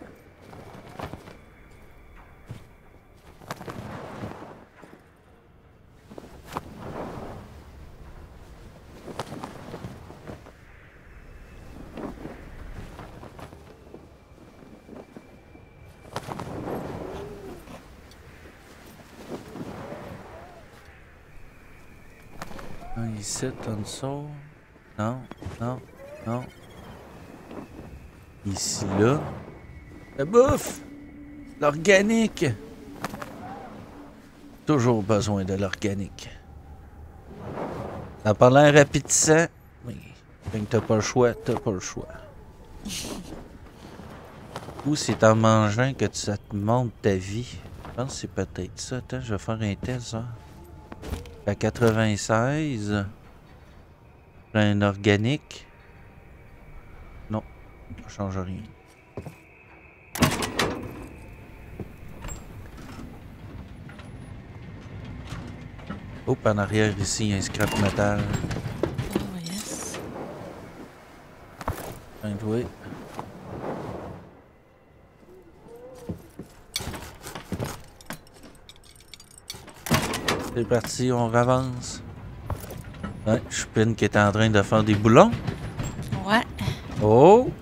Un ici, en dessous. Non, non, non. Ici, là. La bouffe! L'organique! Toujours besoin de l'organique. Ça a pas l'air rapidissant. Oui. Quand t'as pas le choix, t'as pas le choix. Ou c'est en mangeant que ça te montre ta vie. Je pense que c'est peut-être ça. Attends, je vais faire un test, ça. À quatre-vingt-seize. Un organique. Non, ça change rien. Hop, en arrière ici, il y a un scrap métal. Oh, yes. Un jouet. C'est parti, on avance. Ouais, Chupin qui est en train de faire des boulons. Ouais. Oh!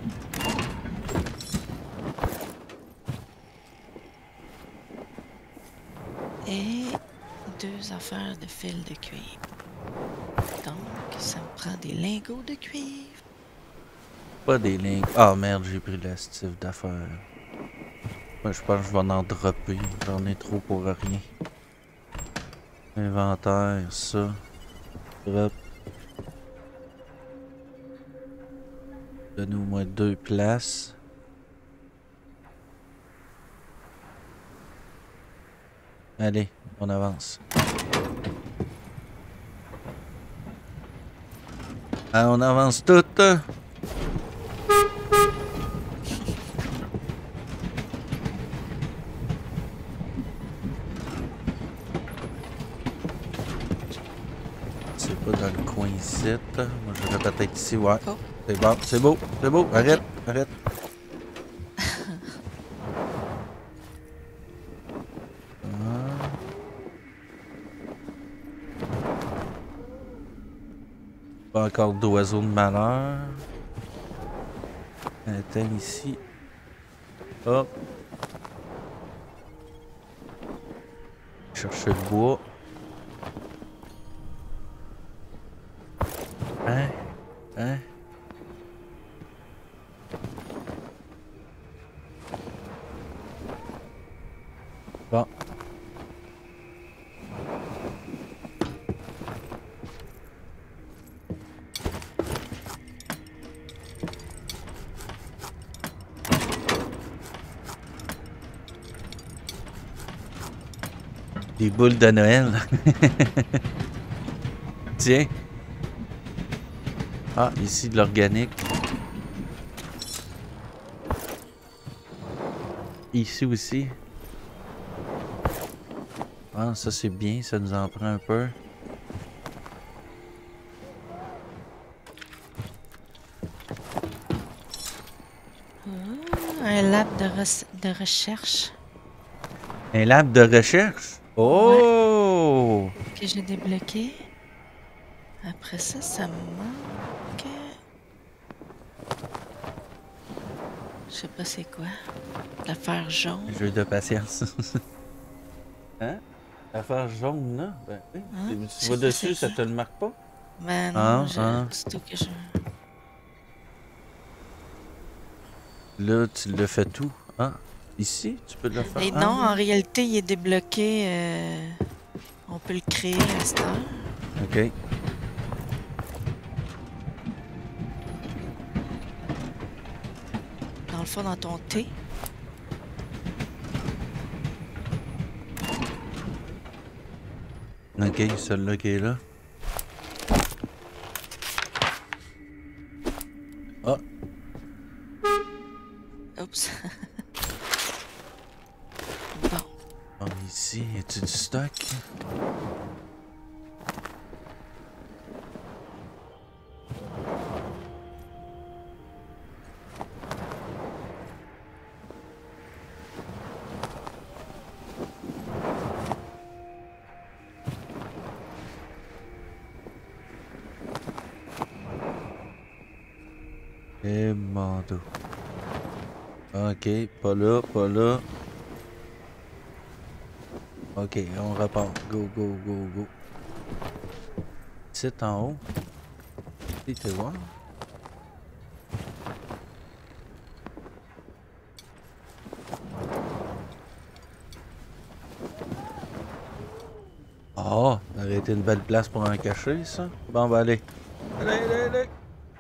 Et deux affaires de fil de cuivre. Donc, ça me prend des lingots de cuivre. Pas des lignes. Ah merde, j'ai pris l'estive d'affaires. Moi, je pense que je vais en dropper. J'en ai trop pour rien. Inventaire, ça. Drop. Donne-nous-moi deux places. Allez, on avance. Ah, on avance tout. C'est pas dans le coin ici. Moi, je vais peut-être ici, ouais. Oh. C'est bon, c'est beau, c'est beau. Arrête, arrête. Pas encore d'oiseaux de malheur. Attends ici. Hop. Chercher le bois. Hein? Hein? Bon. Des boules de Noël. Tiens. Ah, ici de l'organique. Ici aussi. Ah, ça c'est bien, ça nous en prend un peu. Ah, un lab de, re- de recherche Un lab de recherche? Oh! que j'ai débloqué. Après ça, ça me manque. Je sais pas c'est quoi. L'affaire jaune. Jeu de patience. Hein? L'affaire jaune, là? Ben oui. Hein? Tu C'est vas quoi, dessus, c'est ça ça? te le marque pas? Mais non, Ah, je... ah. c'est tout que je... Là, tu le fais tout. Ah, ici, tu peux le faire. Et Ah, non, oui. en réalité, il est débloqué. euh, On peut le créer à cette heure. Ok. Dans le fond, dans ton thé. Ok, celui-là qui est là. Ah, Oups. Bon. ah, ici, y a-tu stock. Et manteau. Ok, pas là, pas là. Ok, on repart. Go, go, go, go. C'est en haut. Tu te vois? Oh, ça aurait été une belle place pour un cachet, ça. Bon, bah allez. Allez, allez, allez.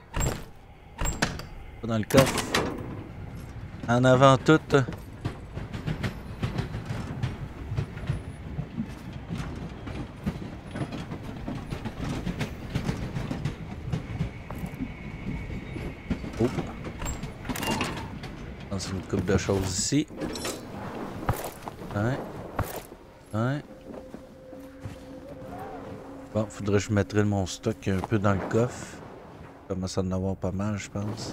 Dans le coffre. En avant tout. Oh. Dans une coupe de choses ici. Ouais. Ouais. Bon, faudrait que je mettrais mon stock un peu dans le coffre. Je commence à en avoir pas mal, je pense.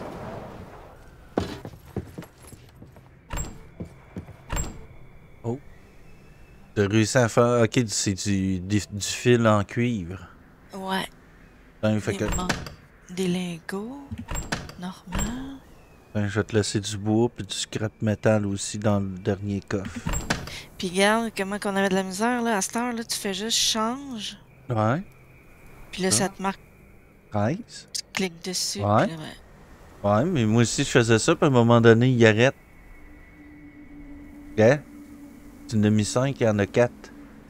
Oh. T'as réussi à faire... Ok, c'est du, du, du fil en cuivre. Ouais. Ben, fait Des, que... man- des lingots. Normal. Ben, je vais te laisser du bois puis du scrap métal aussi dans le dernier coffre. Puis regarde comment qu'on avait de la misère, là. À cette heure, là, tu fais juste change. Ouais. Puis là, Ah. ça te marque. treize. Tu cliques dessus. Ouais. Puis là, ben, Ouais, mais moi aussi je faisais ça, puis à un moment donné, il arrête. Yeah. Tu en as mis cinq, il y en a quatre.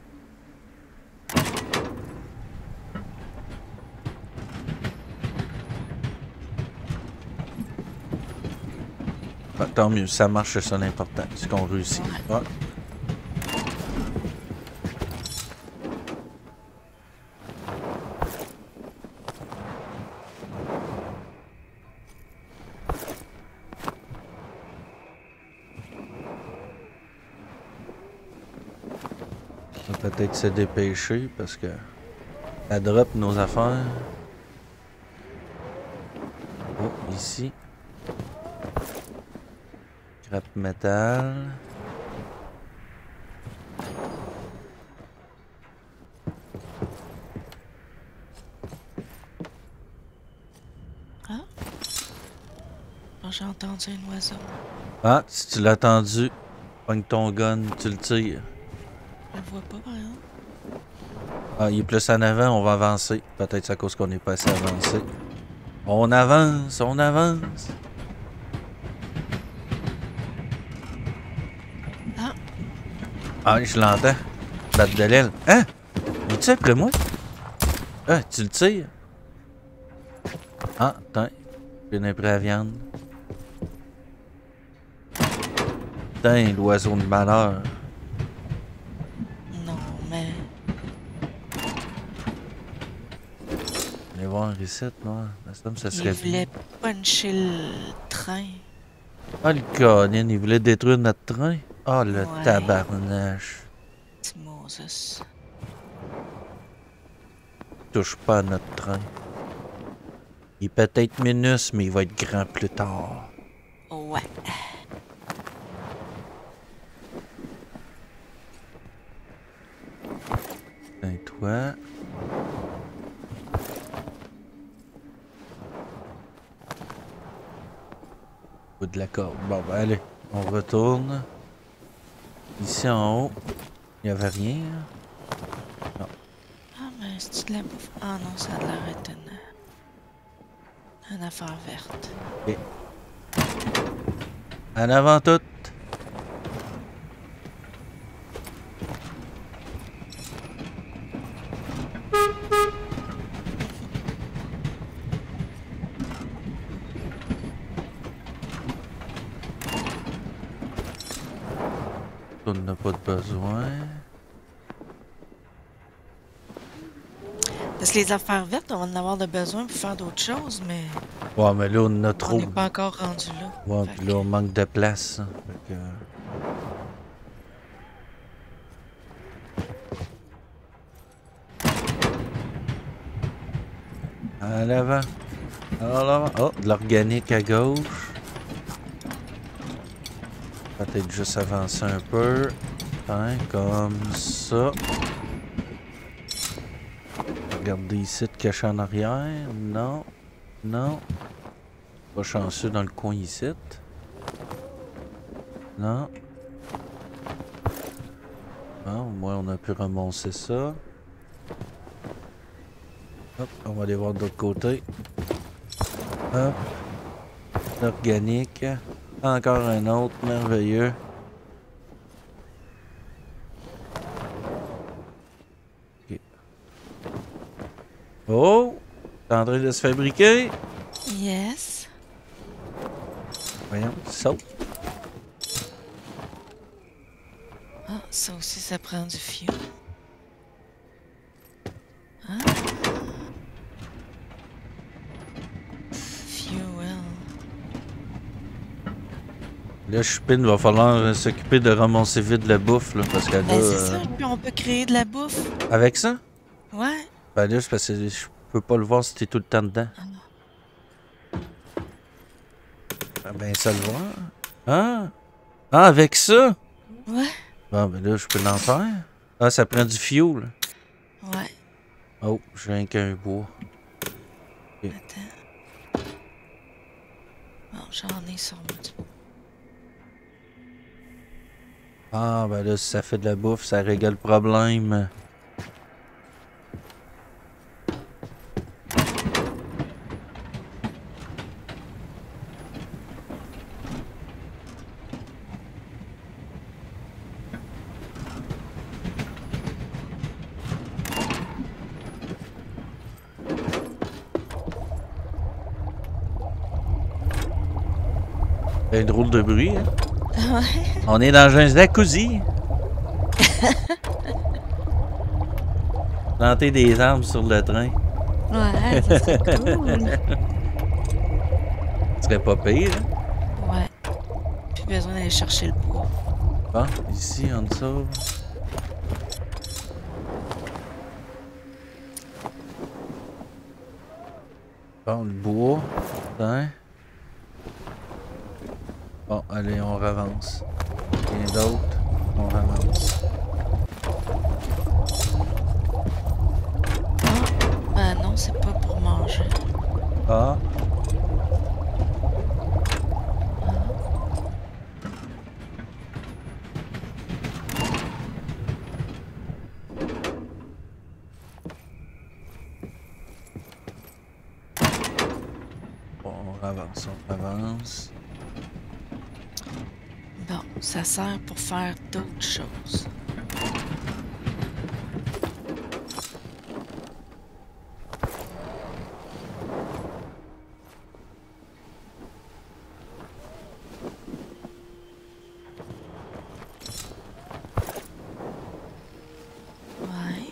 Ah, tant mieux, ça marche, c'est ça l'important. C'est qu'on réussit. Ouais. On va peut-être se dépêcher parce que ça drop nos affaires. Oh, ici. Scrap métal. ah. Bon, j'ai entendu un oiseau. Ah, si tu l'as entendu, pogne ton gun, tu le tires. Je le vois pas, par exemple. Ah, il est plus en avant, on va avancer. Peut-être c'est à cause qu'on n'est pas assez avancé. On avance, on avance. Ah. Ah, je l'entends. Battre de l'aile. Hein? Es-tu après moi? Ah, tu le tires? Ah, attends. J'ai une prêt à viande. Putain, l'oiseau de malheur. Non, mais. Allez voir ici, moi. Ça me ça serait Il bien. voulait puncher le train. Ah, le canine, il voulait détruire notre train. Ah, le Ouais. tabarnache. Petit Moses. Touche pas à notre train. Il est peut-être minus, mais il va être grand plus tard. Ouais. Et toi? Bout de la corde. Bon, ben allez, on retourne. Ici en haut, il n'y avait rien. Non. Ah, mais c'est de la bouffe. Ah non, ça a l'air d'être une... une affaire verte. Ok. En avant tout. On n'a pas de besoin. Parce que les affaires vertes, on va en avoir de besoin pour faire d'autres choses, mais Ouais, mais là, on en a on trop. n'est pas encore rendu là. Ouais, Fait puis là, on manque de place. Hein. Fait que... À l'avant. À l'avant. Oh, de l'organique à gauche. Peut-être juste avancer un peu. Hein, comme ça. Regardez ici, caché en arrière. Non. Non. Pas chanceux dans le coin ici. Non. Bon, au moins on a pu ramasser ça. Hop, on va aller voir de l'autre côté. Hop. L'organique. Encore un autre, merveilleux. Okay. Oh! C'est en train de se fabriquer. Yes. Voyons, saute. Ah, ça aussi, ça prend du fuel. Hein? Fuel. Là, Chupine va falloir euh, s'occuper de ramasser vite la bouffe, là, parce qu'elle Ben, a, c'est euh, ça, puis on peut créer de la bouffe. Avec ça? Ouais. Ben là, c'est parce que je peux pas le voir si t'es tout le temps dedans. Ah non. Ah ben, ça le voit. Ah! Ah, avec ça? Ouais. Bon, ben là, je peux l'en faire. Ah, ça prend du fuel. Ouais. Oh, j'ai rien qu'un bois. Okay. Attends. Bon, j'en ai sur moi du bois. Ah, ben là, si ça fait de la bouffe, ça règle le problème. Un drôle de bruit, hein? Ouais. On est dans un jacuzzi. Planter des arbres sur le train. Ouais, ça serait cool. Ce serait pas pire, hein? Ouais. Plus besoin d'aller chercher le bois. Bon, ici, en dessous. Bon, le bois. Hein? Bon, allez, on avance. Rien d'autre. On avance. Ah, ben non, c'est pas pour manger. Ah. Bon, on avance, on avance. Bon, ça sert pour faire d'autres choses. Ouais.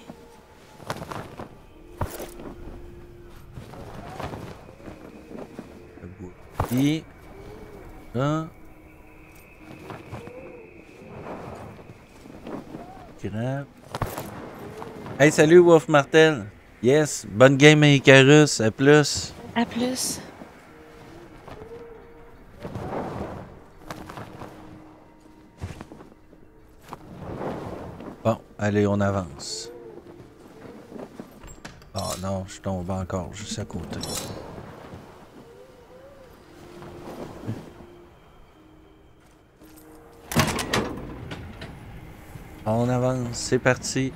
Le bois. Ici. Là. Grappe. Hey, salut Wolf Martel. Yes, bonne game à Icarus. À plus. À plus. Bon, allez, on avance. Oh non, je tombe encore juste à côté. On avance, c'est parti.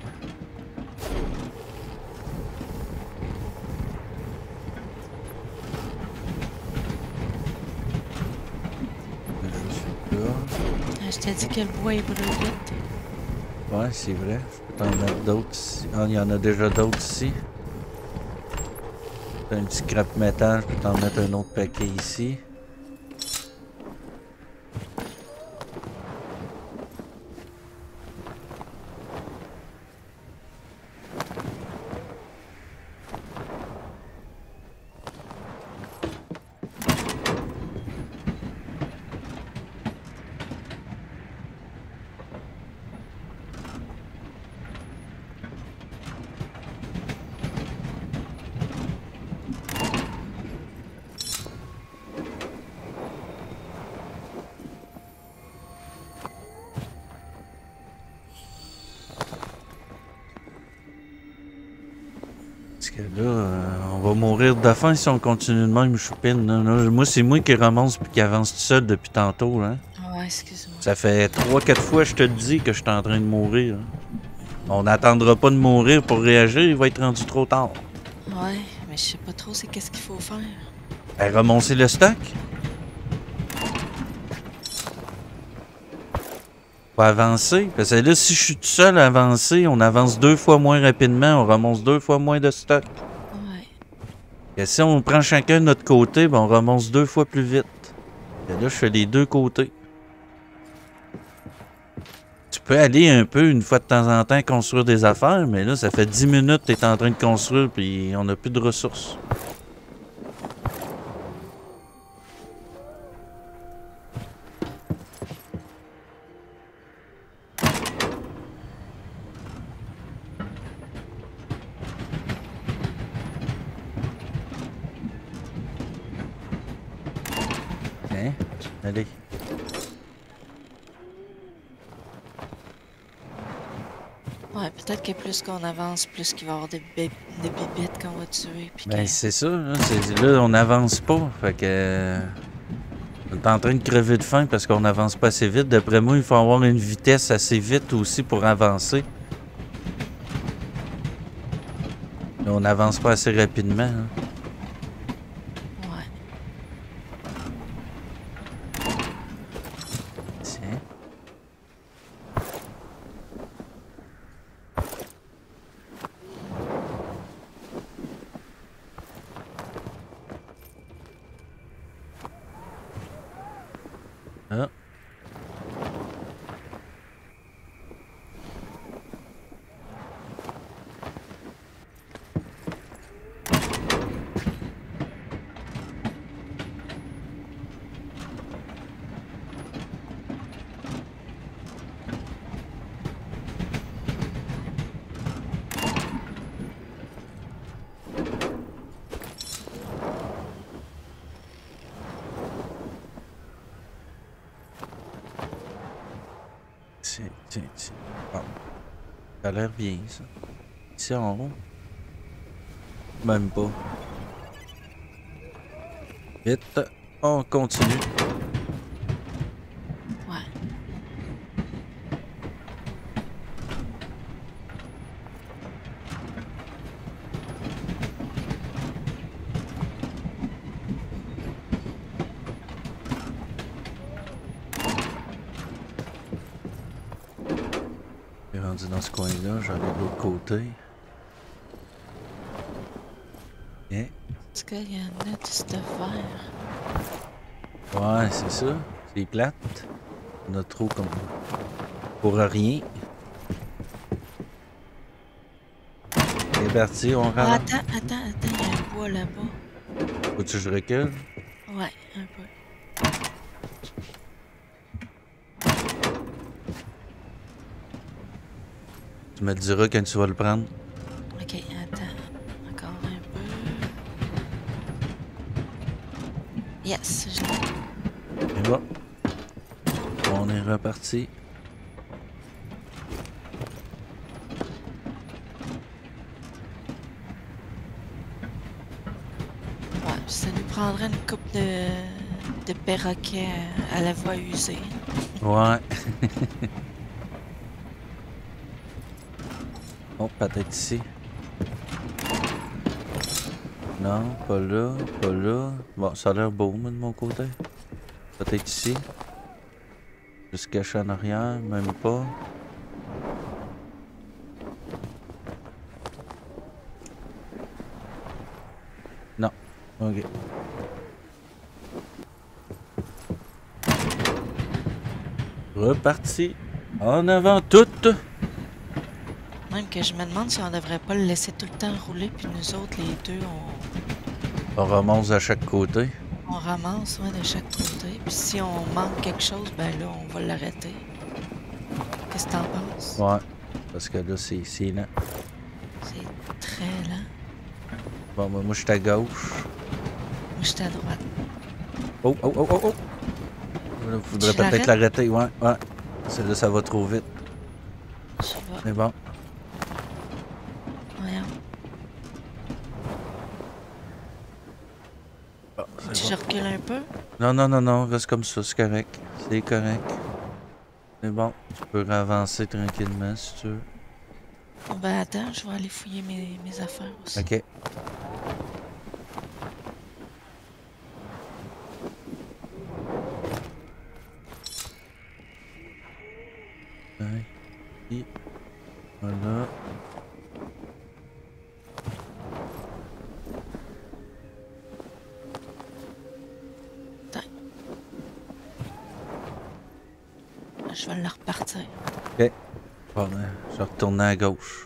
Je suis là. Ah, je t'ai dit que le bois il brûle vite. Ouais, c'est vrai. Je peux t'en mettre d'autres ici. Ah, il y en a déjà d'autres ici. T'as un petit scrap métal, je peux t'en mettre un autre paquet ici. Parce que là, euh, on va mourir de faim si on continue de même, choupine. Là, là. Moi, c'est moi qui remonte puis qui avance tout seul depuis tantôt. Hein. Ouais, excuse-moi. Ça fait trois quatre fois que je te le dis que je suis en train de mourir. Hein. On n'attendra pas de mourir pour réagir, il va être rendu trop tard. Ouais, mais je sais pas trop c'est qu'est-ce qu'il faut faire. Ben, remoncer le stock. Faut avancer. Parce que là, si je suis tout seul à avancer, on avance deux fois moins rapidement, on remonte deux fois moins de stock. Ouais. Et si on prend chacun de notre côté, ben on remonte deux fois plus vite. Et là, je fais les deux côtés. Tu peux aller un peu, une fois de temps en temps, construire des affaires, mais là, ça fait dix minutes que tu es en train de construire, puis on n'a plus de ressources. Hein? Allez. Ouais, peut-être que plus qu'on avance, plus qu'il va y avoir des, bé des bébites qu'on va tuer. Puis Ben, que... c'est ça. Là, là on n'avance pas. Fait que. Euh, on est en train de crever de faim parce qu'on n'avance pas assez vite. D'après moi, il faut avoir une vitesse assez vite aussi pour avancer. Là, on n'avance pas assez rapidement. Hein. Ouais. Tiens. Ah. Tiens, tiens, tiens. Bon. Ça a l'air bien, ça. Ici en haut. Même pas. Vite. On continue. Ouais. Je suis rendu dans ce coin-là, j'en ai de l'autre côté. Hein? En tout cas, il y en a du stuff vert. Ouais, c'est ça. C'est plate. On a trop comme. Pour rien. C'est parti, on rentre. Ah, attends, attends, attends, il y a un bois là-bas. Faut-tu que je recule? Ouais, un peu. Tu me le diras quand tu vas le prendre. Ok, attends. Encore un peu. Yes, je l'ai. Et bon. On est reparti. Ouais, ça nous prendrait une coupe de, de perroquets à la voie usée. Ouais. Oh, peut-être ici. Non, pas là, pas là. Bon, ça a l'air beau, moi, de mon côté. Peut-être ici. Juste caché en arrière, même pas. Non. Ok. Reparti. En avant toute. Même que je me demande si on devrait pas le laisser tout le temps rouler, puis nous autres, les deux, on, On remonte à chaque côté. on ramasse ouais, de chaque côté. Puis si on manque quelque chose, ben là, on va l'arrêter. Qu'est-ce que t'en penses? Ouais. Parce que là, c'est c'est lent. C'est très lent. Bon, moi, moi je suis à gauche. Moi, j'étais à droite. Oh, oh, oh, oh, oh! Il faudrait Tu peut-être l'arrêtes? l'arrêter, ouais, ouais. Celle-là, ça va trop vite. Je sais pas. Mais bon. Voyons. Si je recule un peu? Non, non, non, non, reste comme ça, c'est correct. C'est correct. C'est bon, tu peux avancer tranquillement si tu veux. Bon, ben attends, je vais aller fouiller mes, mes affaires aussi. Ok. Ouais. Et voilà. Je vais la repartir. Ok. Bon, ben, je vais retourner à gauche.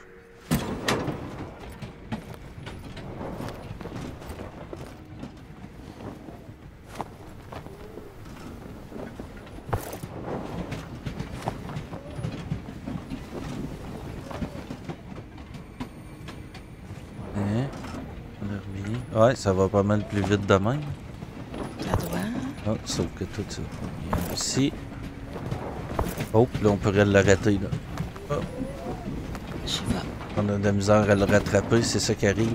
Hein? On a remis. Ouais, ça va pas mal plus vite de même. Ça doit. Oh, sauf que tout ça. Il y a ici. Oh, là, on pourrait l'arrêter, là. Oh. Je vais. On a de la misère à le rattraper, c'est ça qui arrive.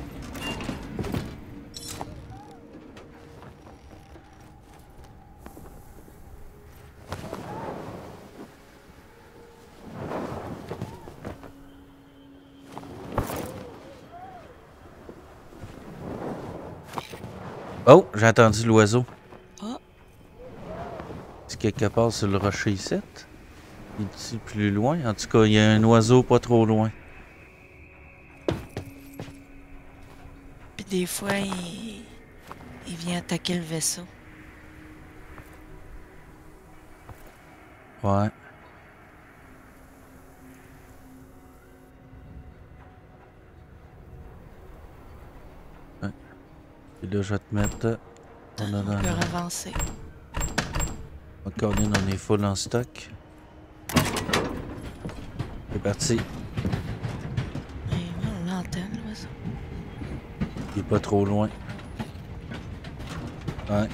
Oh, j'ai entendu l'oiseau. Oh. C'est quelque part sur le rocher ici. Il est plus loin. En tout cas, il y a un oiseau pas trop loin. Puis des fois, il... il vient attaquer le vaisseau. Ouais. Ouais. Et là, je vais te mettre... On, a on dans... peut avancer. Encore une, on est full en stock. C'est parti. Et on l'entend, l'oiseau. Il est pas trop loin. Ouais.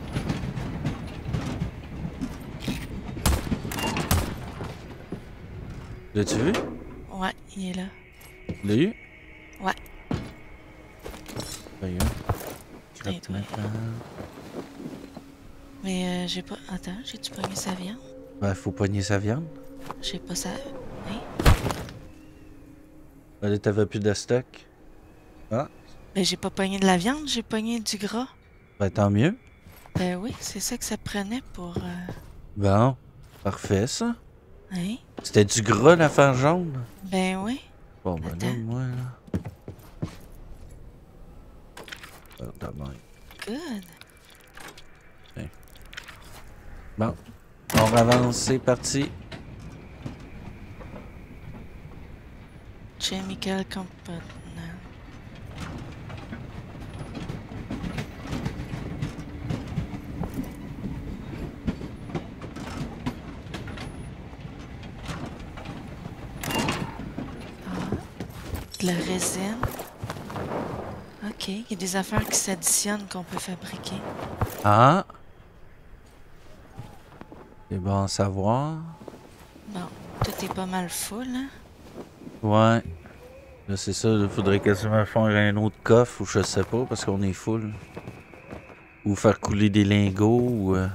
L'as-tu vu? Ouais, il est là. Tu l'as eu? Ouais. Voyons. Tiens, toi. Mais euh, j'ai pas... Attends, j'ai-tu pogné sa viande? Ben, faut pogner sa viande. J'ai pas sa... Hein? Là, t'avais plus de stock. Ah. Ben, j'ai pas pogné de la viande, j'ai pogné du gras. Ben, tant mieux. Ben oui, c'est ça que ça prenait pour... Euh... Bon. Parfait, ça. Hein? C'était du gras, l'affaire jaune? Ben oui. Bon, ben là, Attends. moi, là... Oh, d'abord. Good. Bon. On avance, c'est parti. Chemical component. Ah, de la résine. Ok, il y a des affaires qui s'additionnent qu'on peut fabriquer. Ah! C'est bon à savoir. Bon, tout est pas mal full, hein? Ouais. Là, c'est ça, il faudrait quasiment faire un autre coffre ou je sais pas, parce qu'on est full. Ou faire couler des lingots ou... Euh...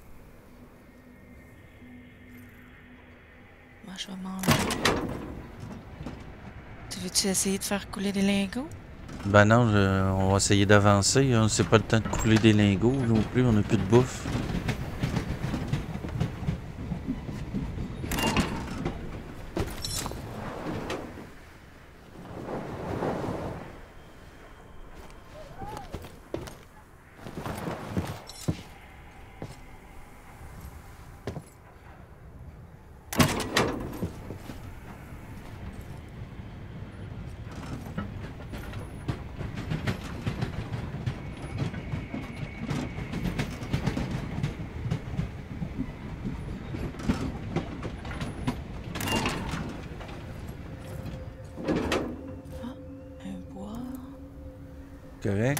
Moi, je vais manger. Tu veux-tu essayer de faire couler des lingots? Ben non, je... on va essayer d'avancer. Hein. C'est pas le temps de couler des lingots non plus, on a plus de bouffe. Correct.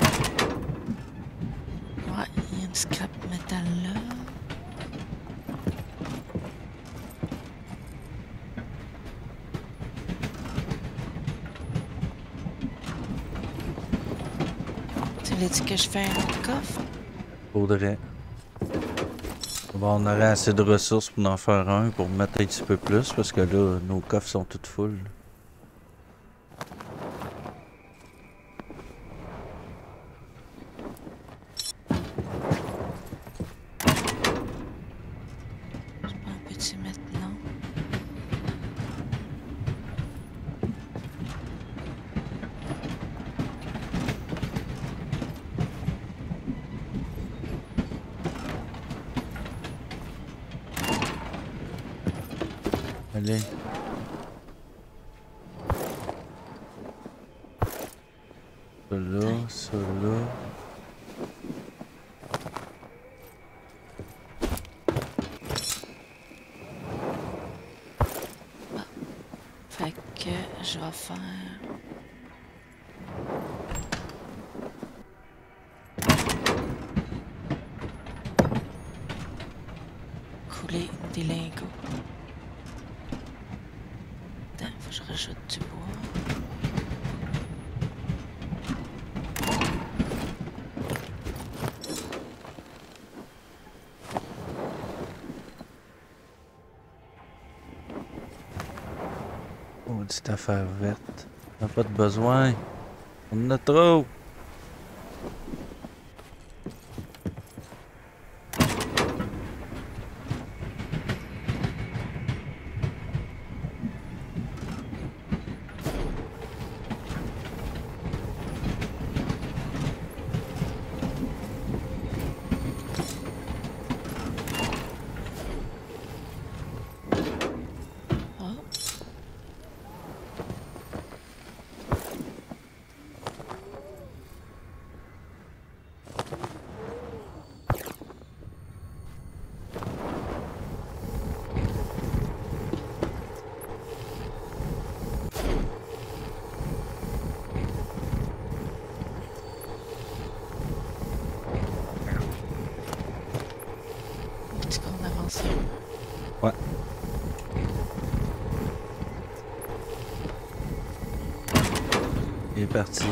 Ouais, il y a une scrap métal là. Tu Ça veut dire que je fais un autre coffre? Faudrait. Bon, on aurait assez de ressources pour en faire un, pour mettre un petit peu plus, parce que là, nos coffres sont toutes full. On peut-tu mettre non? Allez. Ça là, ça là. Fait que je vais faire... couler des lingots. Attends, faut que je rajoute du bois. Oh, petite affaire verte. On n'a pas de besoin. On en a trop. Est-ce qu'on avance? Ouais. Il est parti.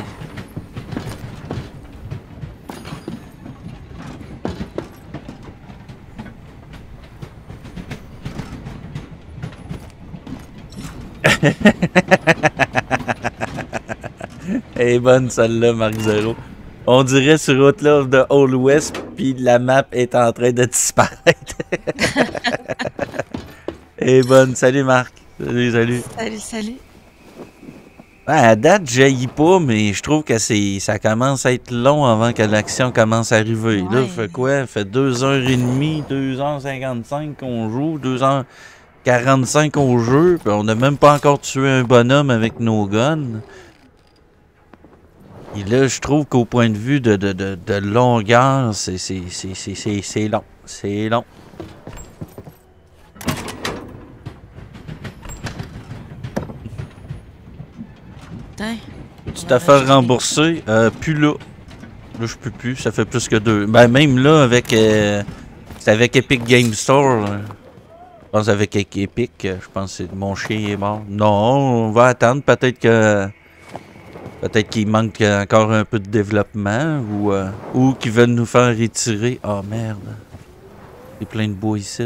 Elle est bonne celle-là, Marc Zero. On dirait sur Outlaw of the Old West, puis la map est en train de disparaître. Elle est bonne. Salut Marc. Salut, salut. Salut, salut. Ouais, à date, je jaillis pas, mais je trouve que c'est ça commence à être long avant que l'action commence à arriver. Ouais. Là, fait quoi? Ça fait deux heures et demie, deux heures cinquante-cinq qu'on joue, deux heures quarante-cinq au jeu, puis on n'a même pas encore tué un bonhomme avec nos guns. Et là, je trouve qu'au point de vue de, de, de, de longueur, c'est c'est c'est c'est c'est c'est long. C'est long. Putain. Tu t'as fait rembourser? Euh, plus là. Là, je peux plus. Ça fait plus que deux. Ben, même là, avec... Euh, c'est avec Epic Game Store. Là. Je pense avec Epic. Je pense que mon chien est mort. Non, on va attendre. Peut-être que... Peut-être qu'il manque encore un peu de développement. Ou, euh, ou qu'ils veulent nous faire retirer. Oh, merde. Il y a plein de bois ici.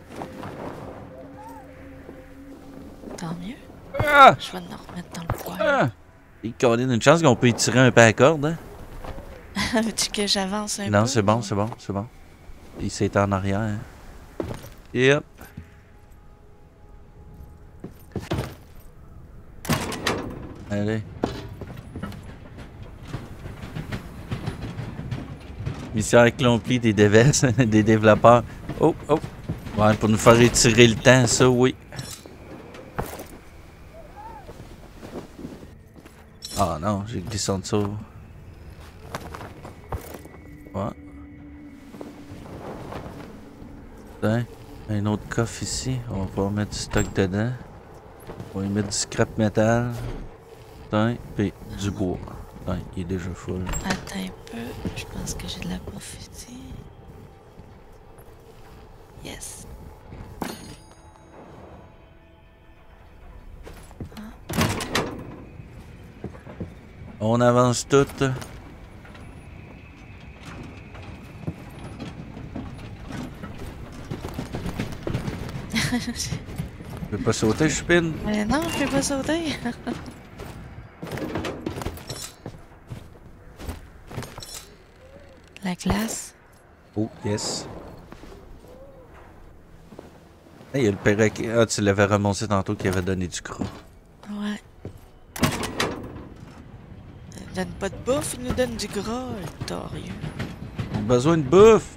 Tant mieux. Ah! Je vais nous remettre dans le poêle. Ah! Et qu'on ait une chance qu'on peut y tirer un peu à corde, hein? Veux-tu que j'avance un peu? Non, c'est bon, c'est bon, c'est bon. Il s'est en arrière. Hein. Yep. Allez. Mission accomplie des, déves- des développeurs. Oh, oh. Ouais, pour nous faire étirer le temps, ça, oui. Ah non, j'ai glissé en dessous. Ouais. Tiens, un autre coffre ici. On va pouvoir mettre du stock dedans. On va y mettre du scrap metal. Tiens, puis du bois. Tiens, il est déjà full. Attends un peu. Je pense que j'ai de la bouffe ici. Yes. On avance tout. Tu veux pas sauter, Chupine? Mais non, je peux pas sauter. La classe. Oh, yes. Hey, il y a le perroquet. Ah, tu l'avais remonté tantôt qui avait donné du gras. Ouais. Il donne pas de bouffe, il nous donne du gras, le torieux. On a besoin de bouffe.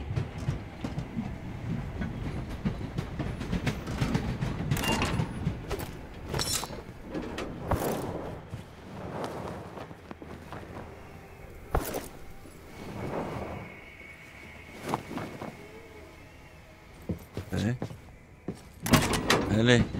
Allez. Allez.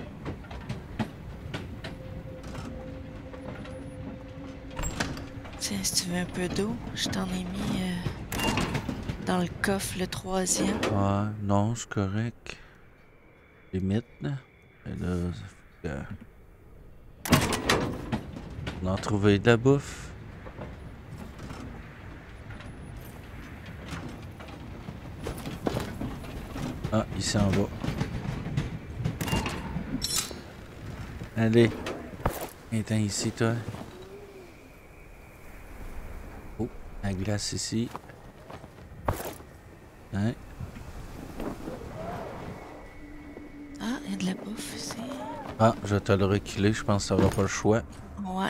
Tiens, si tu veux un peu d'eau, je t'en ai mis euh, dans le coffre le troisième. Ouais, non, c'est correct. Limite, là. Et là, ça fait que... On a trouvé de la bouffe. Ah, il s'en va. Allez. Viens ici, toi. Oh, la glace ici. Hein? Ah, il y a de la bouffe ici. Ah, je vais te le reculer, je pense que ça va pas le choix. Ouais.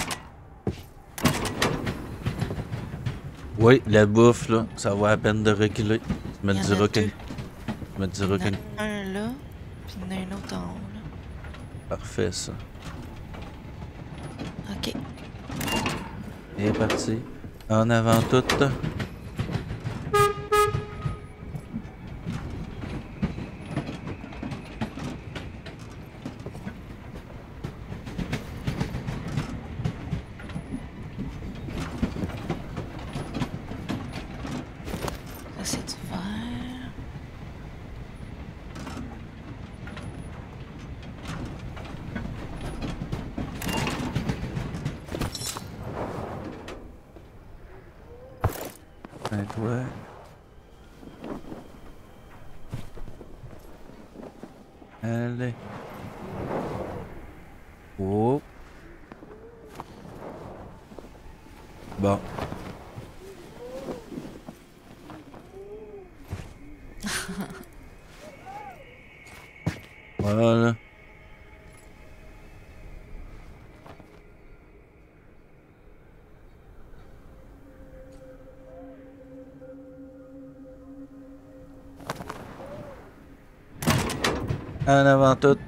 Oui, la bouffe, là, ça vaut la peine de reculer. Tu me Il y en a diras que... deux. Tu me Il y diras en que... a un là, puis il y en a un autre en haut, là. Parfait, ça. Ok. Et parti. En avant tout. Ça, c'est du vert. Un toi. Allez. Oh. Bon. Voilà. En avant tout.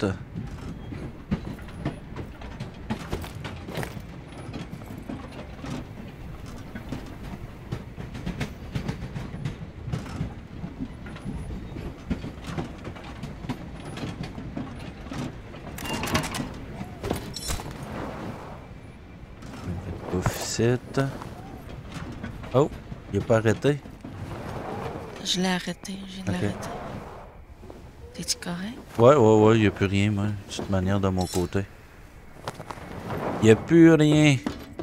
Officette. Oh, il a pas arrêté. Je l'ai arrêté, je viens de Ok. l'arrêter. T'es-tu correct? Ouais, ouais, ouais, il n'y a plus rien, moi, de toute manière, de mon côté. Il n'y a plus rien.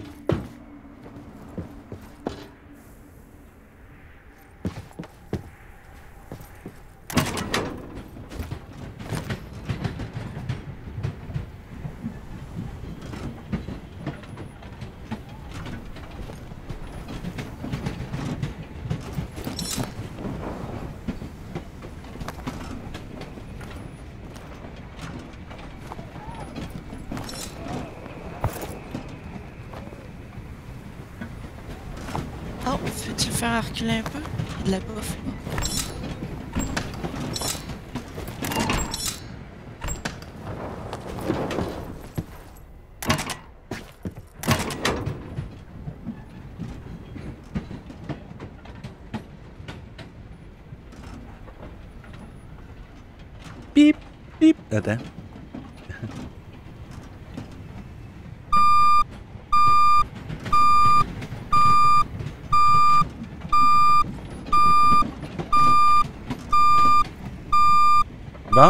Oh, veux-tu le faire reculer un peu? Il y a de la bouffe là. Pip, pip. Attends. Bon.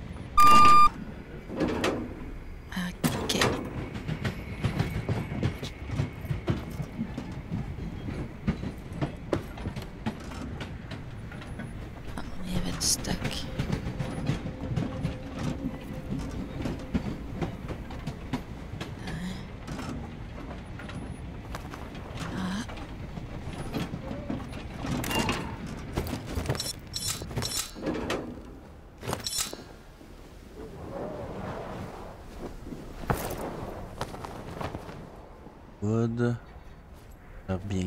Ok. Ah, il y avait du stock. Wood. Ça bien.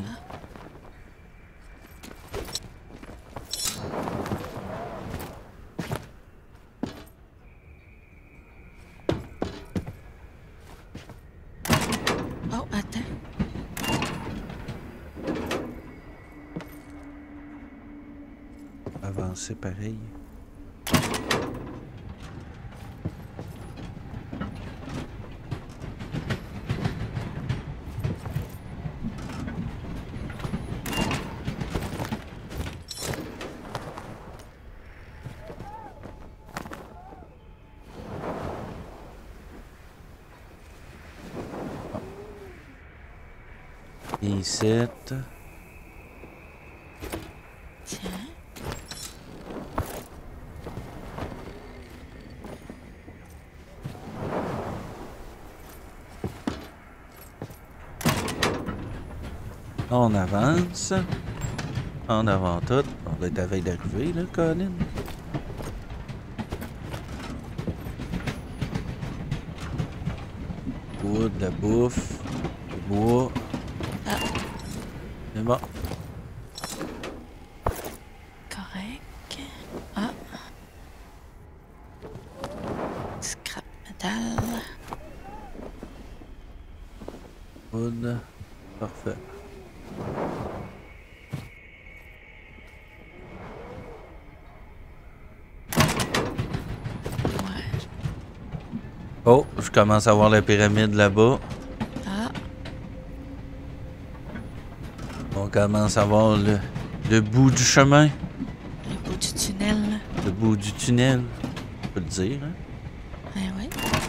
Oh, attends. Avancer pareil. Ici. Tiens. On avance. En avant tout. On va être à veille d'arriver, là, Colin. Bois, de la bouffe. Du bois. Ah. C'est bon. Correct. Ah. Scrap metal. Wood. Parfait. Ouais. Oh, je commence à voir la pyramide là-bas. Ah. On commence à voir le, le bout du chemin. Le bout du tunnel. Le bout du tunnel. On peut le dire, hein? Ah oui.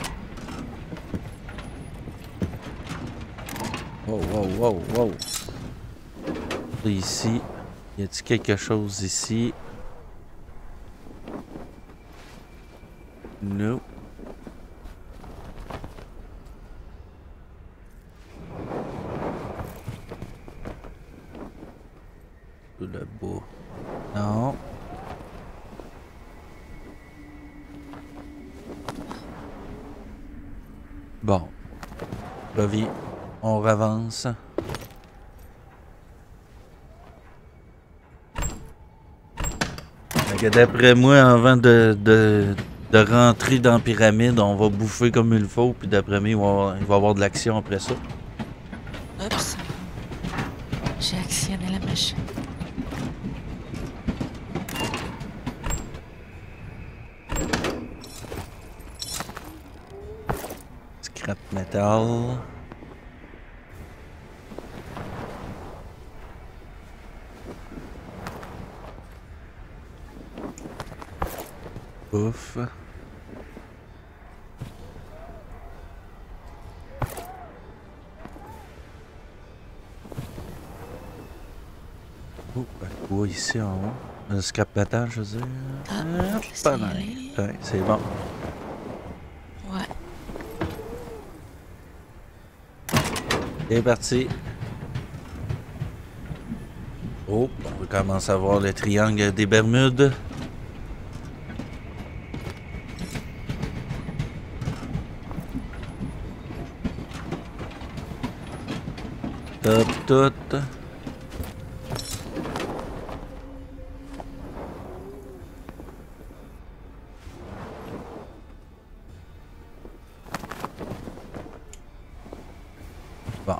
Wow, wow, wow, wow. Ici. Y a-t-il quelque chose ici? Non. Tout le bois. Non. Bon. Ravi. On avance. D'après moi, avant de, de, de rentrer dans la pyramide, on va bouffer comme il faut. Puis d'après moi, il va y avoir, il va y avoir de l'action après ça. Oups. J'ai actionné la machine. Scrap metal. Ouf. Oh, ben, quoi ici en haut? Un scrap metal, je veux dire. Ah, Euh, laisse pas y mal. aller. Ouais, c'est bon. Ouais. C'est parti. Oh, on commence à voir le triangle des Bermudes. Top, tout. Bon.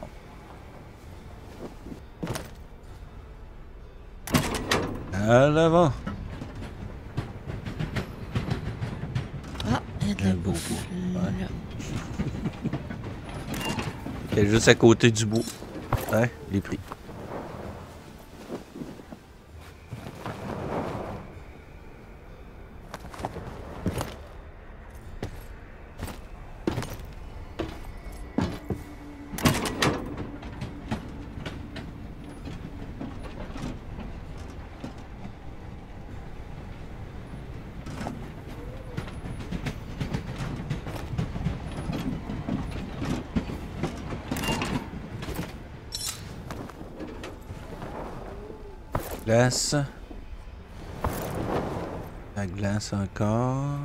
À l'avant. Ah, il y a de la Un beau bouffe bois, ouais. là. C'est juste à côté du bout. Ouais, les prix. Glace. La glace encore.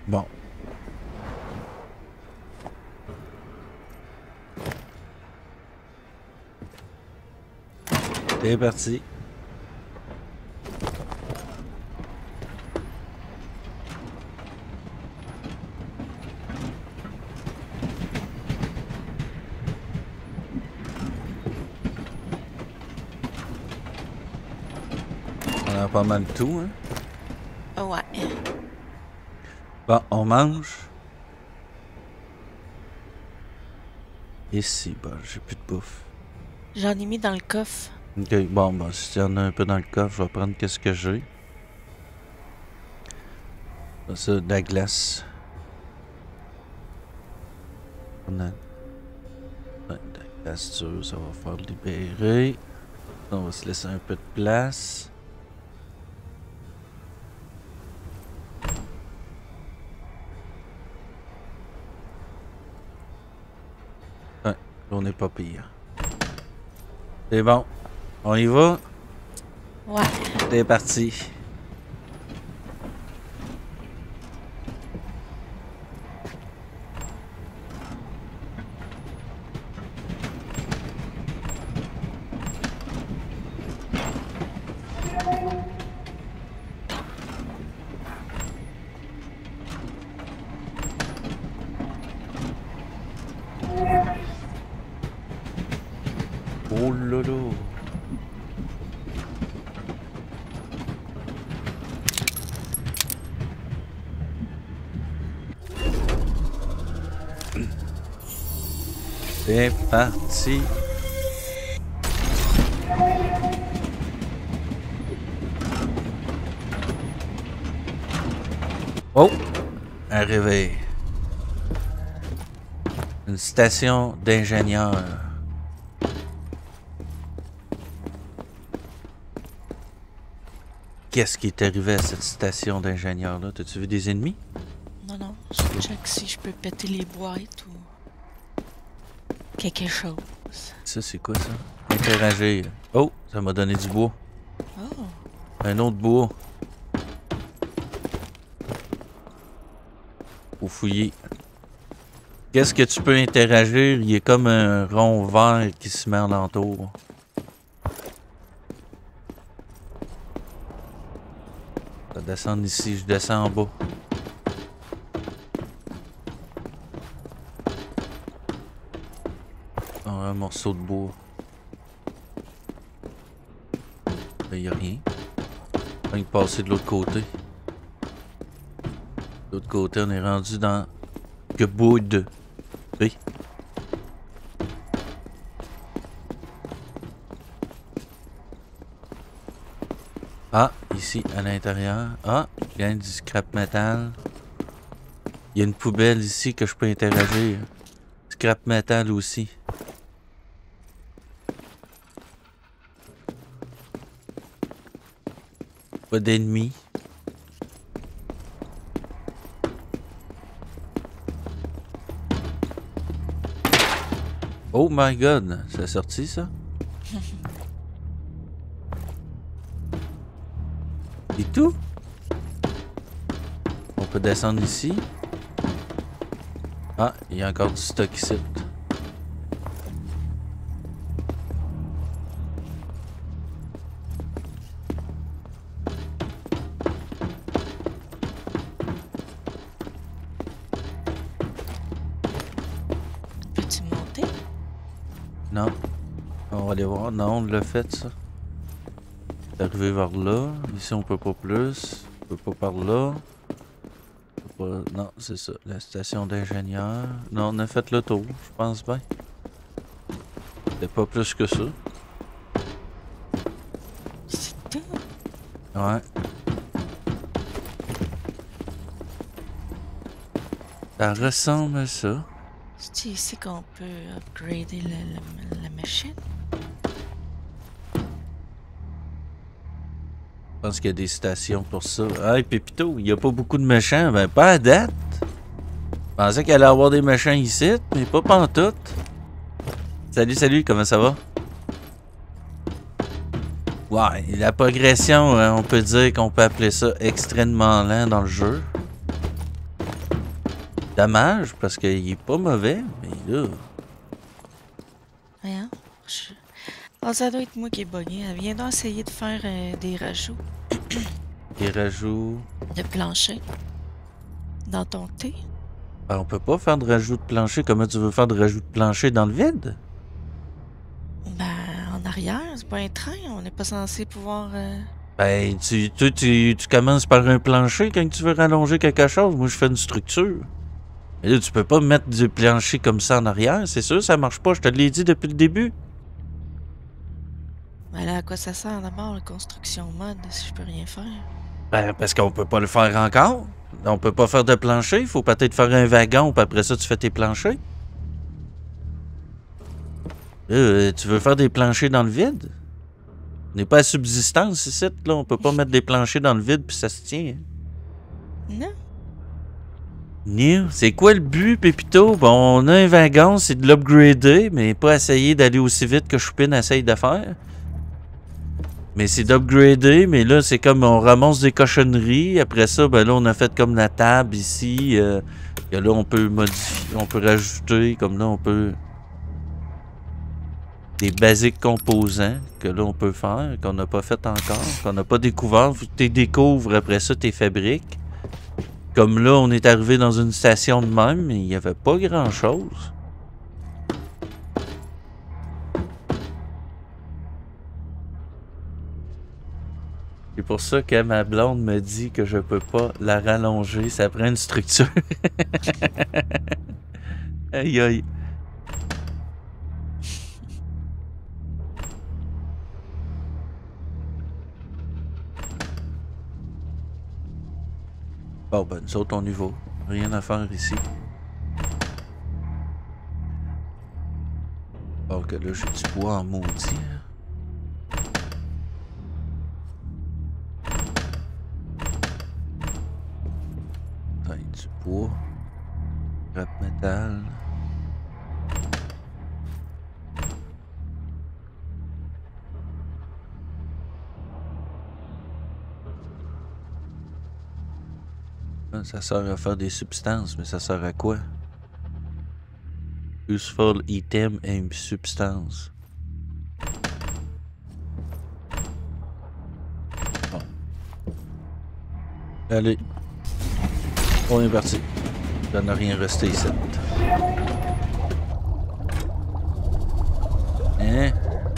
Bon. C'est parti. On a pas mal de tout, hein? Oh, ouais. Bon, on mange. Ici, bon, j'ai plus de bouffe. J'en ai mis dans le coffre. Ok, bon, ben, si y en a un peu dans le coffre, je vais prendre qu'est-ce que j'ai. Ça, de la glace. On a... Ouais, de la glace sûre, ça va faire libérer. On va se laisser un peu de place. Ouais, on n'est pas pire. C'est bon. On y va? Ouais. C'est parti. Oh lolo. C'est parti. Oh, un réveil. Une station d'ingénieurs. Qu'est-ce qui est arrivé à cette station d'ingénieurs-là? T'as-tu vu des ennemis? Non, non. Je check si je peux péter les boîtes ou quelque chose. Ça, c'est quoi ça? Interagir. Oh, ça m'a donné du bois. Oh. Un autre bois. Faut fouiller. Qu'est-ce que tu peux interagir? Il est comme un rond vert qui se met en entour. Je vais descendre ici, je descends en bas. Oh, un morceau de bois. Il n'y a rien. On va passer de l'autre côté. De l'autre côté, on est rendu dans que bout de. Oui. Ah, ici, à l'intérieur. Ah, il y a du scrap metal. Il y a une poubelle ici que je peux interagir. Scrap metal aussi. Pas d'ennemis. Oh my god, c'est sorti ça? Et tout? On peut descendre ici. Ah, il y a encore du stock ici. Peux-tu monter? Non. On va aller voir. Non, on l'a fait ça. C'est arrivé vers là. Ici on peut pas plus. On peut pas par là. On peut pas... Non, c'est ça. La station d'ingénieur. Non, on a fait le tour, je pense bien. C'est pas plus que ça. C'est tout. Ouais. Ça ressemble à ça. C'est ici qu'on peut upgrader la, la, la machine? Je pense qu'il y a des stations pour ça. Hey, Pépito, il n'y a pas beaucoup de méchants. Ben, pas à date. Je pensais qu'il allait y avoir des méchants ici, mais pas pantoute. Salut, salut, comment ça va? Ouais, la progression, hein, on peut dire qu'on peut appeler ça extrêmement lent dans le jeu. Dommage, parce qu'il est pas mauvais, mais là... Voyons. Je... Oh, ça doit être moi qui est bugué. Viens donc essayer de faire euh, des rajouts. Des rajouts... De plancher. Dans ton thé. Ben, on peut pas faire de rajout de plancher. Comment tu veux faire de rajout de plancher dans le vide? Ben, en arrière, c'est pas un train. On n'est pas censé pouvoir... Euh... Ben, tu, tu, tu, tu commences par un plancher quand tu veux rallonger quelque chose. Moi, je fais une structure. Et là, tu peux pas mettre du plancher comme ça en arrière. C'est sûr, ça marche pas. Je te l'ai dit depuis le début. Ben là, à quoi ça sert d'abord, la construction mode, si je peux rien faire? Ben, parce qu'on peut pas le faire encore. On peut pas faire de plancher. Il faut peut-être faire un wagon, puis après ça, tu fais tes planchers. Là, tu veux faire des planchers dans le vide? On n'est pas à subsistance ici, là. On peut pas mettre des planchers dans le vide, puis ça se tient. Hein? Non. Non. C'est quoi le but, Pépito? Bon, on a un wagon, c'est de l'upgrader, mais pas essayer d'aller aussi vite que Choupine essaye de faire. Mais c'est d'upgrader, mais là, c'est comme on ramasse des cochonneries. Après ça, ben là, on a fait comme la table ici. Euh, que là, on peut modifier, on peut rajouter, comme là, on peut... Des basiques composants, que là, on peut faire, qu'on n'a pas fait encore, qu'on n'a pas découvert. Tu les découvres, après ça, tu les fabriques. Comme là, on est arrivé dans une station de même, mais il n'y avait pas grand-chose. C'est pour ça que ma blonde me dit que je peux pas la rallonger. Ça prend une structure. Aïe aïe. Bon, ben, nous autres, on y va. Rien à faire ici. Bon, que là, j'ai du bois en maudit. Du bois, rap métal. Ça sert à faire des substances, mais ça sert à quoi? Useful item et substance. Bon. Allez. On est parti. Ça n'a rien resté ici. Hein?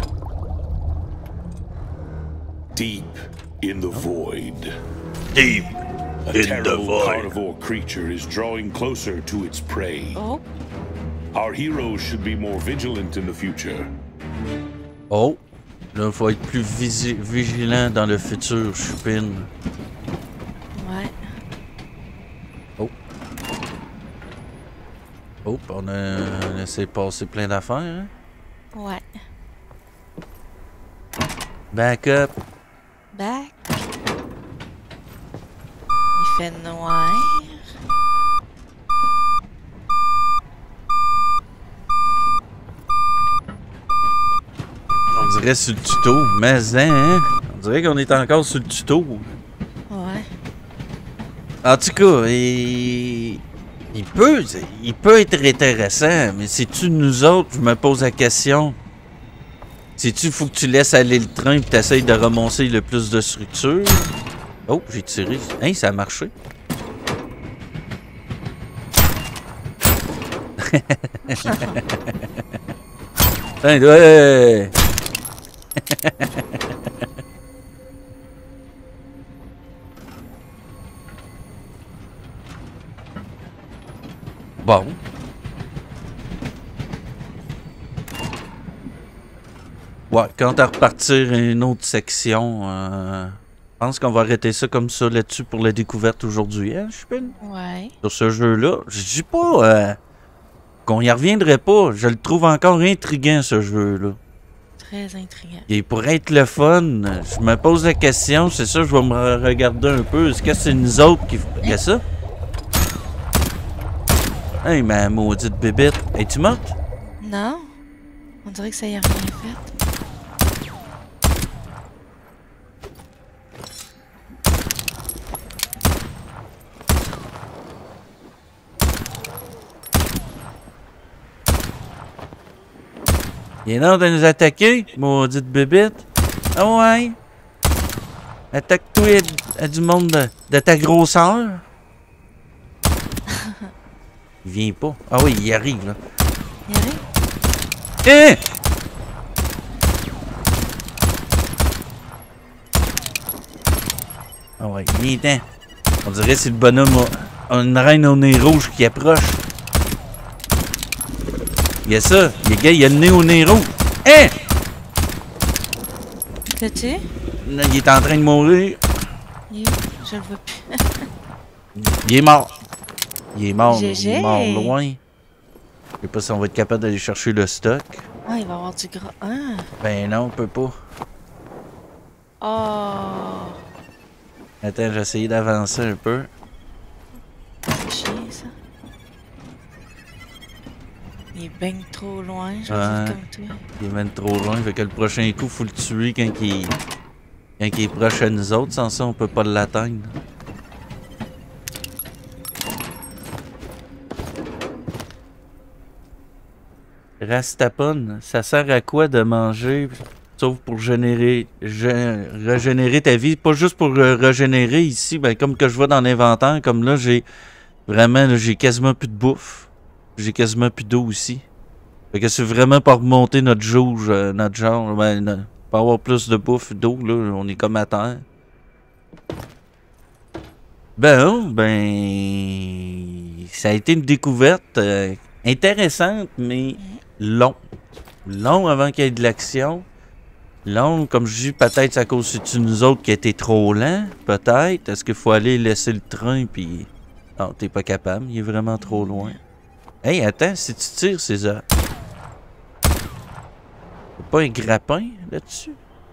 Deep in the void. Deep A in the terrible void. carnivore creature is drawing closer to its prey. Oh. Our heroes should be more vigilant in the future. Oh. Là, il faut être plus visi- vigilant dans le futur, Choupine. Ouais. Oh. Oh, on a laissé passer plein d'affaires, hein? Ouais. Back up. Back. Il fait noir. On dirait sur le tuto, mais hein? On dirait qu'on est encore sur le tuto. Ouais. En tout cas, il, il peut, il peut être intéressant, mais c'est-tu nous autres, je me pose la question. C'est-tu, faut que tu laisses aller le train et tu essayes de ramasser le plus de structures? Oh, j'ai tiré. Hein, ça a marché. Hein, ouais. Bon. Ouais, quant à repartir une autre section, euh, je pense qu'on va arrêter ça comme ça là-dessus pour la découverte aujourd'hui, hein, Choupine? Ouais. Sur ce jeu-là. Je dis pas euh, qu'on y reviendrait pas. Je le trouve encore intriguant, ce jeu-là. Très intriguant. Il pourrait être le fun. Je me pose la question, c'est ça, je vais me regarder un peu. Est-ce que c'est nous autres qui feraient ça? Hey, ma maudite bébête. Es-tu morte? Non. On dirait que ça y a rien fait. Viens donc de nous attaquer, maudite bébite. Ah ouais? Attaque-toi à, à du monde de, de ta grosseur. Il vient pas. Ah oui, il arrive, là. Il arrive? Hein? Ah ouais, viens-t'en. On dirait que c'est le bonhomme, a une reine au nez rouge qui approche. Il y a ça, le gars, il a le nez au nez rouge. Hein? L'as-tu? Il est en train de mourir. Il est où? Je le vois plus. Il est mort. Il est mort, G G. il est mort loin. Je sais pas si on va être capable d'aller chercher le stock. Ah, il va y avoir du gras. Ah! Ben non, on peut pas. Oh! Attends, j'ai essayé d'avancer un peu. C'est chiant, ça. Il est ben trop loin, je vais Ouais. dire comme toi. Il est même trop loin, fait que le prochain coup, faut le tuer quand il, quand il est proche à nous autres. Sans ça, on peut pas l'atteindre. Rastapon, ça sert à quoi de manger, sauf pour générer, gé- régénérer ta vie? Pas juste pour euh, régénérer ici, ben comme que je vois dans l'inventaire, comme là, j'ai vraiment, là, j'ai quasiment plus de bouffe. J'ai quasiment plus d'eau aussi. Fait que c'est vraiment pour remonter notre jauge, euh, notre genre, ben, no- pour avoir plus de bouffe, d'eau, là, on est comme à terre. Ben, ben, ça a été une découverte euh, intéressante, mais long. Long avant qu'il y ait de l'action. Long, comme je dis, peut-être c'est à cause de nous autres qui étaient trop lents, peut-être. Est-ce qu'il faut aller laisser le train, puis... Non, t'es pas capable, il est vraiment trop loin. Hey, attends, si tu tires, c'est ça. Y'a pas un grappin là-dessus?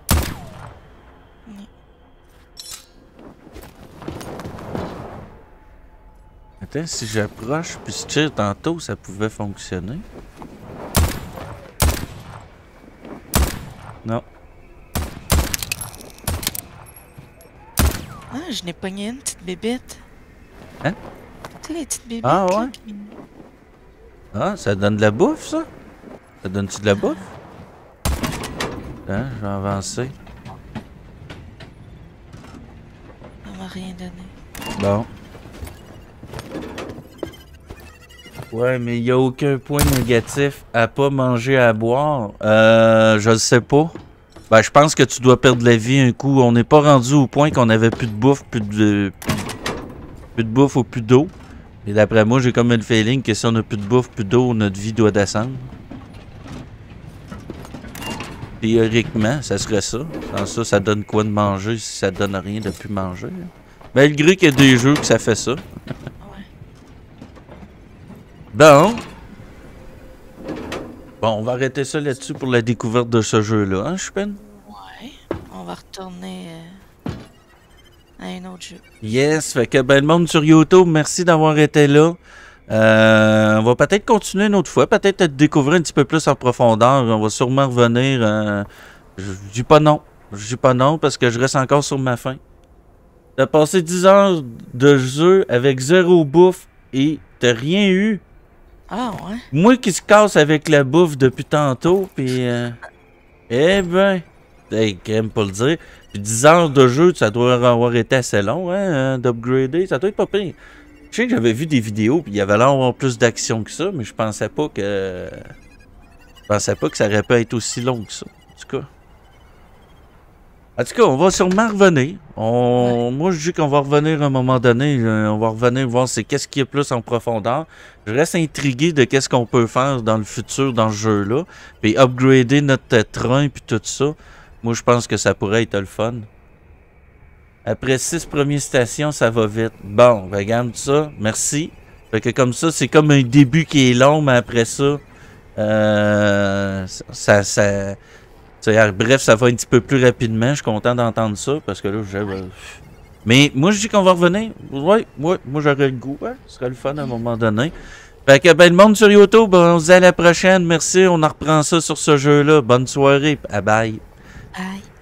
Attends, si j'approche puis je tire tantôt, ça pouvait fonctionner. Non. Ah, je n'ai pogné une petite bébête. Hein? Tu sais, les petites bébêtes. Ah, là, ouais? qui- Ah, ça donne de la bouffe, ça? Ça donne-tu de la bouffe? Hein, je vais avancer. Ça m'a rien donné. Bon. Ouais, mais il n'y a aucun point négatif à pas manger à boire. Euh, je le sais pas. Ben, je pense que tu dois perdre la vie un coup. On n'est pas rendu au point qu'on avait plus de bouffe, plus de... Plus de bouffe ou plus d'eau. Et d'après moi, j'ai comme le feeling que si on a plus de bouffe, plus d'eau, notre vie doit descendre. Théoriquement, ça serait ça. Sans ça, ça donne quoi de manger si ça donne rien de plus manger? Malgré qu'il y a des jeux que ça fait ça. Bon. Bon, on va arrêter ça là-dessus pour la découverte de ce jeu-là, hein, Chupin? Ouais. On va retourner euh, à un autre jeu. Yes, fait que ben le monde sur YouTube, merci d'avoir été là. Euh, on va peut-être continuer une autre fois, peut-être te découvrir un petit peu plus en profondeur. On va sûrement revenir. Euh, je dis pas non. Je dis pas non parce que je reste encore sur ma faim. T'as passé dix heures de jeu avec zéro bouffe et t'as rien eu. Ah, ouais? Moi qui se casse avec la bouffe depuis tantôt, puis euh, eh ben, hey, crème pas le dire. Puis dix heures de jeu, ça doit avoir été assez long, hein, euh, d'upgrader, ça doit être pas pire. Je sais que j'avais vu des vidéos, puis il y avait l'air d'avoir plus d'action que ça, mais je pensais pas que... Je pensais pas que ça aurait pu être aussi long que ça, en tout cas. En tout cas, on va sûrement revenir. On... Moi, je dis qu'on va revenir à un moment donné. euh, On va revenir voir c'est qu'est-ce qu'il y a plus en profondeur. Je reste intrigué de qu'est-ce qu'on peut faire dans le futur dans ce jeu-là. Puis upgrader notre train puis tout ça. Moi, je pense que ça pourrait être le fun. Après six premières stations, ça va vite. Bon, regarde ça. Merci. Fait que comme ça, c'est comme un début qui est long, mais après ça, euh, ça... ça T'sais, bref, ça va un petit peu plus rapidement. Je suis content d'entendre ça parce que là, j'ai. Euh... Mais moi, je dis qu'on va revenir. Ouais, ouais, moi, j'aurais le goût. Ouais, ce serait le fun à un moment donné. Fait que, ben, le monde sur YouTube, on se dit à la prochaine. Merci, on en reprend ça sur ce jeu-là. Bonne soirée. Bye bye. Bye.